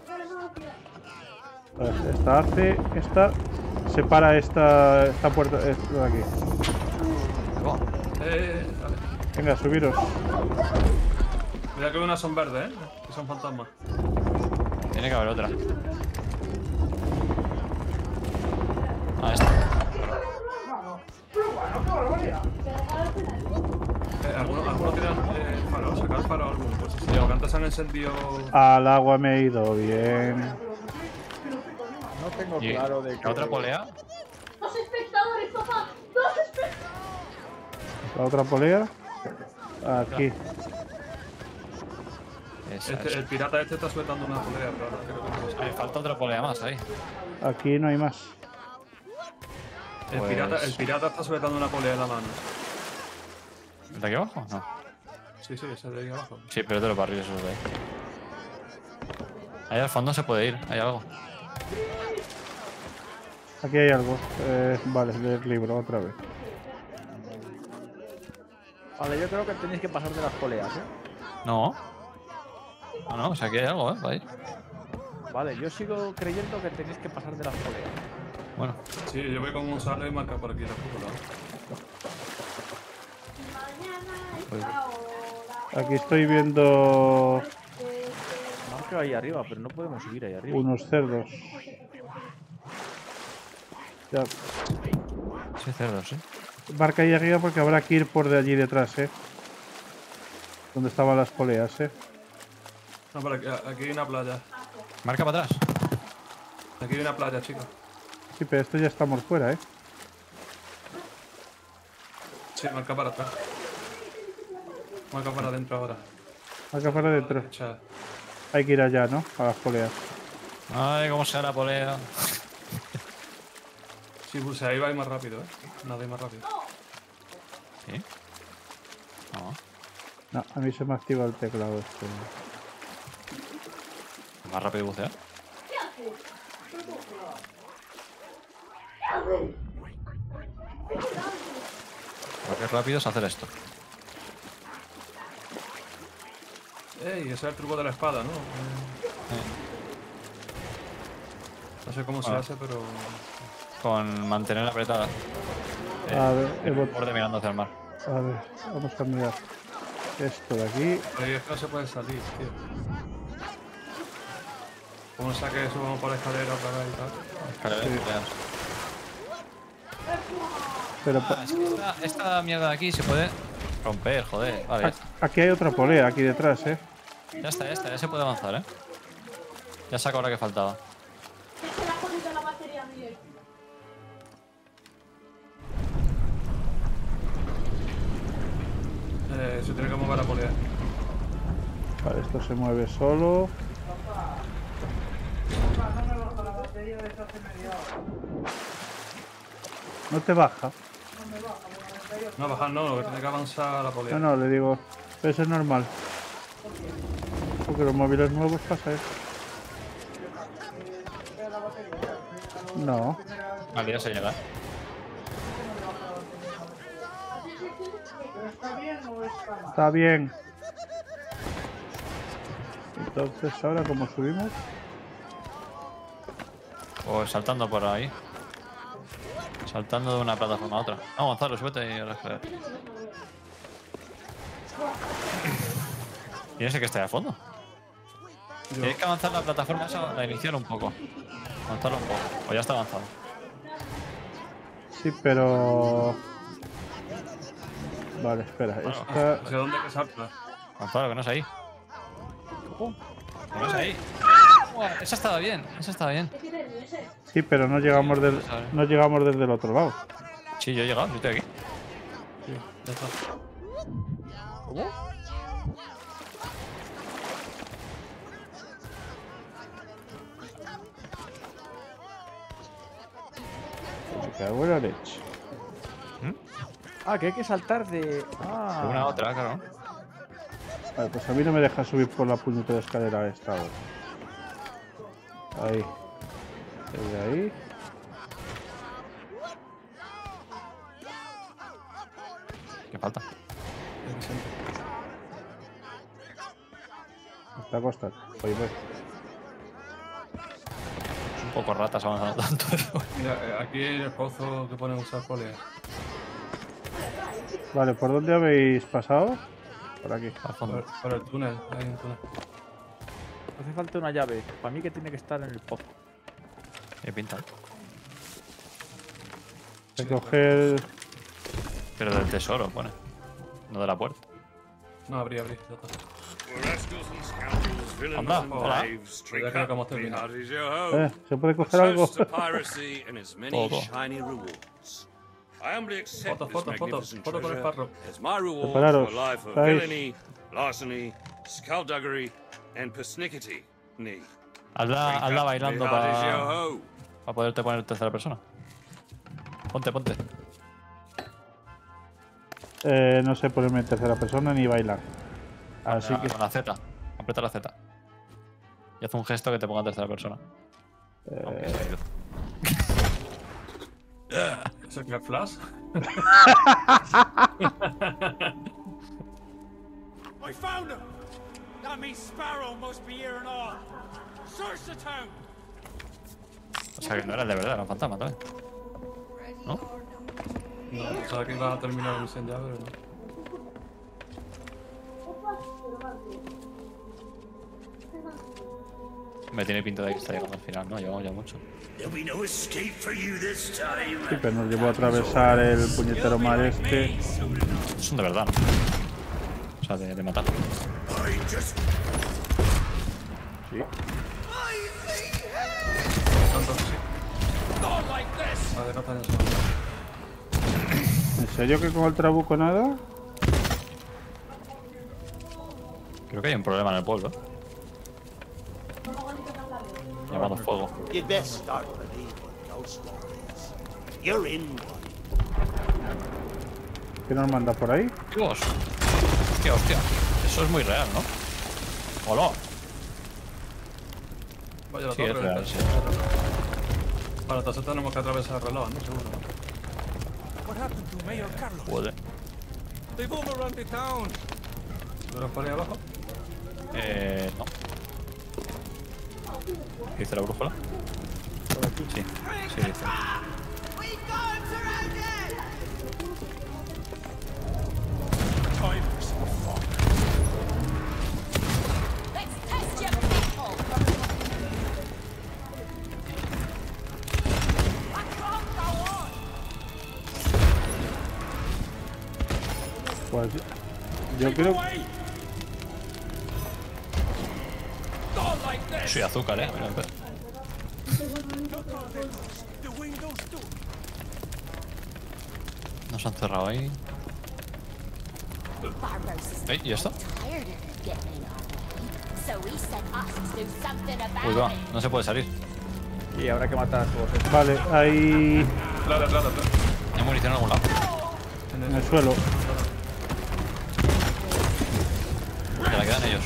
Esta separa esta puerta de aquí. Vale. Venga, subiros. Mira que hay una son verde, ¿eh? Que son fantasmas. Tiene que haber otra. Ah, esta. Algunos tienen faro, sacar faro a alguno. Pues si los cantos han encendido. Al agua me he ido bien. No tengo ¿Y claro de la otra polea? ¡Dos espectadores, papá! ¡Dos espectadores! La otra polea. Aquí. El pirata este está sueltando una polea, pero Me falta otra polea más ahí. Aquí no hay más. El pirata está sujetando una polea en la mano. ¿El de aquí abajo? No. Sí, ese de ahí abajo. Sí, pero te lo barriles esos de ahí. Ahí al fondo se puede ir, hay algo. Aquí hay algo. Vale, del libro otra vez. Vale, yo creo que tenéis que pasar de las poleas, ¿eh? No. No, o sea, aquí hay algo, ¿eh? Ahí. Vale, yo sigo creyendo que tenéis que pasar de las poleas. Bueno. Sí, yo voy con Gonzalo y marca por aquí la cúpula. Aquí estoy viendo Marca ahí arriba, pero no podemos subir ahí arriba. unos cerdos. Ya. Sí, cerdos, sí. Marca ahí arriba porque habrá que ir por de allí detrás, donde estaban las poleas, No, pero aquí hay una playa. Marca para atrás. Aquí hay una playa, chicos. Sí, pero esto ya estamos fuera, Sí, marca para atrás. Marca para adentro ahora. Acá para adentro. Echa. Hay que ir allá, ¿no? A las poleas. Ay, cómo se la polea. Sí, pues ahí va a ir más rápido, Nada ir más rápido. ¿Sí? No. No, a mí se me activa el teclado este. ¿Más rápido bucear? Lo que es rápido es hacer esto. Ey, ese es el truco de la espada, ¿no? No sé cómo se hace, pero... Con mantener apretada. A ver, el borde mirando hacia el mar. A ver, vamos a mirar esto de aquí. Ahí es que no se puede salir, tío. ¿Cómo saque eso? Vamos por la escalera otra vez y tal. Escalera de nuclear. Pero Es que esta mierda de aquí se puede romper, joder. Vale, aquí hay otra polea, aquí detrás, ya está, ya se puede avanzar, Ya saco la que faltaba. se tiene que mover la polea. Vale, esto se mueve solo. No te baja. No, bajar no, tiene que avanzar la polea. No, le digo, eso es normal. Porque los móviles nuevos pasa eso. No. Vale, ya se llega. Está bien. Entonces, ahora, ¿cómo subimos? Pues saltando por ahí. Saltando de una plataforma a otra. No, Gonzalo, súbete y a la escalera. ¿Y ese que está ahí a fondo? Tienes que avanzar la plataforma esa, la iniciar un poco. Avanzarlo un poco. O ya está avanzado. Sí, pero... Vale, espera. Esta... ¿Hacia dónde que salta? Gonzalo, que no es ahí. Que no es ahí. Esa estaba bien, esa estaba bien. Sí, pero no llegamos, no llegamos desde el otro lado. Sí, yo he llegado, yo estoy aquí. Sí, ya está. ¿Cómo? Me cago en la leche. Ah, que hay que saltar de... Ah. De una a otra, claro. Vale, pues a mí no me deja subir por la puñetera escalera esta ahora. Ahí. Desde ahí. ¿Qué falta? Me está costando. Voy. Es un poco ratas avanzando tanto. Mira, aquí en el pozo que pone usar polea. Vale, ¿por dónde habéis pasado? Por aquí. Al fondo. Por el túnel, hay un túnel. Hace falta una llave. Para mí que tiene que estar en el pozo. ¿Qué pinta? Recoger... Pero del tesoro, pone. No de la puerta. No, abrí, ya está. Anda, hola. Ya creo que hemos terminado. ¿se puede coger algo? Foto. Foto con el parro. Prepararos. Hazla bailando para poderte poner en tercera persona. Ponte. No sé ponerme en tercera persona ni bailar. Así que... Con la Z. Aprieta la Z. Y haz un gesto que te ponga en tercera persona. Aunque sea yo. ¿Eso es el flash? I found him! That means Sparrow must be here and all. Search the town! O sea que no era el de verdad, era un fantasma también. ¿No? No, pensaba que iba a terminar la misión ya, pero no. Me tiene pinta de que está llegando al final, ¿no? Llevamos ya mucho. Sí, pero nos llevó a atravesar el puñetero mar este. Son de verdad, ¿no? O sea, de matar. Sí. ¿En serio que con el trabuco nada? Creo que hay un problema en el pueblo. Llamado fuego. You'd best start believing those stories. You're in one. ¿Qué nos manda por ahí? Dios. Hostia. Eso es muy real, ¿no? Hola. Vaya, Sí, es real, sí. Bueno, entonces tenemos que atravesar el reloj, ¿no? Seguro. What happened to Mayor Carlos? Puede. They've overrun the town. ¿Tú los pones abajo? No. ¿Qué dice la brújula? Sí, dice. Pues yo creo... Soy azúcar, Mira, Nos han cerrado ahí. ¿Y esto? Tired of getting in our way, so he sent us to do something Uy, va, about it. no se puede salir. Y habrá que matar a todos estos. Vale, ahí. Atrás. ¿Hay munición en algún lado? En el suelo. Que la quedan ellos.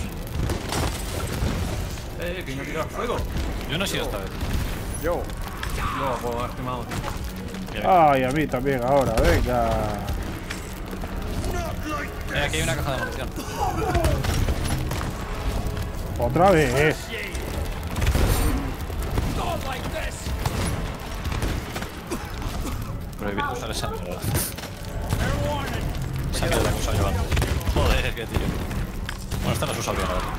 Que no tira fuego. Yo no he sido esta vez. Yo. No, pues has quemado, tío. Ay, a mí también ahora, venga. Aquí hay una caja de munición. Otra vez. Prohibido usar esa mierda. Esa mierda que he usado yo antes. Joder, qué tío. Bueno, esta no se usa bien, la verdad.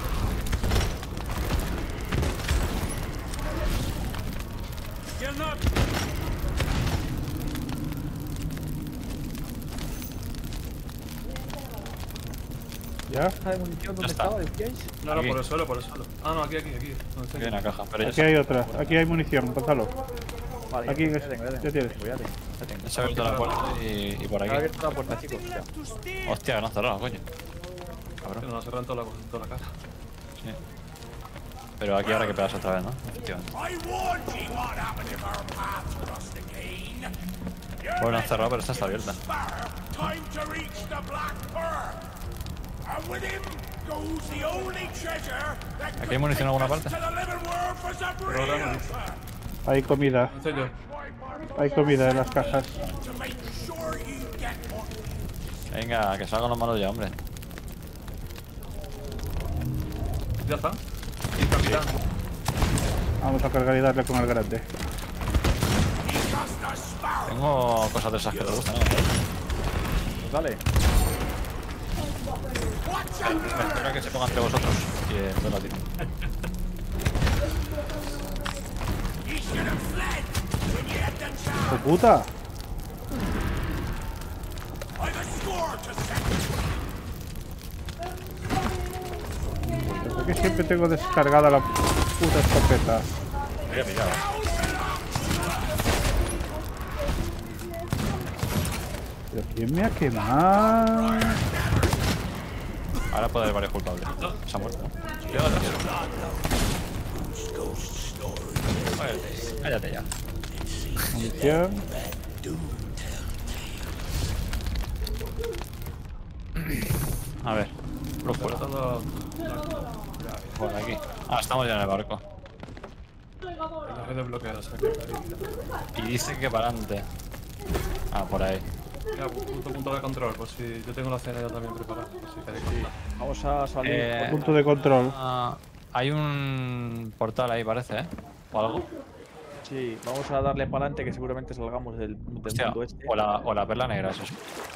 ¿Ya? ¿Caja de munición dónde está. estaba? ¿Decíais? No, Aquí. por el suelo. Ah, no, aquí. No sé. Aquí hay una caja, pero ya Aquí hay otra. Aquí hay munición, Gonzalo. Vale, Aquí ya es- tengo, ya tienes. Ya tengo. se ha abierto la puerta y por Se ha aquí. abierto la puerta, chicos. Ya. Hostia, que no ha cerrado, coño. Que Cabrón. nos cerran toda la cara. Sí. Pero aquí habrá que pegarse otra vez, ¿no? Efectivamente. I warned ye what happened if our paths crossed again. Bueno, han cerrado, pero esta está abierta. Time to reach the Black Pearl. And with him goes the only treasure that ¿Aquí hay munición en alguna parte? to the living world for some Pero ahora real no. Hay comida. No sé yo. Hay comida en las cajas. to make sure you get what Venga, que salgan los malos ya, hombre. ¿Ya está? Y capitán. Vamos a cargar y darle con el grande. Tengo cosas de esas que te gustan, ¿no? Pues dale. Espera que se pongan entre vosotros y entonces la tiro. ¡Hijo puta! ¿Por qué siempre tengo descargada la puta escopeta? Había pillado. ¿Pero quién me ha quemado? Ahora puede haber varios culpables. Se ha muerto. Llega atrás. Cállate ya. Munición. A ver. Brújula. Por aquí. Ah, estamos ya en el barco. La red desbloqueada, o sea que... Y dice que para adelante. Ah, por ahí. Ya, punto de control, por si yo tengo la cena ya también preparada. Por si queréis contar. Vamos a salir. Punto de control. Hay un portal ahí, parece, ¿eh? ¿O algo? Sí, vamos a darle para adelante que seguramente salgamos del Hostia, mundo este. o la perla negra, es eso.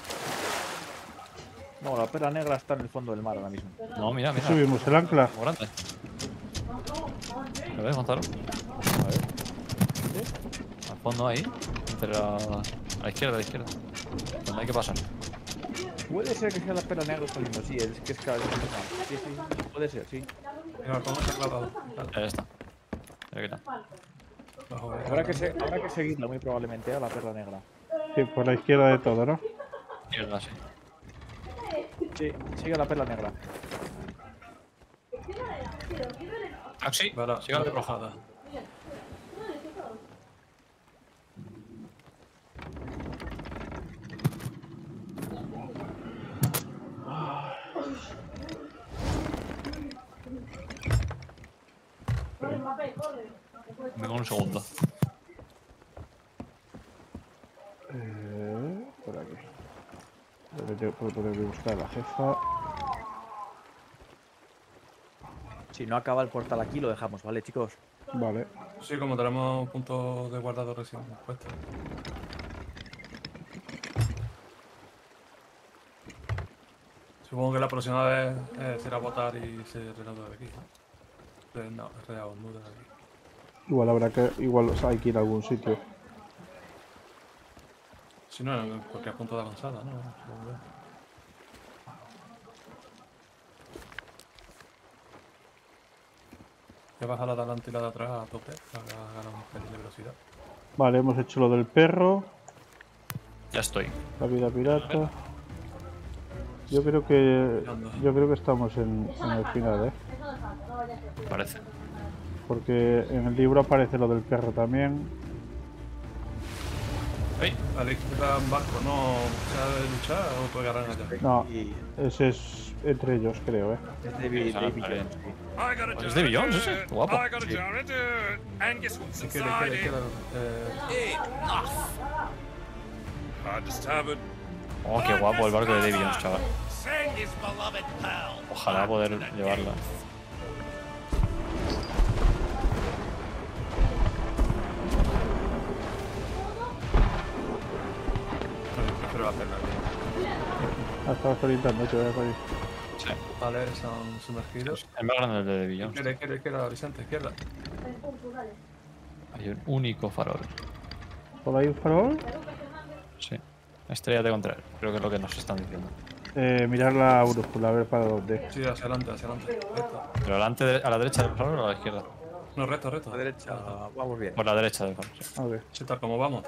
No, la perla negra está en el fondo del mar ahora mismo. No, mira, mira. Subimos el ancla. Muy grande. ¿Lo ves, Gonzalo? A ver. Al fondo ahí. Entre la... A la izquierda, donde hay que pasar. Puede ser que sea la perla negra saliendo, sí, es que es cada vez más. Sí, sí, puede ser, sí. Mira, ¿cómo se ha clavado? Ya está. Mira qué tal. Habrá que seguirla muy probablemente a la perla negra. Sí, por la izquierda de todo, ¿no? Izquierda, sí. Sí, sigue la perla negra. Taxi, Vale, siga la rojada. Venga, un segundo. Por aquí. Puedo poder buscar a la jefa. Si no acaba el portal aquí, lo dejamos, ¿vale, chicos? Vale. Sí, como tenemos puntos de guardado recién puestos. Supongo que la próxima vez será votar y se reanuda de aquí. No, reanuda de aquí. Igual habrá que. Igual hay que ir a algún sitio. Si no, en cualquier punto de avanzada, ¿no? Supongo que. Voy a bajar la de adelante y la de atrás a tope para ganar un pelín de velocidad. Vale, hemos hecho lo del perro. Ya estoy. La vida pirata. Yo creo que estamos en el final, Parece. Porque en el libro aparece lo del perro también. A la izquierda un barco, ¿no se ha de luchar o pegarán allá? No, ese es entre ellos, creo, Es Davy Jones. ¿Es Davy Jones ese? Guapo. Sí. Oh, qué guapo el barco de Davy Jones, chaval. Ojalá poder llevarla. Prefiero hacerla. Estaba solitando, que voy a salir. Sí. Vale, son sumergidos. Es más grande el de Davy Jones. Izquierda, Vicente, izquierda. Hay un único farol. ¿Por ahí un farol? Sí. Estrellate contra él. Creo que es lo que nos están diciendo. Mirar la brújula, a ver para dónde. Sí, hacia adelante, recto. ¿Pero delante a la derecha del farol o a la izquierda? No, recto. A la derecha, vamos bien. Por la derecha del farol. Sí. A ver. Sí, tal como vamos,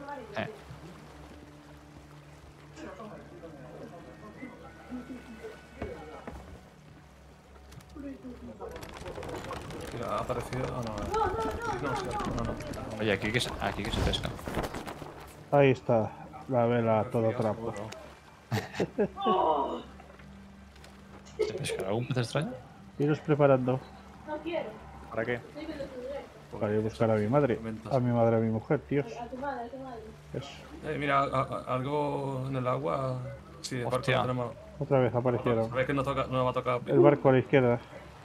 Mira, ha aparecido. Oh, no. Oye, aquí que se pesca. Ahí está, la vela a todo trapo. ¿Se pescará algún pez extraño? Iros preparando. No quiero. ¿Para qué? Para ir a buscar a mi madre. A mi madre, a mi mujer, tíos. A tu madre. Eso. Mira, algo en el agua. Sí, el barco Hostia. lo tenemos. Otra vez aparecieron. Sabéis que no va a tocar. El barco a la izquierda.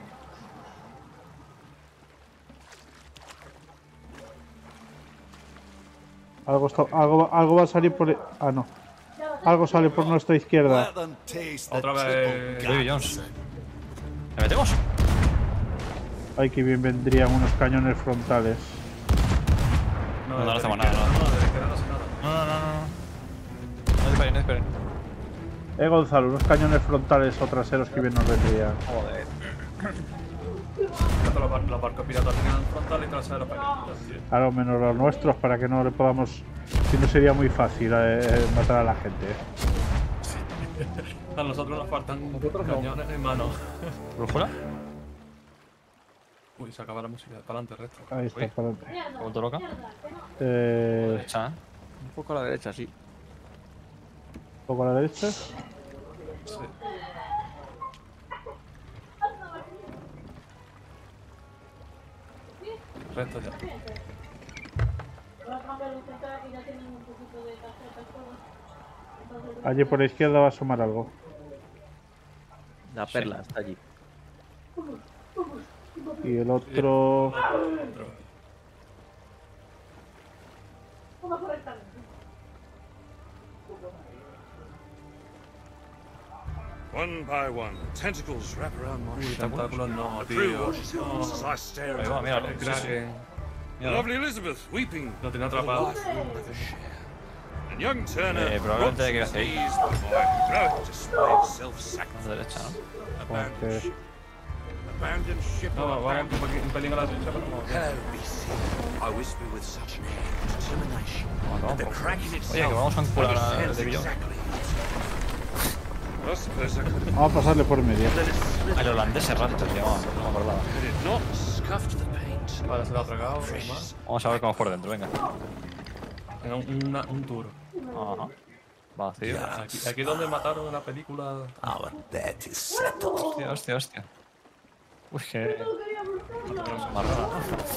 Algo va a salir por... Ah, no. Algo sale por nuestra izquierda. Otra vez. Davy Jones. ¿Le metemos? Ay, que bien vendrían unos cañones frontales. No hacemos nada. No esperen. Gonzalo, unos cañones frontales o traseros que bien nos vendrían. Joder. Los barcos piratas tenían frontal y trasero pequeños. Claro, menos los nuestros, para que no le podamos... Si no sería muy fácil matar a la gente. A nosotros nos faltan cañones en mano. ¿Brújula? Uy, se acaba la música. Para adelante, recto. Ahí está, para adelante. ¿Te vuelto loca? Un Un poco a la derecha, sí. poco a la derecha. Sí. Recto ya. Allí por la izquierda va a asomar algo. La perla está allí. Y el otro... One by one, tentacles wrap around my shoulder. Tentáculos no, The crew tío. watches on as I stare Ahí va, at mira, the Kraken. Mira, lovely Elizabeth weeping. lo tiene the atrapado. life with a share. And young Turner probablemente hay que watches ir hacia ahí. these by heroic display of A la self-sacrifice. derecha, ¿no? Porque... Abandoned ship. No, vamos un pelín a la derecha, pero no. Hello, BC. I whisper with such an air of determination. Vamos, The vamos. Kraken Oye, itself que vamos a encular a understands Davy Jones. exactly. I suppose I could have Vamos a pasarle por medio. let it slip. El holandés Errante se llamaba, no me acordaba. Had it not scuffed the paint. Vale, se lo ha tragado. Más. Vamos a ver cómo es por dentro, venga. Venga, un tour. Ajá. Vacío. Aquí donde mataron en la película. Our debt is settled. Hostia. Uy, que... Marrona.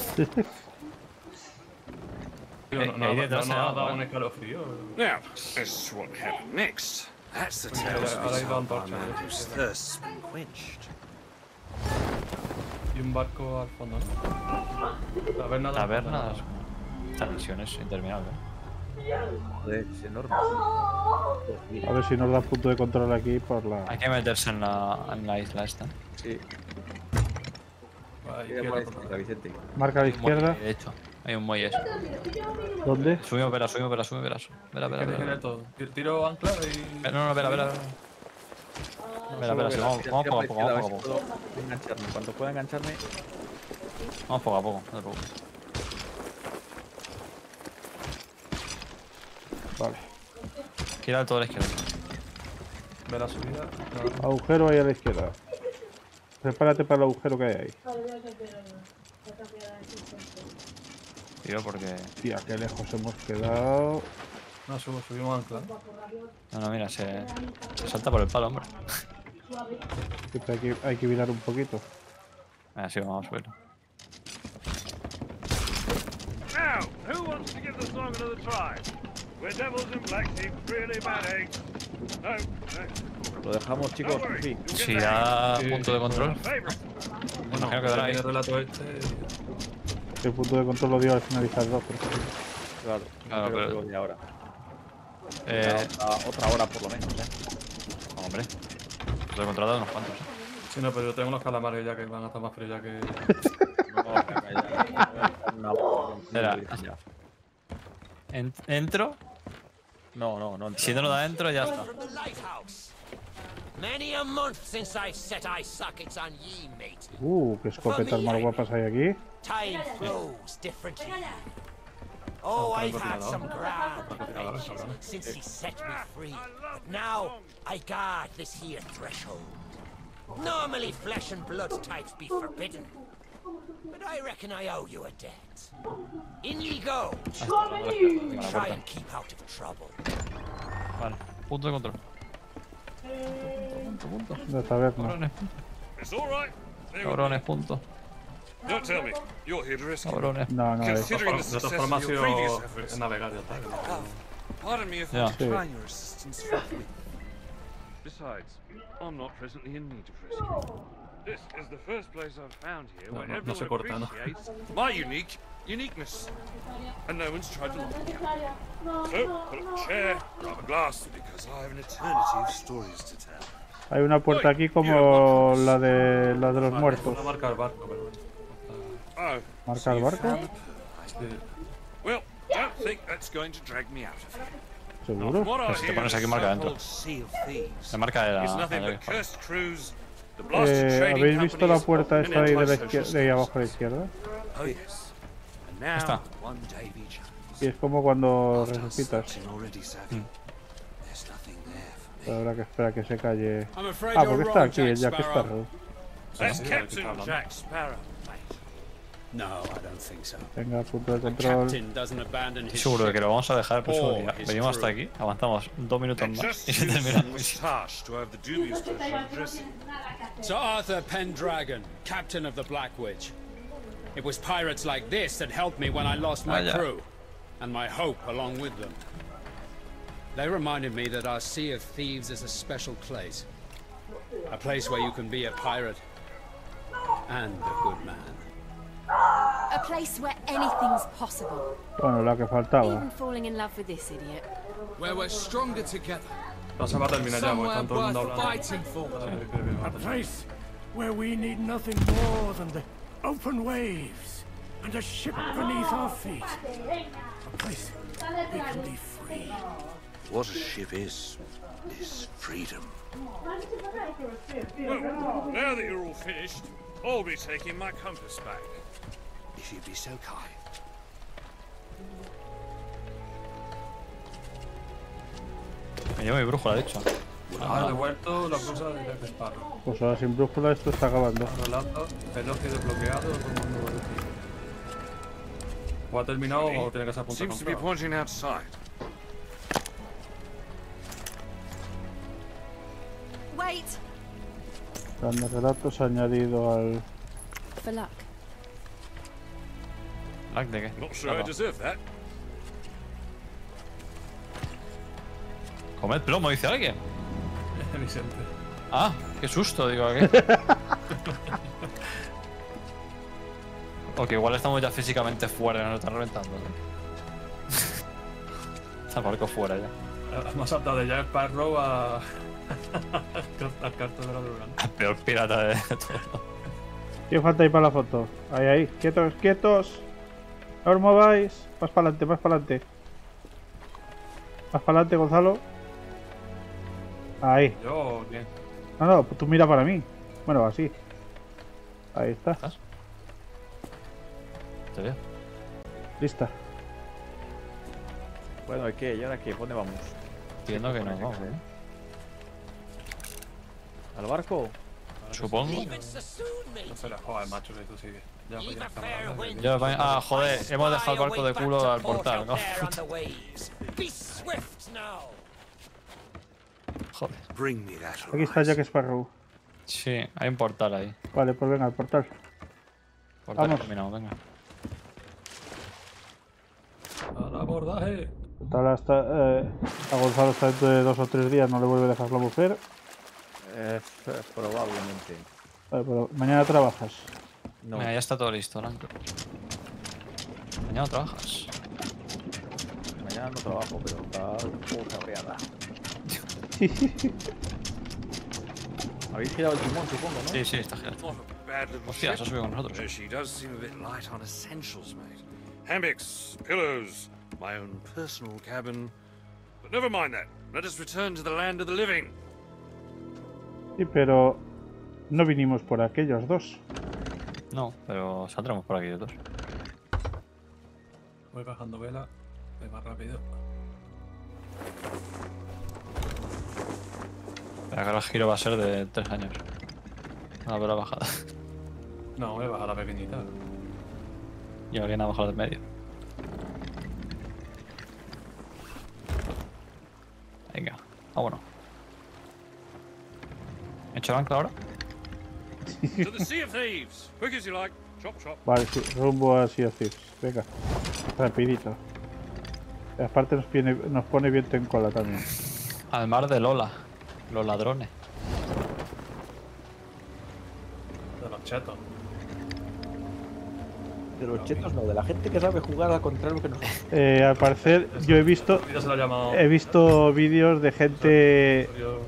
No ahí detrás ha se llama, dado ¿eh? un escalofrío. Now, this is what happened next. That's the tale Ahora to be hay told by antorcha, man ¿eh? whose thirst's been quenched. Y un barco al fondo, ¿no? Taberna. Tabernas. Esta misión es interminable. Joder, es enorme. A ver si nos da punto de control aquí por la... Hay que meterse en la isla esta. Sí. Vale, Mira por la izquierda, Vicente. Marca a la izquierda. De hecho, hay un muelle. ¿Dónde? Subimos velas. Verá. todo. Tiro ancla y. No, verá. Verá, sí, vamos poco a poco. Engancharme. Cuando pueda engancharme. Vamos poco a poco, no te preocupes. Vale. Gira todo a la izquierda. Ve la subida. Agujero ahí a la izquierda. Prepárate para el agujero que hay ahí. Tío, porque... Tía, qué lejos hemos quedado. No, subimos ancla. No, mira, se salta por el palo, hombre. Hay que virar un poquito. Sí, vamos a subirlo. Now, who wants to give the song another try? We're devils in black sheep, really bad eggs. No. Lo dejamos, chicos. Sí. Si da punto de control. Imagino que dará ahí. El relato El punto de control lo dio al finalizar 2. Claro, pero de ahora. Otra hora por lo menos, Hombre. Lo he contratado unos cuantos. Sí, no, pero yo tengo unos calamares ya que van a estar más fríos ya que... Espera. ¿Entro? No. Si no lo da dentro, ya está. Many a month since I set eye sockets on ye, mate. Qué escopetas más guapas hay aquí. Time flows differently. Oh, I've had some grand adventures since he set me free. But now I guard this here threshold. Normally flesh and blood types be forbidden. But I reckon I owe you a debt. In ye go. Try and keep out of trouble. Vale, punto de control. De taberna. It's all right. Cabrones, punto. Don't tell me. You're here to rescue. Cabrones. No, Considering the success of your previous efforts. navegar ya está. Pardon me if I decline your assistance forthwith. Besides, I'm not presently in need of rescue. This is the first place I've found here where everyone appreciates my uniqueness. And no one's tried to lock me out. So, put up a chair, grab a glass, because I have an eternity of stories to tell. Hay una puerta aquí como la de los muertos. Marca el barco, pero... ¿Marca el barco? Well, don't think that's going to drag me out of here. ¿Seguro? Pues si te pones aquí marca dentro. La marca de It's la... nothing but cursed crews, the blasted trading ¿Habéis visto la companies, puerta and esta ahí de la anti-socialists. izquierda, de ahí abajo a la izquierda? Oh yes. And now, Está. one Davy Jones. Y es como cuando resucitas. Already savvy. There's nothing there for me. Pero habrá que esperar a que se calle. I'm afraid Ah, porque you're está wrong, aquí el Jack Jack Sparrow. Sparrow. That's Captain Jack Sparrow, mate. No, I don't think so. Venga, punto de The control. captain doesn't abandon Estoy his seguro de que ship lo vamos a dejar el próximo or día. his Venimos hasta crew. aquí, avanzamos 2 minutos más Just y se use termina. some moustache to have the dubious pleasure of dressing. Sir Arthur Pendragon, captain of the Black Witch. It was pirates like this that helped me when I lost my yeah. crew, and my hope along with them. They reminded me that our Sea of Thieves is a special place. A place where you can be a pirate and a good man. A place where anything's possible. Bueno, la que faltaba. Even falling in love with this idiot. Where we're stronger together. No se va a terminar ya, porque Somewhere están todo el mundo worth hablando. fighting for. A place where we need nothing more than the open waves and a ship beneath our feet. A place we can be free. What a ship is freedom. Well, now that you're all finished, I'll be taking my compass back. If you'd be so kind. Me llevo mi brújula, de hecho. Ha devuelto la cosa de Jack Sparrow. Pues ahora sin brújula esto está acabando. Relato, elogio desbloqueado, todo el mundo va a decir. ¿O ha terminado o tiene que ser a punto de Seems to be control? pointing outside. Wait! Grandes relatos añadido al... For luck. ¿Lac de qué? Not sure I Nada. deserve that. Comed plomo, dice alguien. Vicente. Ah, qué susto, digo aquí. Ok, igual estamos ya físicamente fuera, nos están reventando. Está el barco fuera ya. Hemos saltado de Jack Sparrow a... al carto de la droga. El peor pirata de todo. ¿Qué falta ahí para la foto? Ahí, ahí. Quietos, quietos. No os mováis. Más para adelante, más para adelante. Más para adelante, Gonzalo. Ahí. Yo, bien. No, no, tú mira para mí. Bueno, así. Ahí está. ¿Te veo? Lista. Bueno, ¿y qué? ¿Y ahora qué? ¿Dónde vamos? Entiendo que no, vamos, ¿Al barco? Supongo. No se la jodas, macho, que tú sigues. Ya, pues ya está. Joder, hemos dejado el barco de culo al portal, ¿no? Joder. Aquí está Jack Sparrow. Sí, hay un portal ahí. Vale, pues venga, el portal. Portal Vamos. terminado, venga. Al abordaje. Total, hasta a Gonzalo está dentro de 2 o 3 días, no le vuelve a dejar la mujer. Probablemente. Vale, pero mañana trabajas. No. Venga, ya está todo listo, Lanco. Mañana trabajas. Mañana no trabajo, pero está un poco carreada. Habéis girado el timón, supongo, ¿no? Sí, está girado. Hostia, se ha subido con nosotros. She does seem a bit light on essentials, mate. Hammocks, pillows, my own personal cabin. But never mind that. Let us return to the land of the living. Sí, pero no vinimos por aquellos dos. No, pero saldremos por aquí de dos. Voy bajando vela. Voy más rápido. Ahora el giro va a ser de 3 años. A ver la bajada. No, voy a bajar la pequeñita. Y alguien ha bajado del medio. Venga, vámonos. ¿He hecho el ancla ahora? To the Sea of Thieves. Quick as you like. Chop, chop. Vale, sí, rumbo a Sea of Thieves. Venga, rapidito. Y aparte nos pone viento en cola también. Al mar de Lola. Los ladrones. De los chetos. De los chetos no, de la gente que sabe jugar al contrario que nosotros. Al parecer, yo he visto vídeos de gente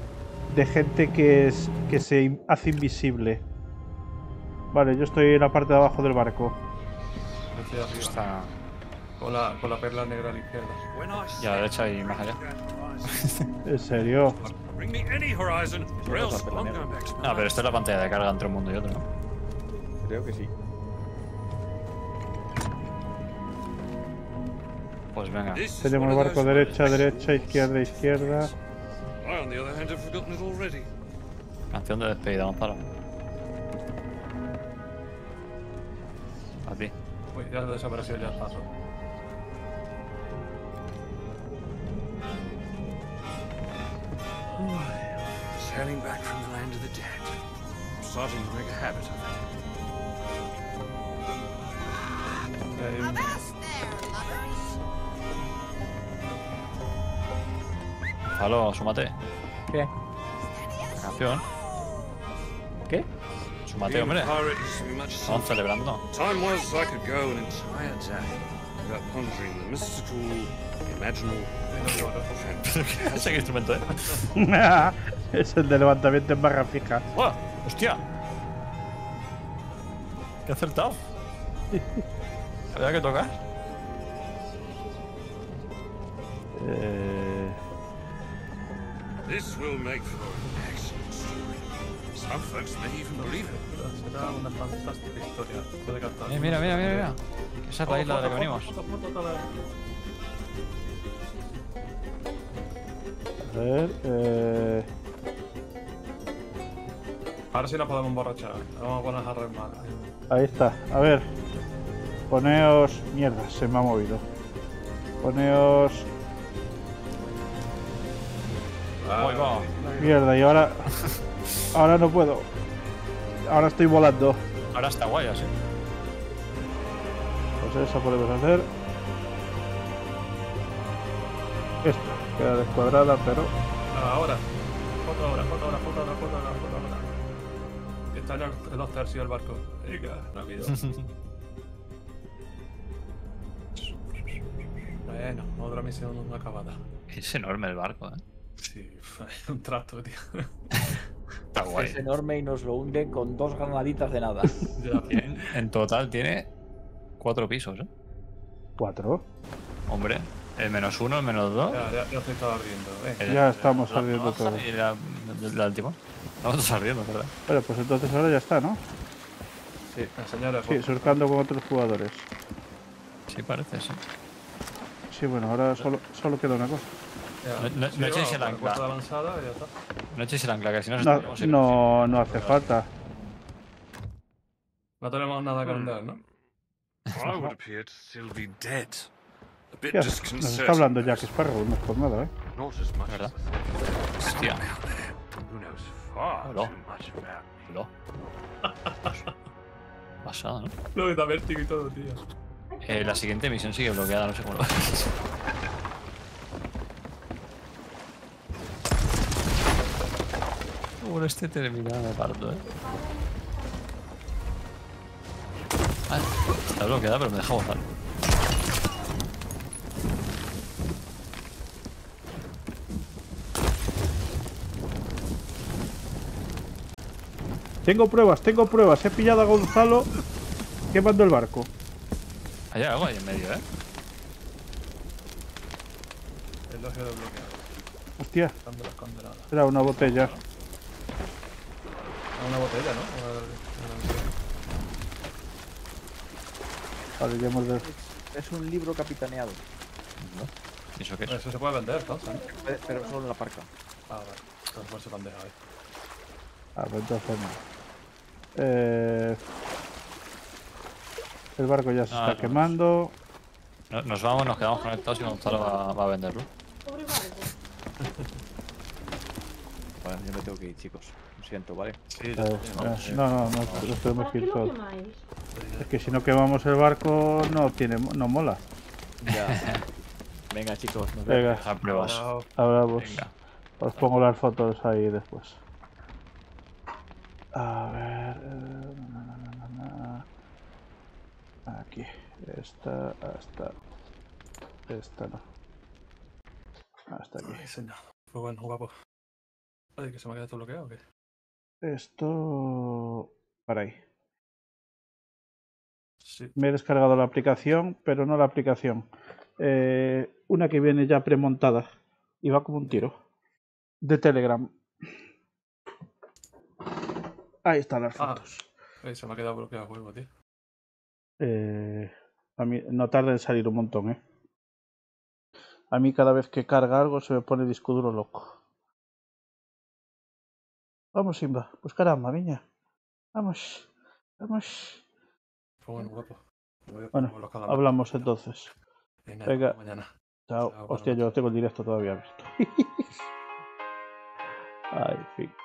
que se hace invisible. Vale, yo estoy en la parte de abajo del barco. Estoy arriba. Con la perla negra a la izquierda. Y a la derecha y más allá. ¿En serio? Bring me any horizon, or else I'm going back to my No, pero esta es la pantalla de carga entre un mundo y otro, ¿no? Creo que sí. Pues venga. Tenemos barco derecha, derecha, izquierda, izquierda. I, on the other hand, have forgotten it already. Canción de despedida, Gonzalo. A ti. Uy, ya desapareció ya el paso. Sailing back from the land of the dead. I'm starting to make a habit of it. Gonzalo, súmate. ¿Qué? La canción. ¿Qué? Súmate, hombre. Estamos celebrando. Time was I could go an entire day without pondering the mystical, imaginal. ¿Qué es el instrumento, Es el de levantamiento en barra fija. ¡Oh! ¡Hostia! ¡Qué acertado! ¿Había que tocar? This will make for an excellent story. Some folks may even believe it. Será una fantástica historia. Puede cantar. Mira. Esa es la isla de la que venimos. A ver, Ahora sí nos podemos emborrachar. Vamos a poner jarras más. ahí está. A ver. Poneos... Mierda, se me ha movido. Poneos... Ahí va. Mierda, y ahora... Ahora no puedo. Ahora estoy volando. Ahora está guay así. Pues esa podemos hacer. Esta queda descuadrada, pero... Ahora. Foto ahora. Está en los tercios del barco. Venga, rápido. Bueno, otra misión no acabada. Es enorme el barco, Sí, un trasto, tío. Está guay. Es enorme y nos lo hunden con 2 granaditas de nada. En total tiene 4 pisos, ¿eh? ¿4? Hombre, el -1, el -2. Ya se estaba ardiendo. Ya estamos ardiendo todo. Y la del timón. Estamos ardiendo, ¿verdad? Bueno, pues entonces ahora ya está, ¿no? Sí, señores. Sí, surcando con otros jugadores. Sí, parece, sí. Sí, bueno, ahora solo queda una cosa. No echéis el ancla. Avanzada y ya está. No echéis el ancla, que si no nos No hace falta. No tenemos nada que vender, ¿no? I would appear to still be dead. A bit Hostia, nos está disconcerting. hablando Jack Sparrow, no es por nada, Not as much ¿Verdad? as Hostia. who knows far Hello. too much about me. Hello. Pasada, ¿no? Lo que da vértigo y todo, tío. La siguiente misión sigue bloqueada, no sé cómo lo ves. Bueno, este terminado me parto, Ah, está bloqueada, pero me deja gozar. Tengo pruebas. He pillado a Gonzalo quemando el barco. Hay algo ahí en medio, Elogio de bloqueado. Hostia, Dando las condenadas. era una botella. Una botella, ¿no? Vale, ya hemos de... Es un libro capitaneado. ¿Y eso qué es? Eso se puede vender, entonces, ¿no? Pero solo en la parca. Ah, vale. Entonces por eso te han dejado ahí. Ah, pues entonces no. El barco ya se está quemando. Nos vamos, nos quedamos conectados y Gonzalo va a venderlo. Pobre barco. Bueno, yo me tengo que ir, chicos. Lo siento, ¿vale? Sí, No tenemos que ir ¿Para qué lo todos. quemáis? Es que si no quemamos el barco no mola. Ya. Venga, chicos. Nos Venga, A pruebas. hablamos. Venga. Os pongo las fotos ahí después. A ver. Aquí. Esta no. Hasta aquí. Ay, señor. Pues bueno, guapo. Ay, que se me ha quedado todo bloqueado, ¿o qué? Esto. Para ahí. Sí. Me he descargado la aplicación, pero no la aplicación. Una que viene ya premontada. Y va como un tiro. De Telegram. Ahí están las fotos. Ay, se me ha quedado bloqueado el juego, tío. A mí no tarda en salir un montón, A mí cada vez que carga algo se me pone el disco duro loco. Vamos, Simba. Pues caramba, viña. Vamos. Pues bueno, guapo. Bueno, hablamos entonces. Venga. Mañana. Chao. Hostia, yo tengo el directo todavía abierto. Ay, fin.